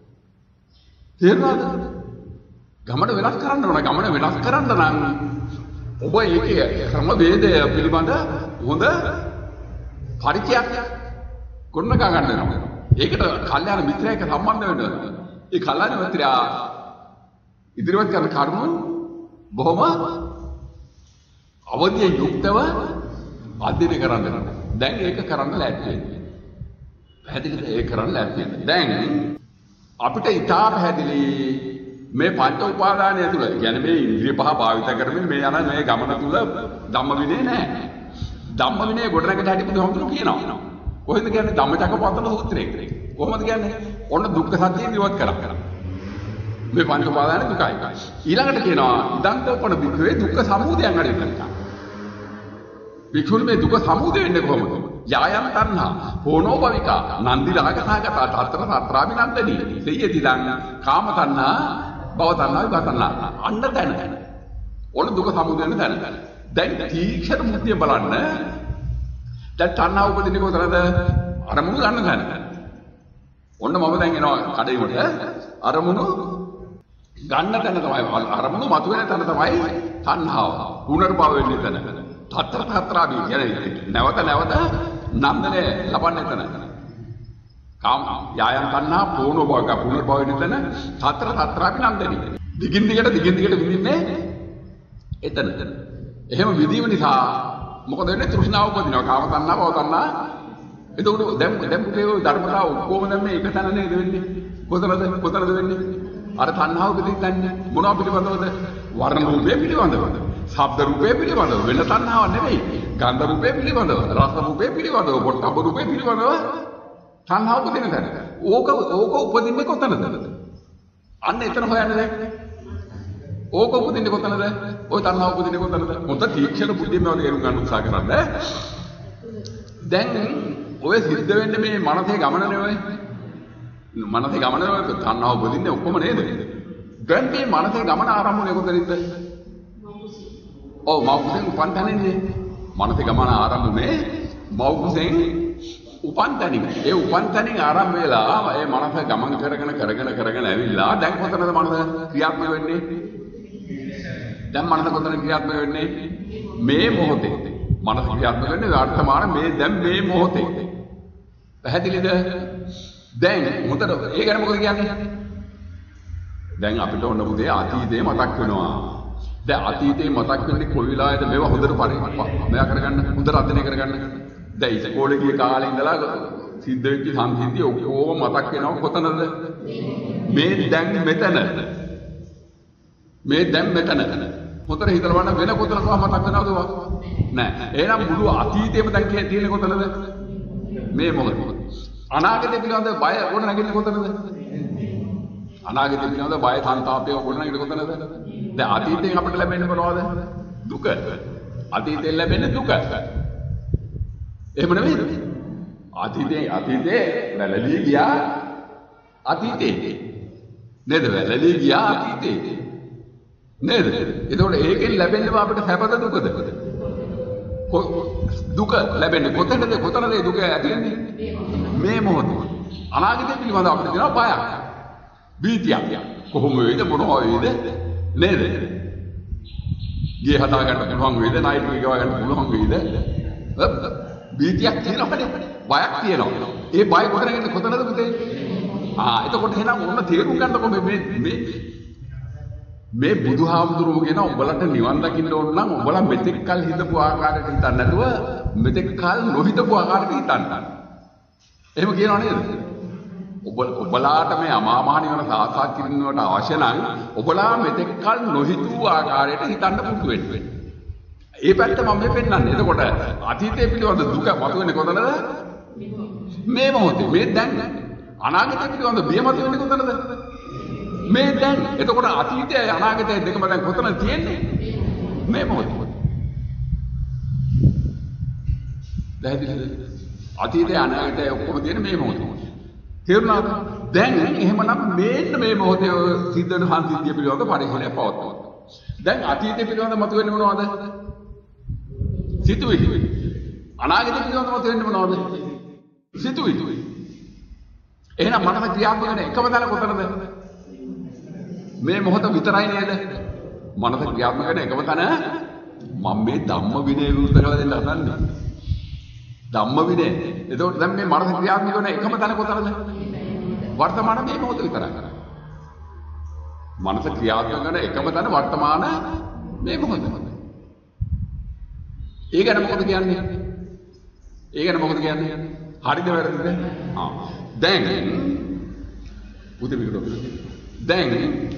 තේරුණාද? ගමන වෙනස් කරන්න ඕන. ගමන වෙනස් කරන්න නම් ඔබ ඒකේ ක්‍රම වේදය පිළිබඳ හොඳ පරිචයක් ගොඩනගා ගන්න වෙනවා. ඒකට කල්යාණ මිත්‍රයෙක් සම්බන්ධ වෙන්න වෙනවා. ඒ කල්යාණ මිත්‍රයා ඉදිරියට කරන කරුණු බොහොම අවධියෙන් යුක්තව අධ්‍යයනය කරන්න වෙනවා. දැන් ඒක කරන්න ලෑස්ති වෙන්න. පැහැදිලිද? ඒක කරන්න ලෑස්ති වෙන්න. දැන් අපිට ඉතා පැහැදිලි මේ පංච උපාදානය තුළ කියන්නේ මේ ඉන්ද්‍රිය පහ භාවිත කරමින් මේ යන මේ ගමන තුළ ධම්ම විනය නැහැ. ධම්ම විනය ගොඩනගට හැටි බුදුහාමුදුරු කියනවා. කොහෙන්ද කියන්නේ? ධම්මචක්කපවත්තන සූත්‍රයේ. කොහොමද කියන්නේ? ඔන්න දුක්ඛ සත්‍ය නිරෝධ කරා. මේ පංච උපාදාන දුකයි. ඊළඟට කියනවා ඉදං කෝපන බික්කවේ දුක්ඛ සමුදයං අරින්න. වික්ෂුන් මේ දුක සමුදය වෙන්නේ කොහොමද? යායන් තණ්හා හෝනෝ භවිකා නන්දි රාගසහගතා තතර තත්‍රාවිනන්දනී දෙයති දං කාම තණ්හා භව තණ්හා විභව තණ්හා අන්න තැන ඔන්න දුක සමුදය වෙන තැන. දැන් තීක්ෂණ මුත්‍ය බලන්න. දැන් තණ්හා උපදින්නේ කොතනද? අරමුණු ගන්න තැන. ඔන්න මම දැන් එනවා කඩේකට අරමුණු ගන්න තැන තමයි අරමුණු මතුවෙන තැන තමයි තණ්හාව. පුනර්භව වෙන්නේ තැන. තත්‍ර තත්‍රාවි කියන්නේ නැවත නැවත නන්දනේ ලබන්නේ තැන. කාම යායන් තණ්හා පෝනෝ භවක පුනර්භව වෙන්නේ තැන. තත්‍ර තත්‍රාවි නන්දනී. දිගින් දිගට දිගින් දිගට විඳින්නේ එතන. එහෙම විඳීම නිසා මොකද වෙන්නේ? තෘෂ්ණාව උපදිනවා. කාම තණ්හා භව තණ්හා. එතකොට දැන් දැන් පුතේ ඔය ධර්මතාව ඔක්කොම දැන් මේ එක තැන නේද වෙන්නේ? කොතනද කොතනද වෙන්නේ? අර තණ්හාව පිළිගන්නේ මොනවා පිළිබඳවද? වර්ණ රූපය පිළිබඳව. ශබ්ද රූපේ පිළිබඳව වෙන තණ්හාවක් නෙවෙයි. ගන්ධ රූපේ පිළිබඳව, රස රූපේ පිළිබඳව, පොට්ටබ්බ රූපේ පිළිබඳව තණ්හාව උපදින තැන. ඕක ඕක උපදින්නේ කොතනද? අන්න එතන හොයන්න දැන්. ඕක උපදින්නේ කොතනද? ওই තණ්හාව උපදින්නේ කොතනද? මොකද තීක්ෂණ බුද්ධියෙන් මේවා තේරුම් ගන්න උත්සාහ කරන්න. දැන් ඔය සිද්ධ වෙන්නේ මේ මනසේ ගමන නෙවෙයි. මනසේ ගමන නෙවෙයි තණ්හාව උපදින්නේ ඔක්කොම නේද? දැන් මේ මනසේ ගමන ආරම්භුනේ කොතනින්ද? ඔව් මෞඛුසෙන් උපන් තැනින්නේ. මනසේ ගමන ආරම්භුනේ මෞඛුසෙන් උපන් තැනින්. ඒ උපන් තැනින් ආරම්භ වෙලා ඒ මනස ගමන් කරගෙන කරගෙන කරගෙන ඇවිල්ලා දැන් කොතනද මනස ක්‍රියාත්මක වෙන්නේ? දැන් මනස කොතන ක්‍රියාත්මක වෙන්නේ? මේ මොහොතේ. මනස ක්‍රියාත්මක වෙන්නේ වර්තමාන මේ දැන් මේ මොහොතේ. පැහැදිලිද? දැන් මොකද ඒ ගැන මොකද කියන්නේ? දැන් අපිට ඕන පුතේ අතීතේ මතක් වෙනවා. දැන් අතීතේ මතක් වෙන්නේ කොයි වෙලාවේද මේවා හොඳට පරිමයා කරගන්න, හොඳට අධ්‍යයනය කරගන්න. දැන් ඉස්කෝලේ ගිය කාලේ ඉඳලා සිද්ධ වෙච්ච සංසිද්ධි ඔක්කොම මතක් වෙනවා කොතනද? මේ දැන් මෙතන. මේ දැන් මෙතන. හොඳට හිතලා බලන්න වෙන කොතනකව මතක් වෙනවද? නෑ. එහෙනම් මුළු අතීතේම දැන් තියෙන්නේ කොතනද? මේ මොහොතේ. අනාගතේ පිළිබඳ බය ඕන නැගින්නේ කොතනද? අනාගතේ පිළිබඳ බය සංතාපය ඕන නැගින්නේ කොතනද? දැන් අතීතයෙන් අපිට ලැබෙන්නේ මොනවද? දුක. අතීතයෙන් ලැබෙන්නේ දුක. එහෙම නෙමෙයිද? අතීතේ අතීතේ වැළලී ගියා අතීතේ. නේද? වැළලී ගියා අතීතේ. නේද? එතකොට ඒකෙන් ලැබෙන්නේ අපිට සැපද දුකද? දුක ලැබෙන්නේ කොතනද? කොතනද දුක ඇති වෙන්නේ? මේ මොහොතේ. අනාගතය පිළිබඳව අපිට තියෙනවා බයක්. බීතියක්. කොහොම වේද මොනවා වේද? නේද? ගේ හදා ගන්න පුළුවන් වේද? නයිට් එක ගව ගන්න පුළුවන් වේද? බීතියක් තියෙනවනේ. බයක් තියෙනවා. ඒ බය කොතනද කොතනද පුතේ? ආ එතකොට එහෙනම් ඔන්න තේරුම් ගන්නකො මේ මේ මේ බුදුහාමුදුරුවෝ කියන උඹලට නිවන් දකින්න ඕන නම් උඹලා මෙතෙක් කල් හිතපු ආකාරයට හිතන්න නැතුව මෙතෙක් කල් නොහිතපු ආකාරයට හිතන්න. එහෙම කියනවා නේද? ඔබ ඔබලාට මේ අමා මහ නිවන සාක්ෂාත් කිරීමට අවශ්‍ය නම් ඔබලා මෙතෙක් කල් නොහිතපු ආකාරයට හිතන්න පුරුදු වෙන්න. ඒ පැත්ත මම මේ පෙන්නන්නේ. එතකොට අතීතයේ පිළිබඳ දුක මතුවෙන්නේ කොතනද? මේ මොහොතේ. මේ දැන්. අනාගතයේ පිළිබඳ බිය මතුවෙන්නේ කොතනද? මේ දැන්. එතකොට අතීතය අනාගතය දෙකම දැන් කොතනද තියෙන්නේ? මේ මොහොතේ. දැහැදිලිද? අතීතය අනාගතය ඔක්කොම තියෙන්නේ මේ මොහොතේ. තේරුණාද? දැන් එහෙමනම් මේන්න මේ මොහොතේ සිද්ධ වෙන සංසිද්ධිය පිළිබඳ පරිශීලනය පවත්වනවා. දැන් අතීතය පිළිබඳ මතුවෙන්නේ මොනවද? සිතුවිලි. අනාගතය පිළිබඳ මතුවෙන්නේ මොනවද? සිතුවිලි. එහෙනම් මනස ක්‍රියාත්මක වෙන එකම තැන කොතනද? මේ මොහොත විතරයි නේද? මනස ක්‍රියාත්මක වෙන එකම තැන මම මේ ධම්ම විනය විරුද්ධ කරලා දෙන්න හදන්නේ. ධම්ම විනය. එතකොට දැන් මේ මනස ක්‍රියාත්මක වෙන එකම තැන කොතනද? වර්තමාන මේ මොහොත විතරයි. මනස ක්‍රියාත්මක වෙන එකම තැන වර්තමාන මේ මොහොත. ඒ ගැන මොකද කියන්නේ? ඒ ගැන මොකද කියන්නේ? හරිද වැරදිද? ආ. දැන් උදේ විතර දැන්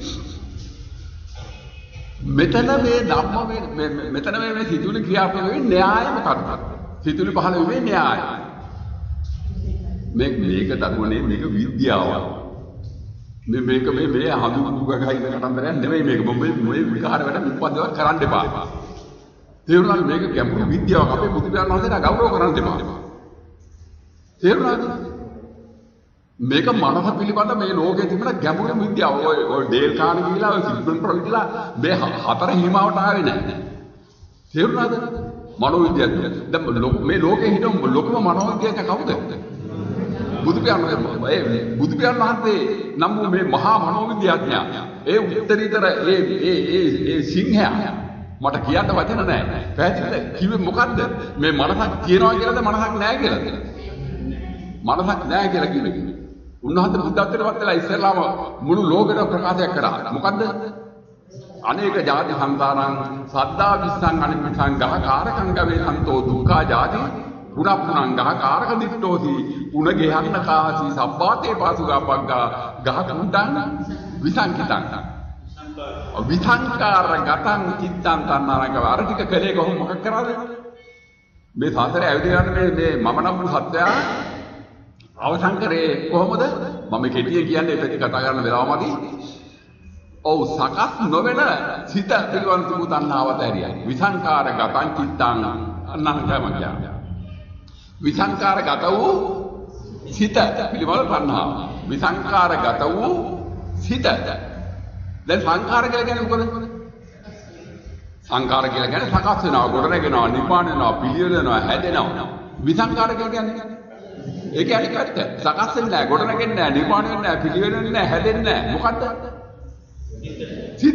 මෙතන මේ ධම්ම මේ මෙතන මේ සිතුවිලි ක්‍රියාත්මක වෙන්නේ න්‍යාය මොකක්ද? සිතුවිලි පහළ වෙන්නේ න්‍යාය. මේක මේක දරුවනේ මේක විද්‍යාවක්. මේ මේක මේ මේ හඳු ගගහින කතන්දරයක් නෙමෙයි මේක. මොකද මේ විකාර වැඩ උපද්දව කරන්න එපා. තේරුණාද? මේක ගැඹුරු විද්‍යාවක්. අපේ බුදු පියාණන් වහන්සේලා ගෞරව කරන්න එපා. තේරුණාද? මේක මනස පිළිබඳ මේ ලෝකයේ තිබෙන ගැඹුරු විද්‍යාව. ඔය ඔය ඩේල් කාන් කියලා ඔය සිග්මන්ඩ් ෆ්‍රොයිඩ්ලා මේ හතර හිමාවට ආවේ නැහැ. තේරුණාද? මනෝවිද්‍යාව. දැන් මේ ලෝකයේ හිටම ලොකුම මනෝවිද්‍යාවක කවුද? බුදු පියාණන් වහන්සේ. බුදු පියාණන් වහන්සේ නම් මේ මහා මනෝවිද්‍යාඥයා. ඒ උත්තරීතර ඒ ඒ ඒ ඒ සිංහයා මට කියන්න වචන නැහැ. පැහැදිලිද? කිව්වේ මොකද්ද? මේ මනසක් තියනවා කියලාද මනසක් නැහැ කියලාද? මනසක් නැහැ කියලා කිව්වේ. උන්වහන්සේ බුද්ධත්වයට පත් වෙලා ඉස්සෙල්ලාම මුළු ලෝකෙට ප්‍රකාශයක් කරා. මොකද්ද? අනේක ජාති සංසාරං සද්දා විස්සං අනිමිතං ගහකාරකං ගවේ සන්තෝ දුක්ඛා ජාති පුනප්පුනං ගහකාරක දිට්ඨෝසි උණ ගෙහන්න කාසි සබ්බාතේ පාසුගා පග්ගා ගහ කුණ්ඩං විසංකිතං විසංකාර ගතං චිත්තං තණ්හාරංග අර ටික කලේ කොහොම මොකක් කරාද මේ සාසරය ඇවිදලා යන මේ මේ මම නම් සත්‍යය අවසන් කරේ කොහොමද මම කෙටියෙන් කියන්නේ ඒක කතා කරන වෙලාවමදී ඔව් සකස් නොවන සිත පිළිවන් තුමු තණ්හාවත ඇරියයි විසංකාර ගතං චිත්තං අන්නංගම කියන්නේ විසංකාර ගත වූ සිත පිළිවන් තණ්හාව විසංකාර ගත වූ සිත දැන් සංඛාර කියලා කියන්නේ මොකද සංඛාර කියලා කියන්නේ සකස් වෙනවා ගොඩ නැගෙනවා නිර්මාණ වෙනවා පිළියෙල වෙනවා හැදෙනවා විසංඛාර කියලා කියන්නේ ඒ කියන්නේ පැත්ත සකස් වෙන්නේ නැහැ ගොඩ නැගෙන්නේ නැහැ නිර්මාණ වෙන්නේ නැහැ පිළියෙල වෙන්නේ නැහැ හැදෙන්නේ නැහැ මොකද්ද සිත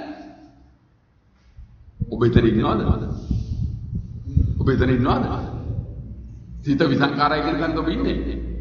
ඔබ එතන ඉන්නවද ඔබ එතන ඉන්නවද සිත විසංඛාරය කියන තැනක ඔබ ඉන්නේ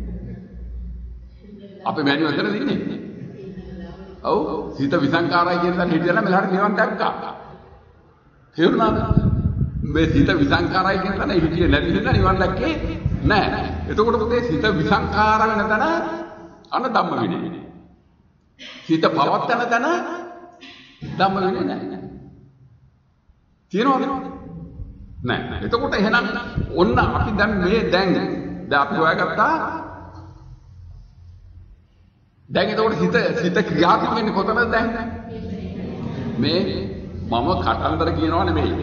අපේ මෑණියෝ එතනද ඉන්නේ ඔව් සිත විසංකාරයි කියන දේ හිටියලා මෙලහට නිවන් දැක්කා. තේරුණාද? මේ සිත විසංකාරයි කියන තැන හිටියේ නැති නිසා නිවන් දැක්කේ නැහැ. එතකොට පුතේ සිත විසංකාර වෙන තැන අන්න ධම්ම විනය. සිත පවත්තන තැන ධම්ම විනය නැහැ. තේරෙනවද? නැහැ. එතකොට එහෙනම් ඔන්න අපි දැන් මේ දැන් දැන් අපි හොයාගත්තා දැන් එතකොට හිත හිත ක්‍රියාත්මක වෙන්නේ කොතනද දැන් මේ මම කටන්දර කියනවා නෙමෙයි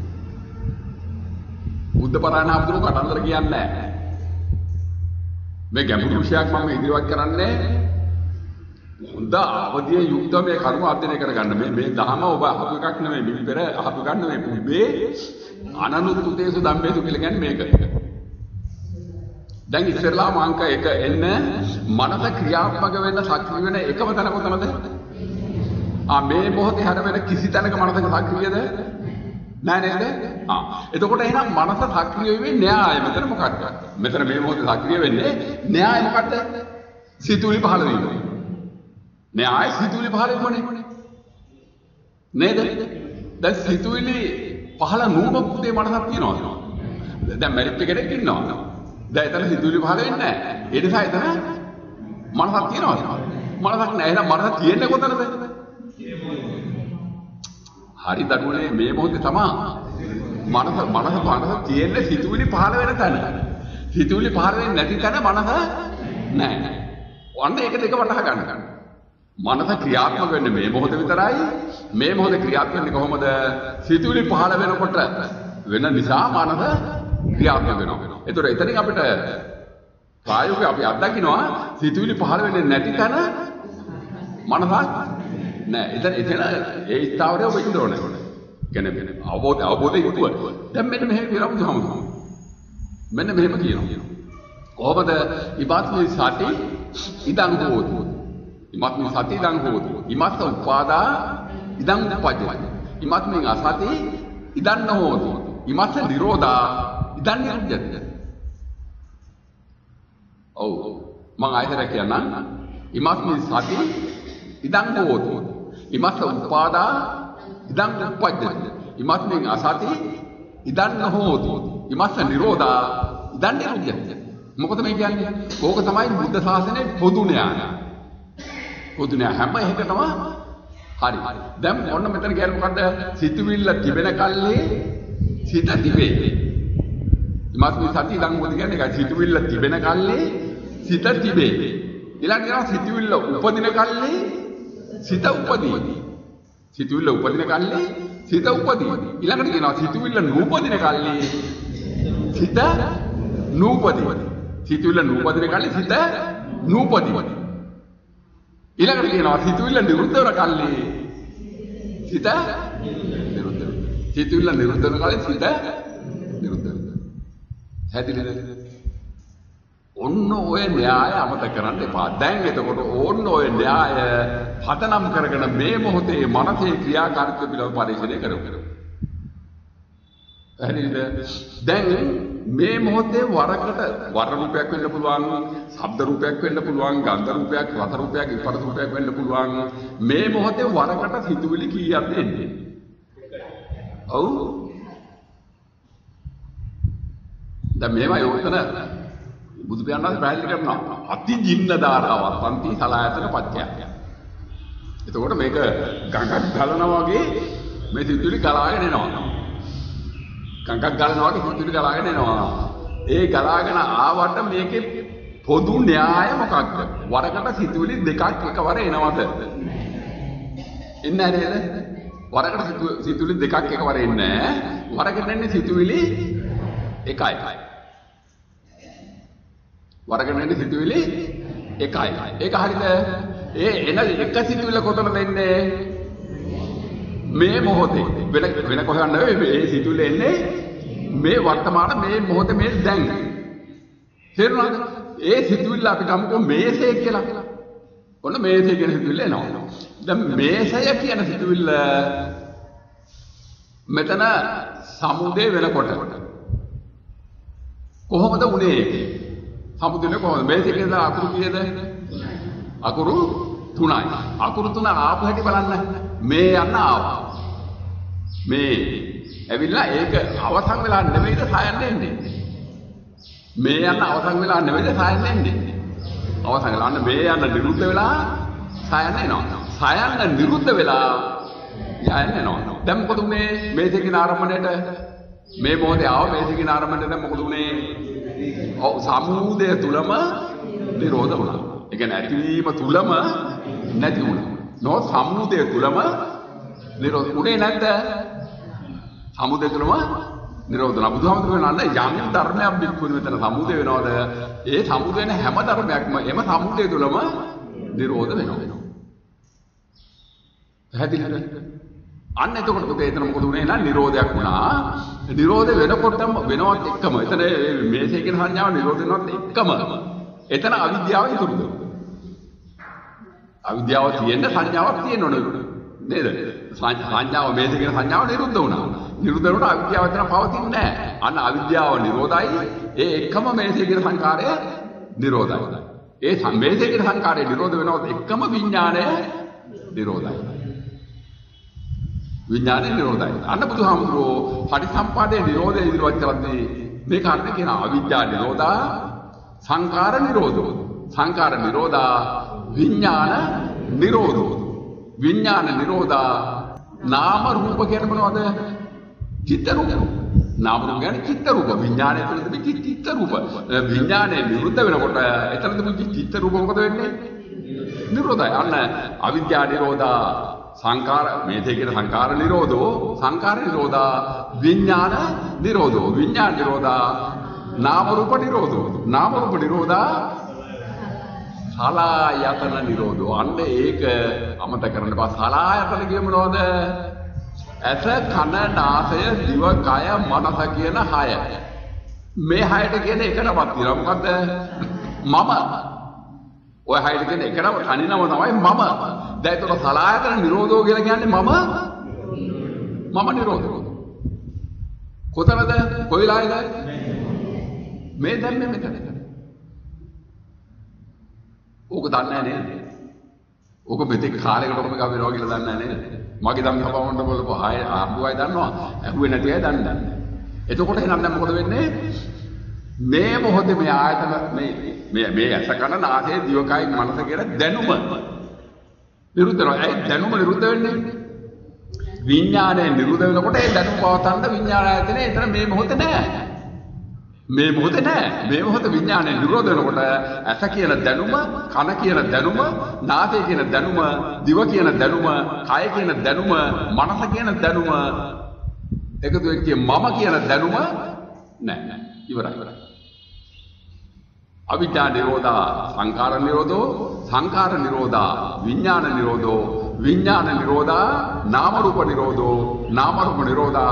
බුද්ධ පරායන අපතුරු කටන්දර කියන්නේ නැහැ මේ ගැඹුරු විශයක් මම ඉදිරියට කරන්නේ හොඳ අවදියේ යුක්තව මේ කර්ම අධ්‍යයනය කරගන්න මේ මේ දහම ඔබ අහපු එකක් නෙමෙයි මේ පෙර අහපු ගන්න නෙමෙයි මේ අනනුත්තුතේසු ධම්මේසු කියලා කියන්නේ මේක දැන් ඉස්සෙල්ලා මාංක එක එන්න මනස ක්‍රියාත්මක වෙන්න සක්‍රිය වෙන එකම තැන කොතනද? ආ මේ මොහොතේ හැර වෙන කිසි තැනක මනසක සක්‍රියද? නෑ නේද? ආ එතකොට එහෙනම් මනස සක්‍රිය වෙන්නේ න්‍යාය මෙතන මොකක්ද? මෙතන මේ මොහොතේ සක්‍රිය වෙන්නේ න්‍යාය මොකක්ද? සිතුවිලි පහළ වීම. න්‍යාය සිතුවිලි පහළ වීමනේ. නේද? දැන් සිතුවිලි පහළ නුඹ පුතේ මනසක් තියනවද? දැන් මැරිච්ච කෙනෙක් ඉන්නවා. දැන් එතන සිතුවිලි පහළ වෙන්නේ නැහැ. ඒ නිසා එතන මනසක් තියෙනවද? මනසක් නැහැ. එහෙනම් මනස තියෙන්නේ කොතනද? හරි දඩුවනේ මේ මොහොතේ තමයි මනස මනස මනස තියෙන්නේ සිතුවිලි පහළ වෙන තැන. සිතුවිලි පහළ වෙන්නේ නැති තැන මනස නැහැ. වන්න ඒක දෙක වටහා ගන්න. මනස ක්‍රියාත්මක වෙන්නේ මේ මොහොතේ විතරයි. මේ මොහොතේ ක්‍රියාත්මක වෙන්නේ කොහොමද? සිතුවිලි පහළ වෙනකොට වෙන නිසා මනස ක්‍රියාත්මක වෙනවා. ඒතර එතනින් අපිට ප්‍රායෝගිකව අපි අත්දකින්නවා සිතුවිලි පහළ වෙන්නේ නැති තැන මනසක් නෑ. එතන එතන ඒ ස්ථාවරය ඔබ ඉන්න ඕනේ. කියන්නේ අවබෝධ අවබෝධය යුතුව. දැන් මෙන්න මෙහෙම කියලා බුදුහාමුදුරුවෝ. මෙන්න මෙහෙම කියනවා. කොහොමද ඉබාත්මි සති ඉදං හෝති. ඉමත්මි සති ඉදං හෝති. ඉමත්ත උපාදා ඉදං උපජ්ජති. ඉමත්මි අසති ඉදං නොහෝති. ඉමත්ත නිරෝධා ඉදන් නිරුද්ධද? ඔව් මම ආයතන කියන්නම්. ඉමස්මි සති ඉදන් හෝති. ඉමස්ස උපාදා ඉදන් උපජ්ජති. ඉමස්මි අසති ඉදන් නොහෝති. ඉමස්ස නිරෝධා ඉදන් නිරුද්ධද? මොකද මේ කියන්නේ? ඕක තමයි බුද්ධ ශාසනයේ පොදු න්‍යාය. පොදු න්‍යාය හැම එකටම හරි. දැන් ඔන්න මෙතන කියන්නේ මොකද්ද? සිතුවිල්ල තිබෙන කල්ලි සිත තිබේ. ඉමස්මි සති ඉදන් හෝති කියන්නේ ඒක සිතුවිල්ල තිබෙන කල්ලි සිත තිබේ. ඊළඟට සිතුවිල්ල උපදින කල්ලි සිත උපදී. සිතුවිල්ල උපදින කල්ලි සිත උපදී. ඊළඟට කියනවා සිතුවිල්ල නූපදින කල්ලි සිත නූපදී. සිතුවිල්ල නූපදින කල්ලි සිත නූපදී. ඊළඟට කියනවා සිතුවිල්ල නිරුද්ධ වෙන කල්ලි සිත නිරුද්ධ වෙනවා. සිතුවිල්ල නිරුද්ධ වෙන කල්ලි සිත නිරුද්ධ වෙනවා. හැදිලද? ඔන්න ඔය න්‍යාය අමතක කරන්න එපා. දැන් එතකොට ඕන්න ඔය න්‍යාය පදනම් කරගෙන මේ මොහොතේ මනසේ ක්‍රියාකාරීත්වය පිළිබඳව පරිශීලනය කරමු. හරිද? දැන් මේ මොහොතේ වරකට වර රූපයක් වෙන්න පුළුවන්, ශබ්ද රූපයක් වෙන්න පුළුවන්, ගන්ධ රූපයක්, රස රූපයක්, ස්පර්ශ රූපයක් වෙන්න පුළුවන්. මේ මොහොතේ වරකට සිතුවිලි කීයක්ද එන්නේ? ඔව්. දැන් මේවා යොතන බුදු පියාණන් පැහැදිලි කරනවා. අති ජින්න ධාරාවක් පන්ති සලායතන පත්‍යය. එතකොට මේක ගඟක් ගලනවා වගේ මේ සිතුවිලි ගලාගෙන එනවා. ගඟක් ගලනවා වගේ සිතුවිලි ගලාගෙන එනවා. ඒ ගලාගෙන ආවට මේකේ පොදු න්‍යාය මොකක්ද? වරකට සිතුවිලි දෙකක් එකවර එනවද? එන්නේ නේද? වරකට සිතුවිලි දෙකක් එකවර එන්නේ නැහැ. වරකට එන්නේ සිතුවිලි එකයි. වරකට එන්නේ සිතුවිලි එකයි. ඒක හරිද? ඒ එන එක සිතුවිල්ල කොතනද එන්නේ? මේ මොහොතේ. වෙන වෙන කොහෙවත් නෙවෙයි මේ සිතුවිල්ල එන්නේ මේ වර්තමාන මේ මොහොතේ මේ දැන්. තේරුණාද? ඒ සිතුවිල්ල අපි ගමුකෝ මේසය කියලා. ඔන්න මේසය කියන සිතුවිල්ල එනවා. දැන් මේසය කියන සිතුවිල්ල මෙතන සමුදේ වෙනකොට කොහොමද උනේ? සමුදේ කොහොමද? මේසය කියන අකුරු කීයද? අකුරු තුනයි. අකුරු තුන ආපු හැටි බලන්න. මේ යන්න ආවා. මේ ඇවිල්ලා ඒක අවසන් වෙලා නෙමෙයිද සායන්න එන්නේ. මේ යන්න අවසන් වෙලා නෙමෙයිද සායන්න එන්නේ. අවසන් වෙලා අන්න මේ යන්න නිරුද්ධ වෙලා සායන්න එනවා. සායන්න නිරුද්ධ වෙලා යන්න එනවා. දැන් මොකද උනේ? මේසෙකින් ආරම්භණයට මේ මොහොතේ ආව මේසෙකින් ආරම්භණයට දැන් මොකද උනේ? ඔව් සමුදය තුලම නිරෝධ වුණා. ඒ කියන්නේ ඇතිවීම තුලම නැති වුණා. නෝ සමුදය තුලම නිරෝධ උනේ නැද්ද? සමුදය තුලම නිරෝධ වුණා. බුදුහාමුදුරුවෝ කියනවා යම් ධර්මයක් බික්කුණු මෙතන සමුදය වෙනවද? ඒ සමුදය වෙන හැම ධර්මයක්ම එම සමුදය තුලම නිරෝධ වෙනවා. පැහැදිලිද? අන්න එතකොට පුතේ එතන මොකද උනේ නම් නිරෝධයක් වුණා. නිරෝධ වෙනකොටම වෙනවත් එක්කම එතන මේසේ කියන සංඥාව නිරෝධ වෙනවත් එක්කම එතන අවිද්‍යාව ඉතුරුද? අවිද්‍යාව තියෙන්න සංඥාවක් තියෙන්න ඕනේ නේද? සංඥාව මේසේ කියන සංඥාව නිරුද්ධ වුණා. නිරුද්ධ වුණා අවිද්‍යාව එතන පවතින්නේ නැහැ. අන්න අවිද්‍යාව නිරෝධයි. ඒ එක්කම මේසේ කියන සංකාරය නිරෝධයි. ඒ මේසේ කියන සංකාරය නිරෝධ වෙනවත් එක්කම විඥාණය නිරෝධයි. විඥානේ නිරෝධයි. අන්න බුදුහාමුදුරුවෝ පටිසම්පාදයේ නිරෝධය ඉදිරිපත් කරද්දී මේ කාරණේ කියන අවිද්‍යා නිරෝධා සංකාර නිරෝධෝ. සංකාර නිරෝධා විඥාන නිරෝධෝ. විඥාන නිරෝධා නාම රූප කියන්නේ මොනවද? චිත්ත රූප. නාම රූප කියන්නේ චිත්ත රූප. විඥානය තුළ තිබෙන චිත්ත රූප. විඥානේ නිරුද්ධ වෙනකොට එතන තිබුණු චිත්ත රූප මොකද වෙන්නේ? නිරෝධයි. අන්න අවිද්‍යා නිරෝධා සංකාර මේතේ කියන සංකාර නිරෝධෝ සංකාර නිරෝධා විඥාන නිරෝධෝ විඥාන නිරෝධා නාම රූප නිරෝධෝ නාම රූප නිරෝධා සලආයතන නිරෝධෝ. අන්න ඒක අමතක කරන්න බෑ. සලආයතන කිය මොනවද? ඇස කන නාසය දිව කය මනස කියන හය. මේ හයට කියන එක නමක් තියෙනවා. මොකද්ද? මම. ඔය හයට කියන එක නම තනිනම තමයි මම. දැන් ඒතර සලආයතන නිරෝධෝ කියලා කියන්නේ මම මම නිරෝධෝ. කොතනද? කොයිලායිද? මේ දැන් මේ මෙතන. ඕක දන්නේ නැහැ නේද? ඕක මෙතෙක් කාලයකට ඔබ ගා වෙනවා කියලා දන්නේ නැහැ නේද? මගේ ධම්ම සභාවට බලපුව ආය ආපුවයි දන්නවා. ඇහුවේ නැති අය දන්නේ නැහැ. එතකොට එහෙනම් දැන් මොකද වෙන්නේ? මේ මොහොතේ මේ ආයතන මේ මේ මේ ඇස කන නාසය දිවකයි මනස කියලා දැනුම නිරුද්ධ වෙනවා. ඒ දැනුම නිරුද්ධ වෙන්නේ විඥානය නිරුද්ධ වෙනකොට ඒ දැනුම පවතන්න විඥාන ආයතනේ එතන මේ මොහොතේ නැහැ. මේ මොහොතේ නැහැ. මේ මොහොතේ විඥානය නිරෝධ වෙනකොට ඇස කියන දැනුම, කන කියන දැනුම, නාසය කියන දැනුම, දිව කියන දැනුම, කය කියන දැනුම, මනස කියන දැනුම එකතු වෙච්ච මම කියන දැනුම නැහැ. ඉවරයි. අවිද්‍යා නිරෝධා සංඛාර නිරෝධෝ සංඛාර නිරෝධා විඥාන නිරෝධෝ විඥාන නිරෝධා නාම රූප නිරෝධෝ නාම රූප නිරෝධා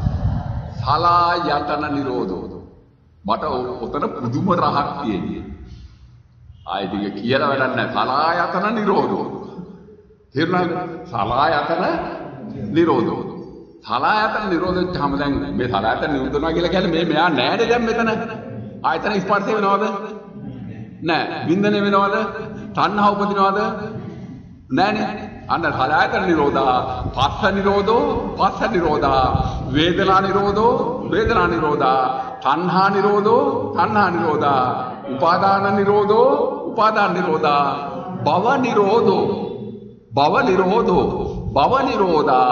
සලආයතන නිරෝධෝ. මට උතන පුදුම රහක් තියෙන්නේ. ආයෙත් ඒක කියලා වැඩක් නැහැ. සලආයතන නිරෝධෝ. තේරුණාද? සලආයතන නිරෝධෝ. සලආයතන නිරෝධෙච්චාම දැන් මේ සලආයතන නිරුද්ධ වෙනවා කියලා කියන්නේ මේ මෙයා නෑනේ දැන් මෙතන. ආයතන ස්පර්ශය වෙනවද? නෑ. වින්දනය වෙනවද? තණ්හා උපදිනවද? නෑනේ. අන්න සලආයතන නිරෝධා පස්ස නිරෝධෝ පස්ස නිරෝධා වේදනා නිරෝධෝ වේදනා නිරෝධා තණ්හා නිරෝධෝ තණ්හා නිරෝධා උපාදාන නිරෝධෝ උපාදාන නිරෝධා භව නිරෝධෝ භව නිරෝධෝ භව නිරෝධා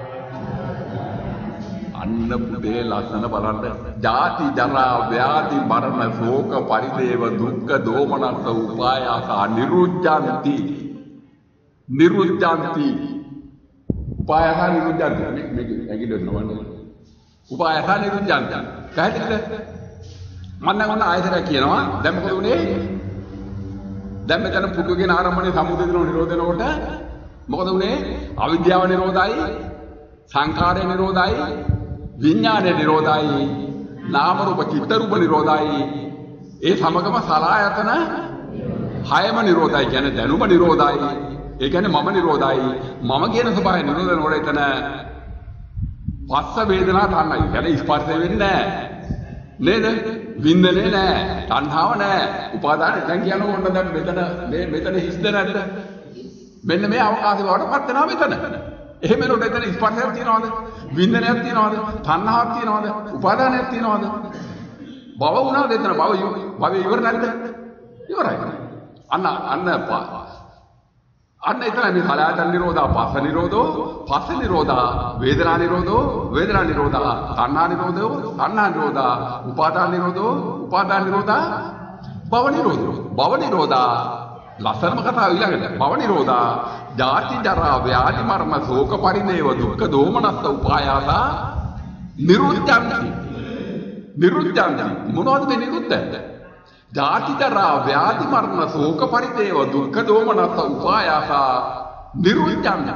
අන්න පුතේ ලස්සන බලන්න ජාති ජරා ව්‍යාධි මරණ ශෝක පරිදේව දුක්ඛ දෝමනස්ස උපායාස නිරුද්ධಂತಿ නිරුද්ධಂತಿ උපායාස නිරුද්ධಂತಿ මේක ඇගිලෙන්න ඕනේ උපායාස නිරුද්ධಂತಿ කාටද මම නම් ආයතන කියනවා දැන් මොකද උනේ දැන් මෙතන පුදුගෙන ආරම්භනේ සමුදය දින නිරෝධනකොට මොකද උනේ අවිද්‍යාව නිරෝධයි සංඛාරය නිරෝධයි විඥානය නිරෝධයි නාම රූප චිත්ත රූප නිරෝධයි ඒ සමගම සලආයතන හයම නිරෝධයි කියන්නේ දැනුම නිරෝධයි ඒ කියන්නේ මම නිරෝධයි මම කියන ස්වභාවය නිරෝධනකොට එතන පස්ස වේදනා තණ්හයි කියන්නේ ස්පර්ශ වෙන්නේ නැහැ නේද වින්දනේ නැහැ තණ්හාව නැහැ උපාදාන දැන් කියනකොට දැන් මෙතන මේ මෙතන හිස්ද නැද්ද මෙන්න මේ අවකාශය වලටපත් වෙනවා මෙතන එහෙම නෝට එතන ස්පර්ශයක් තියනවද වින්දනයක් තියනවද තණ්හාවක් තියනවද උපාදානයක් තියනවද භව වුණාද එතන භව භව ඉවර නැද්ද ඉවරයි අන්න අන්න අන්න එතන මේ සලආයතන නිරෝධා පස්ස නිරෝධෝ පස්ස නිරෝධා වේදනා නිරෝධෝ වේදනා නිරෝධා තණ්හා නිරෝධෝ තණ්හා නිරෝධා උපාදාන නිරෝධෝ උපාදාන නිරෝධා භව නිරෝධෝ භව නිරෝධා ලස්සනම කතාව ඊළඟට භව නිරෝධා ජාති ජරා ව්‍යාධි මරණ ශෝක පරිදේව දුක්ඛ දෝමනස්ස උපායාස නිරුද්ධಂತಿ නිරුද්ධಂತಿ මොනවද මේ නිරුද්ධ ජාති ජරා ව්‍යාධි මරණ ශෝක පරිදේව දුක්ඛ දෝමනස්ස උපායාස නිරුද්ධಂತಿ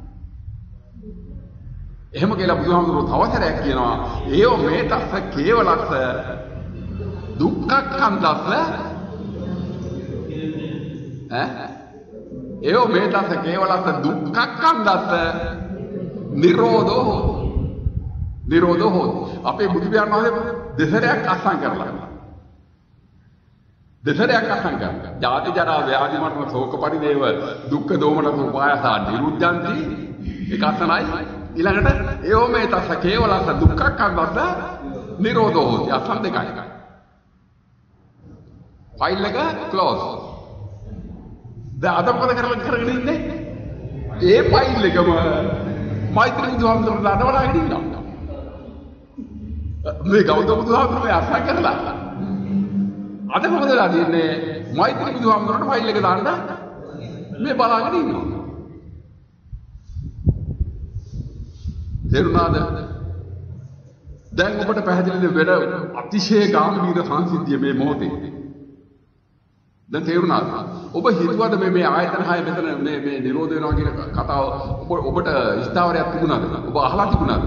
එහෙම කියලා බුදුහාමුදුරුවෝ තවසරයක් කියනවා ඒව මේ තස්ස කේවලස්ස දුක්ඛක්ඛන්දස්ස ඈ ඒව මේ තස්ස කේවලස්ස දුක්ඛක්ඛන්දස්ස නිරෝධෝ නිරෝධෝ අපේ බුදු පියාණන් වහන්සේ දෙසරයක් අසං කරලා දෙසරයක් අසං කරලා ජාති ජරා ව්‍යාධි මරණ ශෝක පරිදේව දුක්ඛ දෝමනස්ස උපායාස නිරුද්ධಂತಿ ඒක අසනයි ඊළඟට ඒව මේ තස්ස කේවලස්ස දුක්ඛක්ඛන්දස්ස නිරෝධෝ අසං දෙකයි ෆයිල් එක ක්ලෝස් දැන් අද මොකද කරලා කරගෙන ඉන්නේ ඒ ෆයිල් එකම මෛත්‍රී බුදුහාමුදුරුවෝ අදවලාගෙන ඉන්නවා මේ ගෞතම බුදුහාමුදුරුවෝ අසං කරලා අද මොකද වෙලා තියෙන්නේ මෛත්‍රී බුදුහාමුදුරුවෝට ෆයිල් එක දාන්න මේ බලාගෙන ඉන්නවා තේරුණාද දැන් ඔබට පැහැදිලිද වෙන අතිශය ගාම්භීර සංසිද්ධිය මේ මොහොතේ දැන් තේරුණාද ඔබ හිතුවද මේ මේ ආයතන හය මෙතන මේ මේ නිරෝධ වෙනවා කියන කතාව ඔබ ඔබට ස්ථාවරයක් තිබුණාද ඔබ අහලා තිබුණාද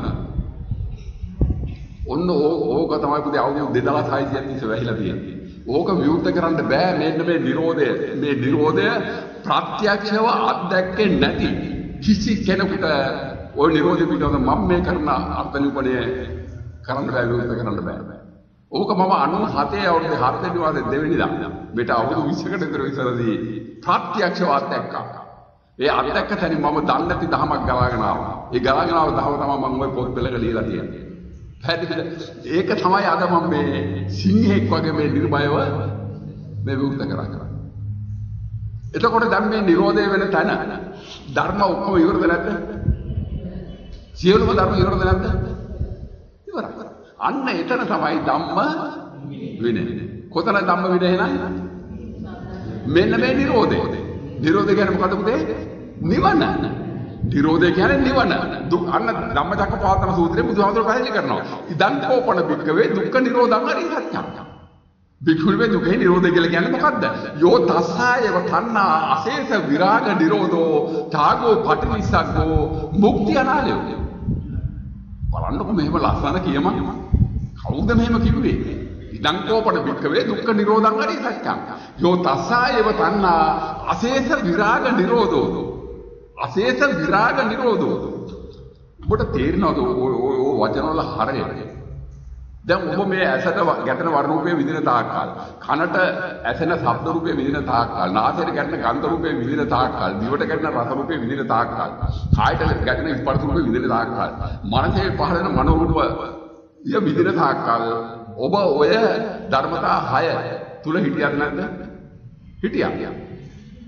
ඔන්න ඕක තමයි පුතේ අවුරුදු දෙදාස් හයසියයක් තිස්සේ වැහිලා තියෙන්නේ ඕක විවෘත කරන්න බෑ මෙන්න මේ නිරෝධය මේ නිරෝධය ප්‍රත්‍යක්ෂව අත්දැක්කේ නැති කිසි කෙනෙකුට ওই නිරෝධය පිටවෙන මම මේ කරන අර්ථ නිරූපණය කරන්න බෑ විවෘත කරන්න බෑ ඕක මම අනූහතේ අවුරුදු හත් වෙනි මාසේ දෙවෙනිදා මේට අවුරුදු විස්සකට විතර ඉස්සරදී ප්‍රත්‍යක්ෂව අත්දැක්කා. ඒ අත්දැක්ක තැනින් මම දන්නේ නැති දහමක් ගලාගෙන ආවා. ඒ ගලාගෙන ආව දහම තමයි මම ওই පොත් පෙළක ලියලා තියෙන්නේ. පැහැදිලිද? ඒක තමයි අද මම මේ සිංහෙක් වගේ මේ නිර්භයව මේ විවෘත කරා කරා. එතකොට දැන් මේ නිරෝධය වෙන තැන ධර්ම ඔක්කොම ඉවරද නැද්ද? සියලුම ධර්ම ඉවරද නැද්ද? ඉවරයි. අන්න එතන තමයි ධම්ම විනය. කොතන ධම්ම විනය එහෙනම්? මෙන්න මේ නිරෝධය. නිරෝධය කියන්නේ මොකද පුතේ? නිවන. නිරෝධය කියන්නේ නිවන. දුක් අන්න ධම්මචක්කපවත්තන සූත්‍රයේ බුදුහාමුදුරුවෝ පැහැදිලි කරනවා. ඉදං කෝපන භික්ඛවේ දුක්ඛ නිරෝධං අරිය සත්‍යං. භික්ඛුවේ දුකේ නිරෝධය කියලා කියන්නේ මොකද්ද? යෝ තස්සායව තණ්හා අශේෂ විරාග නිරෝධෝ ඨාගෝ පටිනිස්සග්ගෝ මුක්ති අනාලයෝ. බලන්නකො මෙහෙම ලස්සන කියමක් කවුද මෙහෙම කිව්වේ? ඉදං කෝපන භික්ඛවේ දුක්ඛ නිරෝධං අරිය සත්‍යං. යෝ තස්සායව තණ්හා අශේෂ විරාග නිරෝධෝ අශේෂ විරාග නිරෝධෝ. ඔබට තේරෙනවද ඔය ඔය වචන වල හරය? දැන් ඔබ මේ ඇසට ගැටෙන වර්ණ රූපේ විඳින තාක්කල්, කනට ඇසෙන ශබ්ද රූපේ විඳින තාක්කල්, නාසයට ගැටෙන ගන්ධ රූපේ විඳින තාක්කල්, දිවට ගැටෙන රස රූපේ විඳින තාක්කල්, කායට ගැටෙන ස්පර්ශ රූපේ විඳින තාක්කල්, මනසේ පහළ වෙන මනෝ රූප ය විඳින තාක්කල් ඔබ ඔය ධර්මතා හය තුල හිටියද නැද්ද? හිටියා.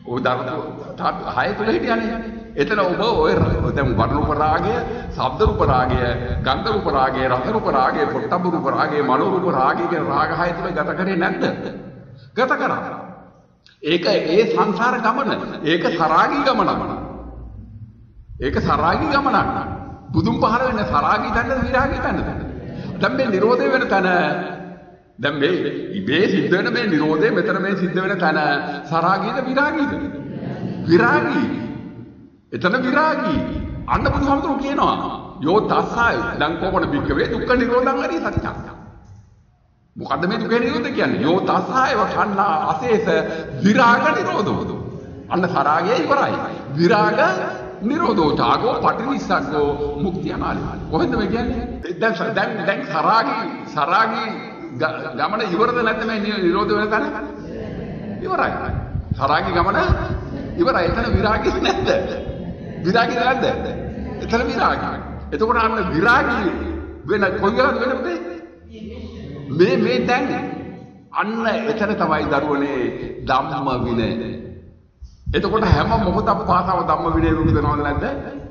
ඔය ධර්ම හය තුල හිටියානේ. එතන ඔබ ඔය දැන් වර්ණ රූප රාගය, ශබ්ද රූප රාගය, ගන්ධ රූප රාගය, රස රූප රාගය, පොට්ටබ්බ රූප රාගය, මනෝ රූප රාගය කියන රාග හය තුල ගත කරේ නැද්ද? ගත කරා. ඒක ඒ සංසාර ගමන. ඒක සරාගී ගමනක්. ඒක සරාගී ගමනක්. බුදුන් පහළ වෙන්නේ සරාගී තැනද විරාගී තැනද? දැන් මේ නිරෝධය වෙන තැන දැන් මේ ඉබේ සිද්ධ වෙන මේ නිරෝධය මෙතන මේ සිද්ධ වෙන තැන සරාගීද විරාගීද? විරාගී. එතන විරාගී. අන්න බුදුහාමුදුරුවෝ කියනවා යෝ තස්සය දැන් කොහොමද බික්කවේ දුක්ඛ නිරෝධං හරි සත්‍යං. මොකද්ද මේ දුක්ඛ නිරෝධ කියන්නේ? යෝ තස්සය වඨන්නා අශේෂ විරාග නිරෝධෝ. අන්න සරාගය ඉවරයි. විරාග නිරෝධෝ ඡාගෝ පටිනිස්සග්ගෝ මුක්තිය නාලි. කොහෙන්ද මේ කියන්නේ? දැන් දැන් දැන් සරාගී සරාගී ගමන ඉවරද නැත්නම් මේ නිරෝධ වෙන තැන? ඉවරයි. සරාගී ගමන ඉවරයි. එතන විරාගී නැද්ද? විරාගී නැද්ද? එතන විරාගී. එතකොට අන්න විරාගී වෙන කොයි වෙලාවද වෙන්නේ? මේ මේ දැන් අන්න එතන තමයි දරුවනේ ධම්ම විනය. එතකොට හැම මොහොතක් පාසාව ධම්ම විනය රූප වෙනවද නැද්ද?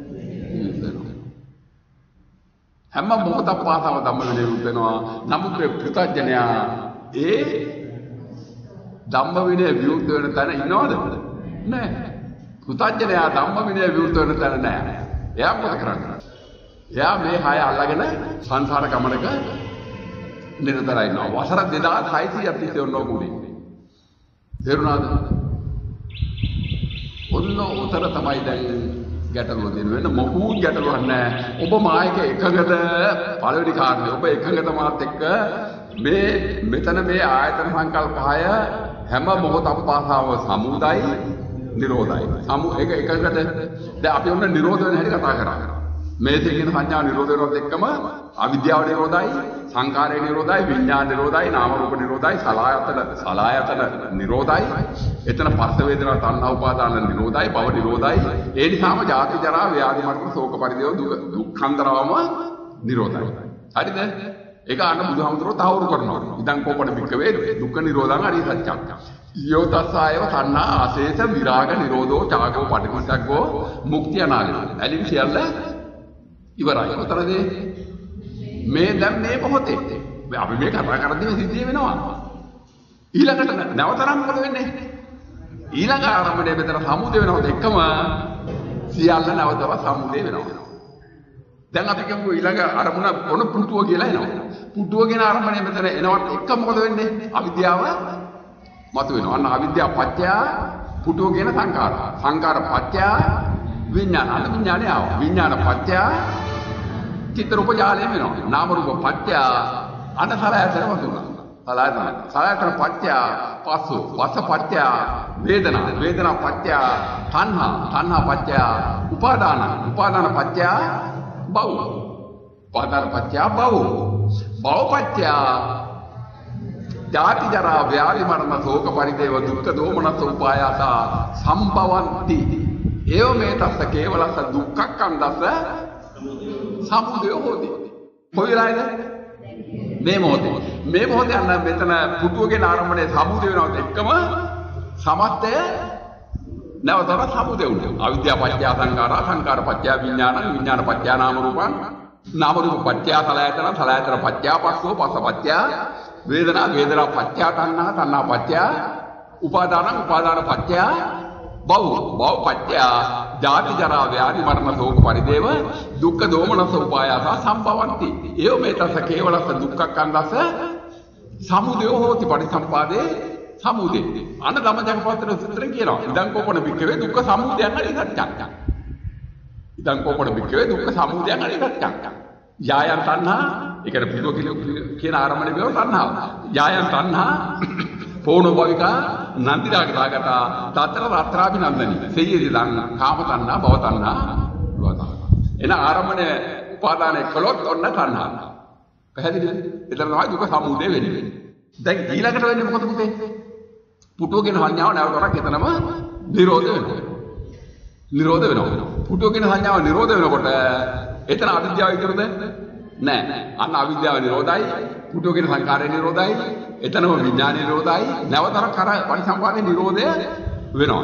හැම මොහොතක් පාසාව ධම්ම විනය රූප වෙනවා. නමුත් මේ පුතඥයා ඒ ධම්ම විනය විරුද්ධ වෙන තැන ඉන්නවද? නැහැ. පුතඥයා ධම්ම විනය විරුද්ධ වෙන තැන නැහැ. එයා මොකද කරන්නේ? එයා මේ හය අල්ලගෙන සංසාර ගමනක නිරතව ඉන්නවා. වසර දෙදාස් හයසීයක් තිස්සේ ඔන්න ඔකුනේ. තේරුණාද? ඔන්න උතර තමයි දැන් ගැටලුව දෙන වෙන මොකුත් ගැටලුවක් නැහැ. ඔබ මායක එකඟද? පළවෙනි කාරණේ ඔබ එකඟද මාත් එක්ක මේ මෙතන මේ ආයතන සංකල්ප හය හැම මොහොතක් පාසාව සමුදයි නිරෝධයි. සමු එක එකකට දැන් අපි ඔන්න නිරෝධ වෙන හැටි කතා කරා. මේ තේකින සංඥා නිරෝධ වෙනවත් එක්කම අවිද්‍යාව නිරෝධයි, සංකාරය නිරෝධයි, විඥාන නිරෝධයි, නාම රූප නිරෝධයි, සලආයතන සලආයතන නිරෝධයි. එතන පස්ස වේදනා තණ්හා උපාදාන නිරෝධයි, භව නිරෝධයි. ඒ නිසාම ජාති ජරා ව්‍යාධි මරණ ශෝක පරිදේව දුක්ඛන්දරවම නිරෝධයි. හරිද? ඒක අන්න බුදුහාමුදුරුවෝ තහවුරු කරනවා. ඉදන් කෝපණ බික්කවේ දුක්ඛ නිරෝධං අරිය සත්‍යං. යෝ තස්සායව තණ්හා ආශේෂ විරාග නිරෝධෝ ඡාගෝ පටිච්චසග්ගෝ මුක්තිය නාලි. ඇලින් සියල්ල ඉවරයි. උතරදී මේ දැන් මේ මොහොතේ අපි මේ කතා කරද්දී සිද්ධිය වෙනවා. ඊළඟට නැවතරම් මොකද වෙන්නේ? ඊළඟ ආරම්භයේ මෙතන සමුදේ වෙනවද එක්කම සියල්ල නැවතව සමුදේ වෙනවා. දැන් අපි කියමු ඊළඟ අරමුණ ඔන පුටුව කියලා එනවා. පුටුව කියන ආරම්භයේ මෙතන එනවත් එක්ක මොකද වෙන්නේ? අවිද්‍යාව මතුවෙනවා. අන්න අවිද්‍යාව පත්‍ය පුටුව කියන සංකාර. සංකාර පත්‍ය විඥාන. අන්න විඥානය ආවා. විඥාන පත්‍ය චිත්ත රූප ජාලය වෙනවා. නාම රූප පත්‍ය අන්න සලආයතන වතුනා. සලආයතන. සලආයතන පත්‍ය පස්සු. පස්ස පත්‍ය වේදනා. වේදනා පත්‍ය තණ්හා. තණ්හා පත්‍ය උපාදාන. උපාදාන පත්‍ය භව. උපාදාන පත්‍ය භව. භව පත්‍ය ජාති ජරා ව්‍යාධි මරණ ශෝක පරිදේව දුක්ඛ දෝමනස්ස උපායාස සම්භවಂತಿ. ඒව මේ තස්ස කේවලස්ස දුක්ඛක්ඛන්දස්ස සමුදය හොති. කොයිලාද? මේ මොහොතේ. මේ මොහොතේ අන්න මෙතන පුටුවගෙන ආරම්භනේ සමුදය වෙනවත් එක්කම සමත්ය නැවතත් සමුදය උනේ. අවිද්‍යාව පත්‍ය සංඛාරා, සංඛාර පත්‍ය විඥාන, විඥාන පත්‍ය නාම රූපං, නාම රූප පත්‍ය සලආයතන, සලආයතන පත්‍ය පස්සෝ, පස්ස පත්‍ය වේදනා, වේදනා පත්‍ය තණ්හා, තණ්හා පත්‍ය උපාදාන, උපාදාන පත්‍ය භව, භව පත්‍ය ජාති ජරා ව්‍යාධි මරණ ශෝක පරිදේව දුක්ඛ දෝමනස්ස උපායාස සම්භවಂತಿ. ඒව මේ තස කේවලස්ස දුක්ඛක්ඛන්දස්ස සමුදය හෝති පටිසම්පාදේ සමුදය. අන්න ධම්මචක්කපවත්තන සූත්‍රයෙන් කියනවා. ඉදං කෝපන බික්කවේ දුක්ඛ සමුදයං අරිය සත්‍යං. ඉදං කෝපන බික්කවේ දුක්ඛ සමුදයං අරිය සත්‍යං. යායන් තණ්හා, ඒ කියන්නේ පිළිව කියන ආරම්භණය වල තණ්හාව. යායන් තණ්හා පෝණෝ භවිකා නන්දිරාග රාගතා තතර රත්‍රාභිනන්දනි. සෙය්‍යදි දන්න කාම තණ්හා, භව තණ්හා, භව තණ්හා. එන ආරම්භණය උපාදානයේ කළොත් ඔන්න තණ්හා. පැහැදිලිද? එතන තමයි දුක සමුදය වෙන්නේ. දැන් ඊළඟට වෙන්නේ මොකද පුතේ? පුටුවගෙන සංඥාව නැවතක් එතනම නිරෝධ වෙනවා. නිරෝධ වෙනවා. පුටුවගෙන සංඥාව නිරෝධ වෙනකොට එතන අවිද්‍යාව ඉදිරියද? නෑ. අන්න අවිද්‍යාව නිරෝධයි, පුටුවගෙන සංකාරය නිරෝධයි, එතනම විඥානය නිරෝධයි, නැවතක් කර පරිසම්පාදේ නිරෝධය වෙනවා.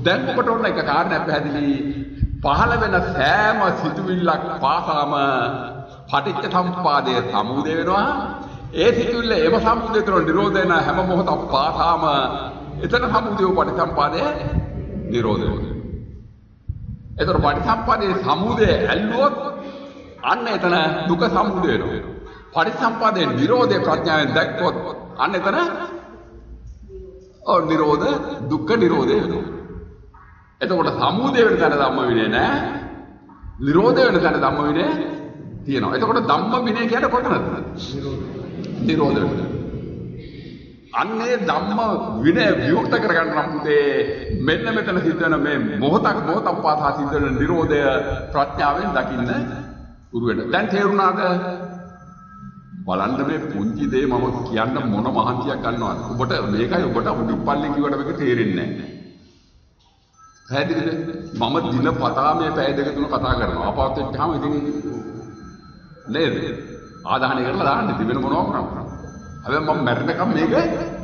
දැන් ඔබට ඕන එක කාරණයක් පැහැදිලි. පහළ වෙන සෑම සිතුවිල්ලක් පාසාම පටිච්ච සමුප්පාදයේ සමුදේ වෙනවා. ඒ සිතුවිල්ල එම සමුදේ තුන නිරෝධ වෙන හැම මොහොතක් පාසාම එතන සමුදේ පටිච්චසමුපාදයේ නිරෝධ වෙනවා. එතකොට පටිච්චසමුපාදයේ සමුදේ ඇල්ලුවොත් අන්න එතන දුක සමුදේ වෙනවා. පටිච්චසමුපාදයේ නිරෝධය ප්‍රඥාවෙන් දැක්කොත් අන්න එතන ඔව් නිරෝධ දුක්ඛ නිරෝධය වෙනවා. එතකොට සමුදේ වෙන තැන ධම්ම විනය නෑ. නිරෝධය වෙන තැන ධම්ම විනය තියෙනවා. එතකොට ධම්ම විනය කියන්නේ කොතනද? නිරෝධ වෙන. අන්නේ ධම්ම විනය විවෘත කරගන්න නම් පුතේ මෙන්න මෙතන සිද්ධ වෙන මේ මොහොතක් මොහොතක් පාසා සිද්ධ වෙන නිරෝධය ප්‍රඥාවෙන් දකින්න උරු වෙන. දැන් තේරුණාද? බලන්න මේ පුංචි දේ මම කියන්න මොන මහන්සියක් ගන්නවද? ඔබට මේකයි ඔබට උඩුපල්ලේ කිව්වට මේක තේරෙන්නේ නැහැ. පැහැදිලිද? මම දින පතා මේ පැය දෙක තුන කතා කරනවා. අපවත් වෙච්චාම ඉතින් නේද? ආදාහනය කරලා දාන්න ඉතින් වෙන මොනවා කරන්නේ? හැබැයි මම මැරෙනකම් මේක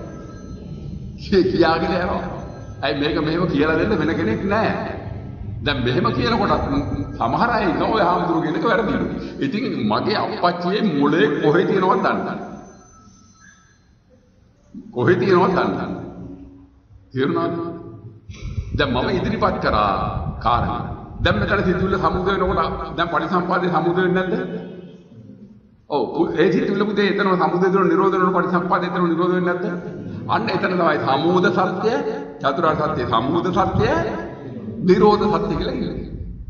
කියාගෙන යනවා. අයි මේක මෙහෙම කියලා දෙන්න වෙන කෙනෙක් නැහැ. දැන් මෙහෙම කියනකොට සමහර අය ඉන්න ඔය හාමුදුරු කෙනෙක් වැරදිලු. ඉතින් මගේ අප්පච්චියේ මොලේ කොහෙ තියෙනවද දන්නේ. කොහෙ තියෙනවද දන්නේ. තේරුණාද? දැන් මම ඉදිරිපත් කරා කාරණා. දැන් මෙතන සිතුවිල්ල සමුදේ වෙනකොට දැන් පරිසම්පාදේ සමුදේ වෙන්නේ නැද්ද? ඔව් ඒ සිතුවිල්ල පුතේ එතන සමුදේ දොර නිරෝධ වෙනකොට පරිසම්පාදේ එතන නිරෝධ වෙන්නේ නැද්ද? අන්න එතන තමයි සමුද සත්‍ය, චතුරාර්ය සත්‍ය, සමුද සත්‍ය, නිරෝධ සත්‍ය කියලා කියන්නේ.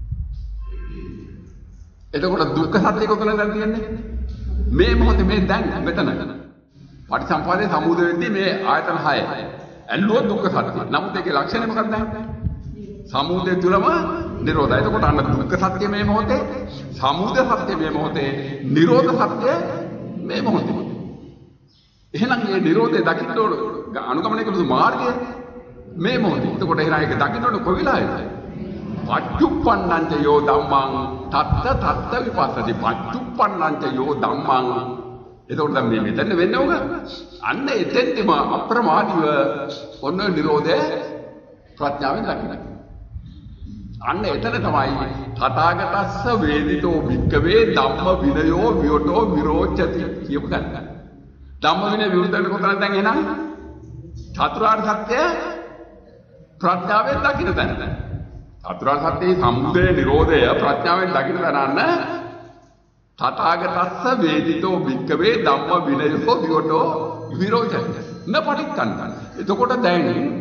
එතකොට දුක්ඛ සත්‍ය කොතනද දැන් තියෙන්නේ? මේ මොහොතේ මේ දැන් මෙතන. පටිසම්පාදේ සමුදේ වෙද්දී මේ ආයතන හය ඇල්ලුවොත් දුක්ඛ සත්‍ය. නමුත් ඒකේ ලක්ෂණය මොකක්ද? සමුදේ තුලම නිරෝධය. එතකොට අන්න දුක්ඛ සත්‍ය මේ මොහොතේ, සමුදය සත්‍ය මේ මොහොතේ, නිරෝධ සත්‍ය මේ මොහොතේ. එහෙනම් මේ නිරෝධය දකින්න ඕන අනුගමනය කරන මාර්ගය මේ මොහොතේ. එතකොට එහෙනම් ඒක දකින්න ඕන කොයි වෙලාවෙද? පච්චුප්පන්නංච යෝ ධම්මං තත්ත තත්ත විපස්සති. පච්චුප්පන්නංච යෝ ධම්මං. එතකොට දැන් මේ මෙතන වෙන්නේ උග අන්න එතෙන්දිම අප්‍රමාදීව ඔන්න නිරෝධය ප්‍රඥාවෙන් දකින්න. අන්න එතන තමයි තථාගතස්ස වේදිතෝ භික්ඛවේ ධම්ම විනයෝ වියටෝ විරෝචති කියපු ගන්න. ධම්ම විනය විවෘත වෙන කොතනද දැන් එහෙනම්? චතුරාර්ය සත්‍ය ප්‍රඥාවෙන් දකින්න තැන. චතුරාර්ය සත්‍යයේ සමුදය නිරෝධය ප්‍රඥාවෙන් දකින්න තැන අන්න තථාගතස්ස වේදිතෝ භික්ඛවේ ධම්ම විනයෝ වියටෝ විරෝචති න පටික්කන්ත. එතකොට දැන්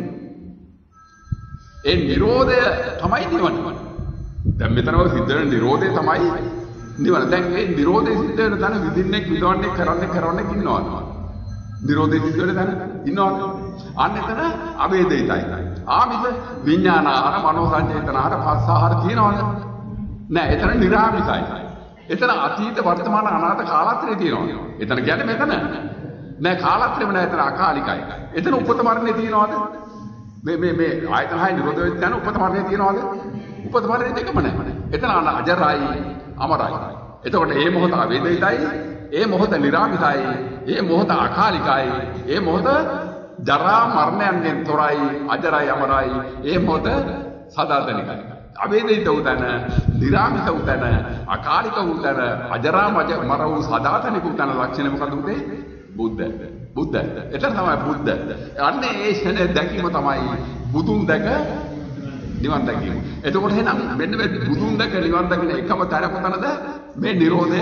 ඒ නිරෝධය තමයි නිවන. දැන් මෙතන ඔය සිද්ධ වෙන නිරෝධය තමයි නිවන. දැන් මේ නිරෝධය සිද්ධ වෙන තැන විදින්නෙක් විදවන්නේ කරන්නේ කරන්නේ ඉන්නවා. නිරෝධය සිද්ධ වෙන තැන ඉන්නවා. අන්න එතන අවේදිතයි. ආමිත විඥානාහාර මනෝ සංචේතනාහාර පස්සාහාර තියෙනවද? නෑ. එතන නිරාමිතයි. එතන අතීත වර්තමාන අනාගත කාලත්‍රය තියෙනවා. එතන කියන්නේ මෙතන නෑ කාලත්‍රෙම නෑ. එතන අකාලිකයි. එතන උපත මරණේ තියෙනවද? මේ මේ මේ ආයතන හය නිරෝධ වෙච්ච තැන උපත මරණය තියනවාද? උපත මරණය දෙකම නැහැ. එතන අජරයි අමරයි. එතකොට මේ මොහොත අවේදිතයි, මේ මොහොත නිරාමිතයි, මේ මොහොත අකාලිකයි, මේ මොහොත ජරා මරණයෙන් තොරයි, අජරයි අමරයි, මේ මොහොත සදාතනිකයි. අවේදිත උතන, නිරාමිත උතන, අකාලික උතන, අජරා මර වූ සදාතනික උතන ලක්ෂණ මොකද උතේ? බුද්ධ. බුද්ධ. එතන තමයි බුද්ධ. අන්නේ ඒ ශනේ දැකීම තමයි බුදුන් දැක නිවන් දැකීම. එතකොට එහෙනම් මෙන්න මේ බුදුන් දැක නිවන් දැකින එකම තැන කොතනද? මේ නිරෝධය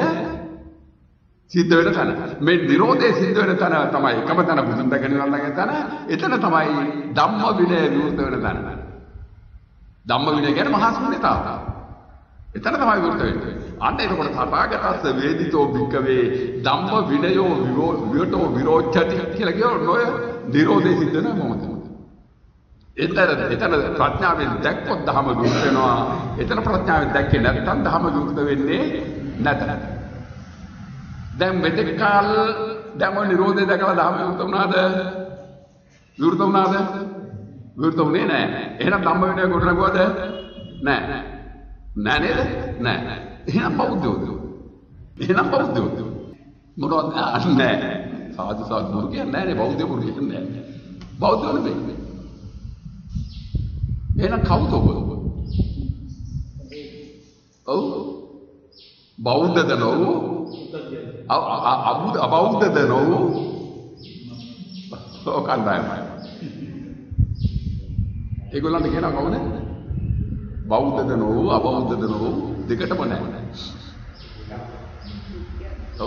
සිද්ධ වෙන තැන. මේ නිරෝධය සිද්ධ වෙන තැන තමයි එකම තැන බුදුන් දැක නිවන් දැකින තැන. එතන තමයි ධම්ම විනය විවෘත වෙන තැන. ධම්ම විනය කියන්නේ මහා ශුන්‍යතාව. එතන තමයි විවෘත වෙන්නේ. අන්න එතකොට තථාගතස්ස වේදිතෝ භික්ඛවේ ධම්ම විනයෝ විවටෝ විරෝචති කියලා කියව නොය නිරෝධේ සිද්ධ වෙන මොහොත. එතන එතන ප්‍රඥාවෙන් දැක්කොත් ධම්ම විවෘත වෙනවා. එතන ප්‍රඥාවෙන් දැක්කේ නැත්නම් ධම්ම විවෘත වෙන්නේ නැත. දැන් මෙතෙක් කාල ධම්ම නිරෝධේ දැකලා ධම්ම විවෘත වුණාද? විවෘත වුණාද? විවෘත වුණේ නැහැ. එහෙනම් ධම්ම විනය ගොඩනගුවද? නැහැ. නෑ නේද? නෑ. එහෙනම් බෞද්ධයෝද? එහෙනම් බෞද්ධයෝද? මොනවද? නෑ. සාදු සාදු කියන්නේ නෑනේ බෞද්ධයෝ කියන්නේ නෑ. බෞද්ධයෝ නෙමෙයි. එහෙනම් කවුද ඔබ? ඔව් බෞද්ධද නොව? අබුද අබෞද්ධද නොව? ඔව් කණ්ඩායමයි. ඒගොල්ලන්ට කියනවා කවුද? බෞද්ධද නොව අබෞද්ධද නොව දෙකටම නැහැ. ඔව්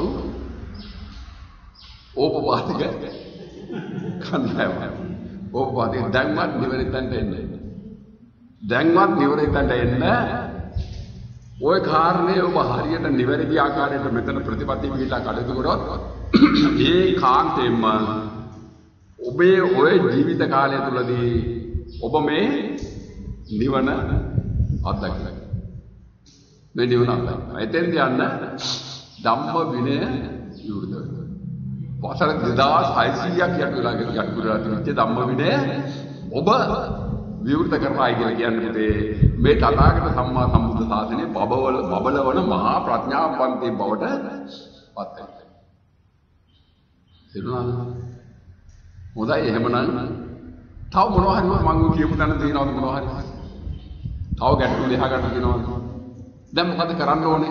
ඕපපාතික කණ්ඩායමයි. ඕපපාතික දැන්වත් නිවැරදින්ට එන්නේ. දැන්වත් නිවැරදින්ට එන්න ඔය කාරණේ ඔබ හරියට නිවැරදි ආකාරයට මෙතන ප්‍රතිපත්ති පිළිලා කටයුතු කරොත් ඒ කාන්තේම ඔබේ ඔය ජීවිත කාලය තුළදී ඔබ මේ නිවන අත්දැකලා මේ නිවන අත්දැකලා එතෙන්ද යන්න ධම්ම විනය විවෘත වෙනවා. වසර දෙදාස් හයසීයක් යටුලා යටුලා තිබිච්ච ධම්ම විනය ඔබ විවෘත කරලා කියලා කියන්නේ මේ තථාගත සම්මා සම්බුද්ධ ශාසනයේ බබවල බබලවන මහා ප්‍රඥාවන්තේ බවට පත් වෙනවා. සිරුණා හොඳයි එහෙමනම් තව මොනවා හරි මම කියපු තැන තියෙනවද මොනවා හරි? තව ගැටලු ලියා ගන්න තියෙනවද? දැන් මොකද කරන්න ඕනේ?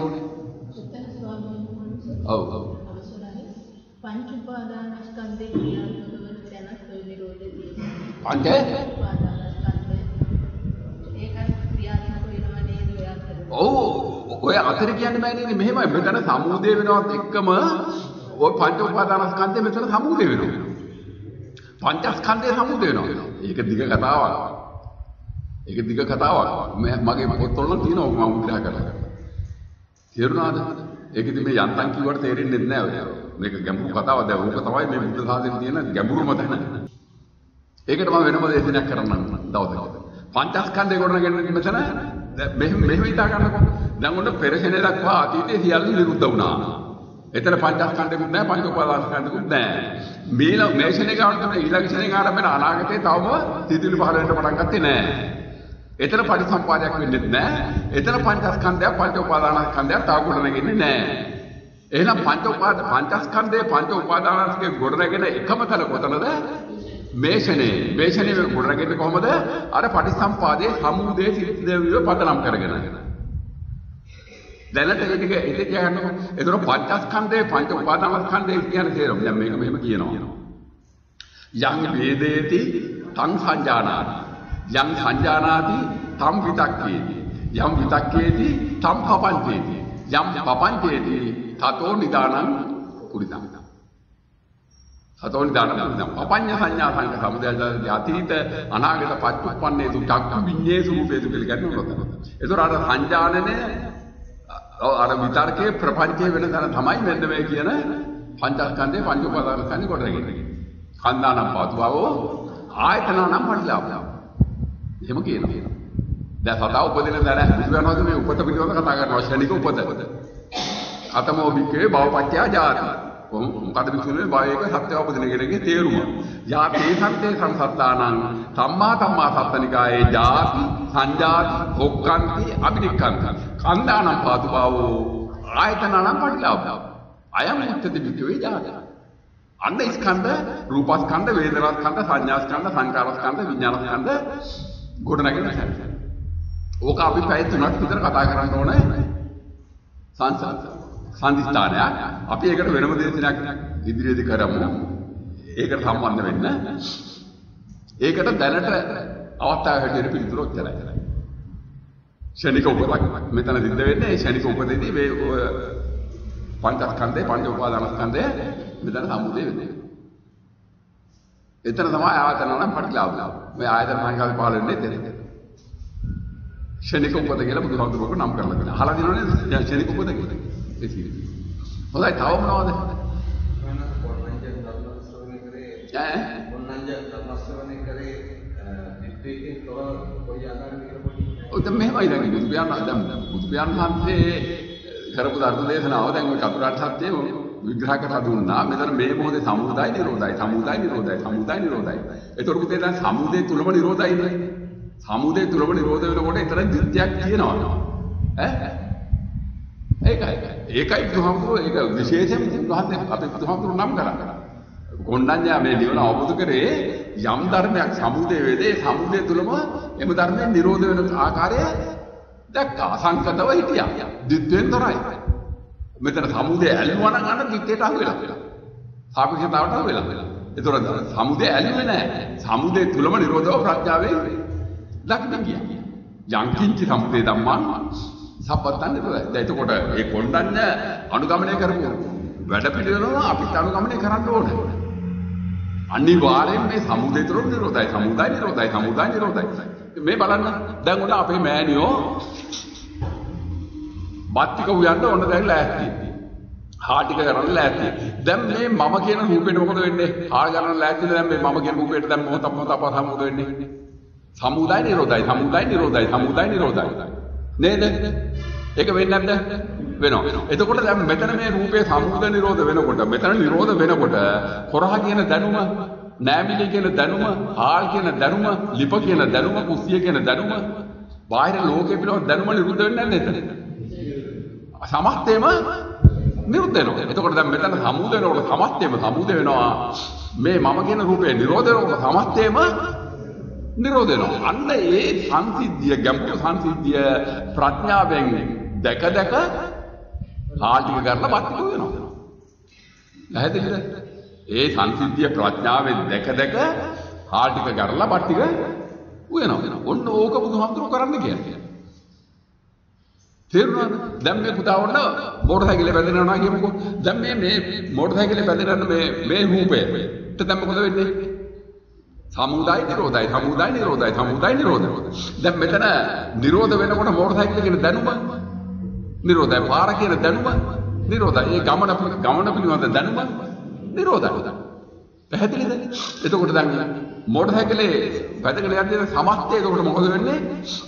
ඔව් ඔව්. පංච උපාදානස්කන්ධේ ක්‍රියාත්මක වන තැනක් ඔය නිරෝධය තියෙනවා. පංච උපාදානස්කන්ධේ ඒකයි ක්‍රියාත්මක වෙනවා නේද ඔය අතර? ඔව් ඔය අතර කියන්නේ බෑ නේද මෙහෙමයි මෙතන සමුදේ වෙනවත් එක්කම ඔය පංච උපාදානස්කන්ධේ මෙතන සමුදේ වෙනවා. පංචස්කන්ධේ සමුදේ වෙනවා. ඒක දිග කතාවක්. ඒක දිග කතාවක්. මගේ පොත්වල නම් තියෙනවා මම විග්‍රහ කරලා. තේරුණාද? ඒක ඉතින් මේ යන්තම් කිව්වට තේරෙන්නේ නැහැ ඔය. මේක ගැඹුරු කතාවක්. දැන් ඕක තමයි මේ බුද්ධ ශාසනයේ තියෙන ගැඹුරුම තැන. ඒකට මම වෙනම දේශනයක් කරන්නම් දවසක. පංචස්කන්ධේ ගොඩනගන්නේ මෙතන මෙහෙම මෙහෙම හිතා ගන්නකො. දැන් ඔන්න පෙරසෙනේ දක්වා අතීතයේ සියල්ල නිරුද්ධ වුණා. එතන පංචස්කන්ධෙකුත් නැහැ පංච උපාදානස්කන්ධෙකුත් නැහැ. මේල මේ ශනේ ගාන තමයි ඊළඟ ශනේ ආරම්භන අනාගතේ තවම සිතිවිලි පහළ වෙන්න පටන් ගත්තේ නැහැ. එතන පරිසම්පාදයක් වෙන්නේ නැහැ. එතන පංචස්කන්ධය පංච උපාදානස්කන්ධය තව ගොඩනගන්නේ නැහැ. එහෙනම් පංච උපාද පංචස්කන්ධයේ පංච උපාදානස්කේ ගොඩනගෙන එකම තල කොතනද? මේ ශනේ. මේ ශනේ ගොඩනගන්නේ කොහොමද? අර පරිසම්පාදයේ සමුදේ සිද්දේවිව පදනම් කරගෙන. දැනට ඒක ඒක කියන්නකො. ඒතර පංචස්කන්ධයේ පංච උපාදානස්කන්ධය කියන තේරුම. දැන් මේක මෙහෙම කියනවා. යං වේදේති තං සංජානාති. යං සංජානාති තම් විතක්කේති. යම් විතක්කේති තම් පපංචේති. යම් පපංචේති තතෝ නිදානං පුරිතං. තතෝ නිදානං පුරිතං. පපඤ්ඤ සංඥා සංක සමුදයදී අතීත අනාගත පච්චුප්පන්නේසු චක්කු විඤ්ඤේසු රූපේසු කියලා කියන්නේ උනොත්. ඒතර අර සංජානනය අර විතර්කයේ ප්‍රපංචයේ වෙන තැන තමයි මෙන්න මේ කියන පංචස්කන්ධේ පංච උපාදානස්කන්ධේ කොටගෙන. කන්දානම් පාතුවෝ ආයතනනම් පරිලාපය. එහෙම කියනවා. දැන් සතා උපදින තැන බුදුරණවහන්සේ මේ උපත පිළිබඳව කතා කරනවා ශනික උපත. අතමෝ වික්කේ භවපත්‍ය ජාති. මොකද විසුනේ භවයක සත්‍ය අවබෝධනකෙනගේ තේරුම. යාතේ සත්‍යේ සංසත්තානං සම්මා සම්මා සත්තනිකායේ ජාති සංජාති ඔක්කාන්ති අபிනික්ඛන්ති. කන්දානම් පාතු භවෝ ආයතනනම් පරිලාපය. අයම් උත්තති වික්කේ ජාති. අන්න ස්කන්ධ රූපස්කන්ධ වේදනාස්කන්ධ සංඥාස්කන්ධ සංකාරස්කන්ධ විඥානස්කන්ධ ගොඩනගෙන නැහැ. ඕක අපි පැය තුනක් විතර කතා කරන්න ඕනේ. සංසංස සම්දිස්ථානය. අපි ඒකට වෙනම දේශනයක් ඉදිරියේදී කරමු. ඒකට සම්බන්ධ වෙන්න. ඒකට දැනට අවස්ථාව හැටියට පිළිතුරු ඔච්චරයි. ශනික උපතක් මෙතන සිද්ධ වෙන්නේ ඒ ශනික උපතේදී මේ පංචස්කන්ධේ පංච උපාදානස්කන්ධය මෙතන සමුදේ වෙන්නේ. එතන තමයි ආයතන නම් පරිලාභය. මේ ආයතන සංඛ්‍යාව පහළ වෙන්නේ එතන. ශනික උපත කියලා බුදුහාමුදුරුවෝ නම් කරලා තියෙනවා. අහලා දිනවනේ ශනික උපත කියලා. ඒ කියන්නේ. හොඳයි තව මොනවද? ඈ මොන්නංජ ධර්මස්වරණේ කරේ දිත්තේකින් තොර කොයි ආකාරයකට පොඩි. ඔය දැන් මෙහෙමයි දැන් බුදු පියාණන් දැන් බුදු පියාණන් හන්සේ කරපු ධර්ම දේශනාව දැන් ඔය චතුරාර්ය සත්‍යය විග්‍රහ කරලා දුන්නා. මෙතන මේ මොහොතේ සමුදය නිරෝධයි සමුදය නිරෝධයි සමුදය නිරෝධයි. ඒතකොට පුතේ දැන් සමුදය තුලම නිරෝධයිනේ. සමුදය තුලම නිරෝධ වෙනකොට එතන දිත්‍යයක් කියනවා. ඈ ඒකයි ඒකයි බුදුහාමුදුරුවෝ ඒක විශේෂයෙන් බුදුහාමුදුරුවෝ අපේ බුදුහාමුදුරුවෝ නම් කරා. කොණ්ඩඤ්ඤා මේ නිවන අවබෝධ කරේ යම් ධර්මයක් සමුදය වේදේ සමුදය තුලම එම ධර්මයෙන් නිරෝධ වෙන ආකාරය දැක්කා. අසංකතව හිටියා. දිත්වෙන් තරයි. මෙතන සමුදය ඇල්ලුවා නම් අන්න දිත්තේට අහු වෙලා. සාපේක්ෂතාවට අහු වෙලා. ඒතොර සමුදය ඇල්ලුවේ නැහැ. සමුදය තුලම නිරෝධව ප්‍රඥාවෙන් දකින්න ගියා. යංකින්ච සමුදය ධම්මං සම්පත්තන් නිරෝධය. දැන් එතකොට මේ කොණ්ඩඤ්ඤ අනුගමනය කරපු වැඩ පිළිවෙලම අපිට අනුගමනය කරන්න ඕනේ. අනිවාර්යෙන් මේ සමුදය තුල නිරෝධයි සමුදය නිරෝධයි සමුදය නිරෝධයි. මේ බලන්න දැන් උන අපේ මෑණියෝ බත්තික උයන්න ඕන දැන් ලෑස්ති. හා ටික කරන්න ලෑස්ති. දැන් මේ මම කියන රූපෙට මොකද වෙන්නේ? හා ගන්න ලෑස්තිද දැන් මේ මම කියන රූපෙට දැන් මොහොත මොහොත අප සමුද වෙන්නේ? සමුදය නිරෝධයි සමුදය නිරෝධයි සමුදය නිරෝධයි. නේද? ඒක වෙන්නේ නැද්ද? වෙනවා. එතකොට දැන් මෙතන මේ රූපේ සමුදය නිරෝධ වෙනකොට මෙතන නිරෝධ වෙනකොට කොරහ කියන දැනුම, නෑමිලි කියන දැනුම, හාල් කියන දැනුම, ලිප කියන දැනුම, කුස්සිය කියන දැනුම, බාහිර ලෝකේ පිළිබඳ දැනුම නිරුද්ධ වෙන්නේ නැද්ද එතන? සමස්තේම නිරුද්ධ වෙනවා. එතකොට දැන් මෙතන සමුදය වෙනකොට සමස්තේම සමුදය වෙනවා. මේ මම කියන රූපේ නිරෝධ වෙනකොට සමස්තේම නිරෝධ වෙනවා. අන්න ඒ සංසිද්ධිය ගැඹුරු සංසිද්ධිය ප්‍රඥාවෙන් දැක දැක ආටික කරලා බත්තික වෙනවා. නැහැදද? ඒ සංසිද්ධිය ප්‍රඥාවෙන් දැක දැක ආටික කරලා බත්තික වෙනවා. ඔන්න ඕක බුදුහාමුදුරුවෝ කරන්න කියන්නේ. තේරුණාද? දැන් මේ පුතා වුණ මෝටර් සයිකලේ බැඳගෙන යනවා කියමුකෝ. දැන් මේ මේ මෝටර් සයිකලේ බැඳගෙන යන මේ මේ රූපේ දැන් මොකද වෙන්නේ? සමුදය නිරෝධයි සමුදය නිරෝධයි සමුදය නිරෝධයි. දැන් මෙතන නිරෝධ වෙනකොට මෝටර් සයිකල් කියන දැනුම නිරෝධයි. පාර කියන දැනුම නිරෝධයි. ඒ ගමන ගමන පිළිබඳ දැනුම නිරෝධයි. පැහැදිලිද? එතකොට දැන් මෝටර් සයිකලේ බැඳගෙන යන්නේ සමස්තය. එතකොට මොකද වෙන්නේ?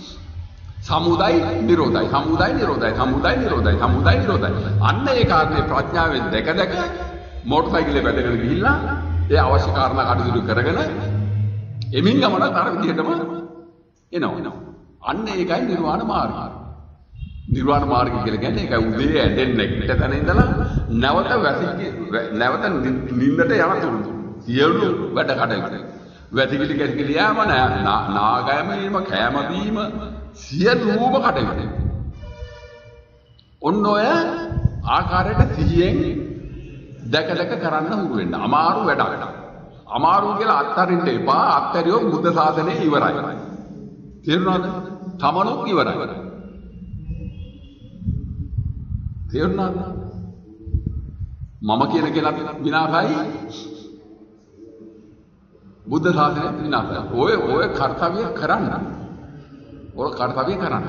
සමුදය නිරෝධයි සමුදය නිරෝධයි සමුදය නිරෝධයි සමුදය නිරෝධයි. අන්න ඒ කාරණේ ප්‍රඥාවෙන් දැක දැක මෝටර් සයිකලේ බැඳගෙන ගිහිල්ලා ඒ අවශ්‍ය කාරණා කටයුතු කරගෙන එමින් ගමන අර විදිහටම එනවා. අන්න ඒකයි නිර්වාණ මාර්ගය. නිර්වාණ මාර්ගය කියලා කියන්නේ ඒකයි උදේ ඇඳෙන්න ඉන්න තැන ඉඳලා නැවත වැසිකි නැවත නිින්දට යන තුරු සියලු වැඩ කටයුතු. වැසිකිලි කැසිකිලි යෑම නාගෑමීම කෑම බීම සියලුම කටයුතු. ඔන්න ඔය ආකාරයට සිහියෙන් දැක දැක කරන්න හුරු වෙන්න. අමාරු වැඩක්. අමාරු කියලා අත්හරින්න එපා. අත්හැරියොත් බුද්ධ ශාසනය ඉවරයි. තේරුණාද? තමනුත් ඉවරයි. තේරුණාද? මම කියන කෙනා විනාශයි. බුද්ධ ශාසනය විනාශයි. ඔය ඔය කර්තව්‍ය කරන්න. ඔය කර්තව්‍ය කරන්න.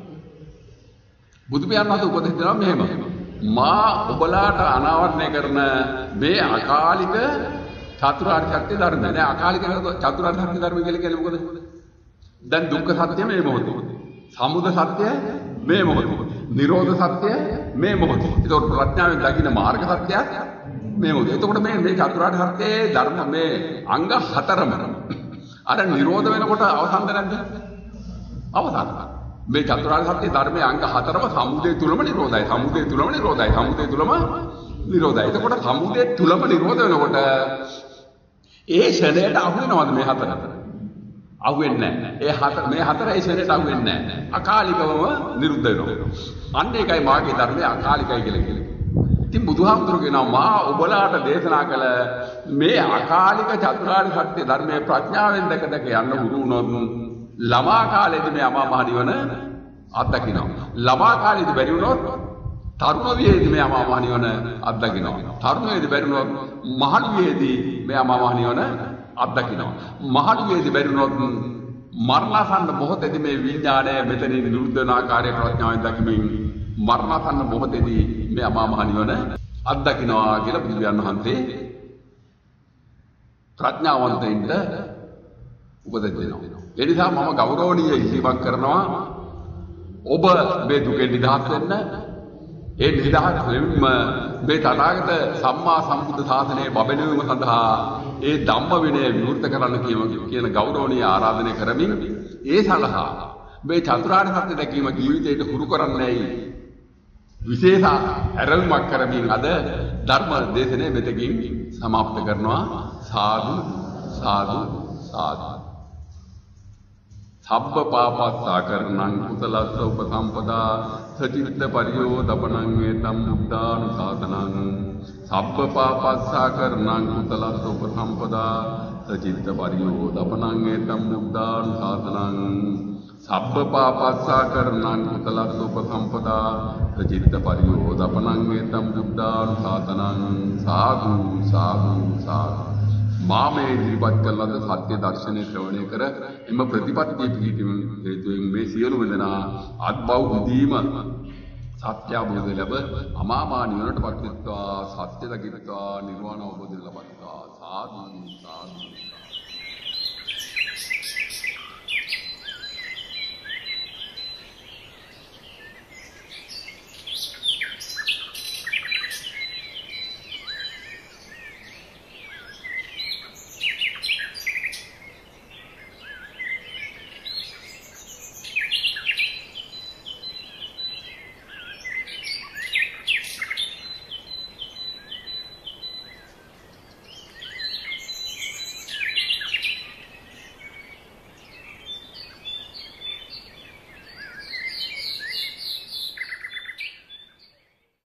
බුදු පියාණන් වහන්සේ උපදෙස් දෙනවා මෙහෙම. මා ඔබලාට අනාවරණය කරන මේ අකාලික චතුරාර්ය සත්‍ය ධර්ම නෑ. අකාලික චතුරාර්ය සත්‍ය ධර්ම කියලා කියන්නේ මොකද? දැන් දුක්ඛ සත්‍ය මේ මොහොතේ. සමුදය සත්‍ය මේ මොහොතේ. නිරෝධ සත්‍ය මේ මොහොතේ. ඒතකොට ප්‍රඥාවෙන් දකින්න මාර්ග සත්‍යය මේ මොහොතේ. එතකොට මේ මේ චතුරාර්ය සත්‍යයේ ධර්ම මේ අංග හතරම අර නිරෝධ වෙනකොට අවසන්ද නැද්ද? අවසන්. මේ චතුරාර්ය සත්‍ය ධර්මයේ අංග හතරම සමුදය තුලම නිරෝධයි. සමුදය තුලම නිරෝධයි. සමුදය තුලම නිරෝධයි. එතකොට සමුදය තුලම නිරෝධ වෙනකොට ඒ ශරණයට අහු වෙනවද මේ හතර? අහු වෙන්නේ නැහැ. ඒ හතර මේ හතර ඒ ශරණයට අහු වෙන්නේ නැහැ. අකාලිකවම නිරුද්ධ වෙනවා. අන්න ඒකයි මාගේ ධර්මයේ අකාලිකයි කියලා කියන්නේ. ඉතින් බුදුහාමුදුරුවෝ කියනවා මා ඔබලාට දේශනා කළ මේ අකාලික චතුරාර්ය සත්‍ය ධර්මයේ ප්‍රඥාවෙන් දැක දැක යන්න උරු වුණොත් ළමා කාලේදී මේ අමා මහ නිවන අත්දකින්නවා. ළමා කාලේදී බැරි වුණොත් තරුණ වියේදී මේ අමා මහ නිවන අත්දකින්නවා. තරුණ වියේදී බැරි වුණොත් මහලු වියේදී මේ අමා මහ නිවන අත්දකින්නවා. මහලු වියේදී බැරි වුණොත් මරණාසන්න මොහොතේදී මේ විඥාණය මෙතනින් නිරුද්ධ වෙන ආකාරය ප්‍රඥාවෙන් දකිමින් මරණාසන්න මොහොතේදී මේ අමා මහ නිවන අත්දකින්නවා කියලා බුදුන් වහන්සේ ප්‍රඥාවන්තයින්ට උපදෙස් දෙනවා. ඒ නිසා මම ගෞරවණීය ඉල්ලීමක් කරනවා ඔබ මේ දුකෙන් නිදහස් වෙන්න. ඒ නිදහස් වෙන්න මේ තථාගත සම්මා සම්බුද්ධ ශාසනයේ බබළුවීම සඳහා ඒ ධම්ම විනය විවෘත කරන්න කියන ගෞරවණීය ආරාධනය කරමින් ඒ සඳහා මේ චතුරාර්ය සත්‍ය දැකීම ජීවිතයට හුරු කරන්නයි විශේෂ ආරම්භයක් කරමින් අද ධර්ම දේශනාව මෙතකින් සමාප්ත කරනවා සාදු සාදු සාදු. සබ්බ පාපස්සා කරණං කුසලස්ස උපසම්පදා සචිත්ත පරියෝදපනං ඒතම් බුද්ධානුශාසනං. සබ්බ පාපස්සා කරණං කුසලස්ස උපසම්පදා සචිත්ත පරියෝදපනං ඒතම් බුද්ධානුශාසනං. සබ්බ පාපස්සා කරණං කුසලස්ස උපසම්පදා සචිත්ත පරියෝදපනං ඒතම් බුද්ධානුශාසනං. සාදු සාදු සාදු. මාමේ ඉදිරිපත් කළ ලද සත්‍ය දර්ශනය ශ්‍රවණය කර එම ප්‍රතිපත්තිය පිළිපීම හේතුවෙන් මේ සියලුම දෙනා අත්බව උදීම සත්‍ය අවබෝධය ලැබ අමාමා නිවනට පත්වෙත්වා සත්‍ය දකිත්වා නිර්වාණ අවබෝධය ලබත්වා. සාදු සාදු.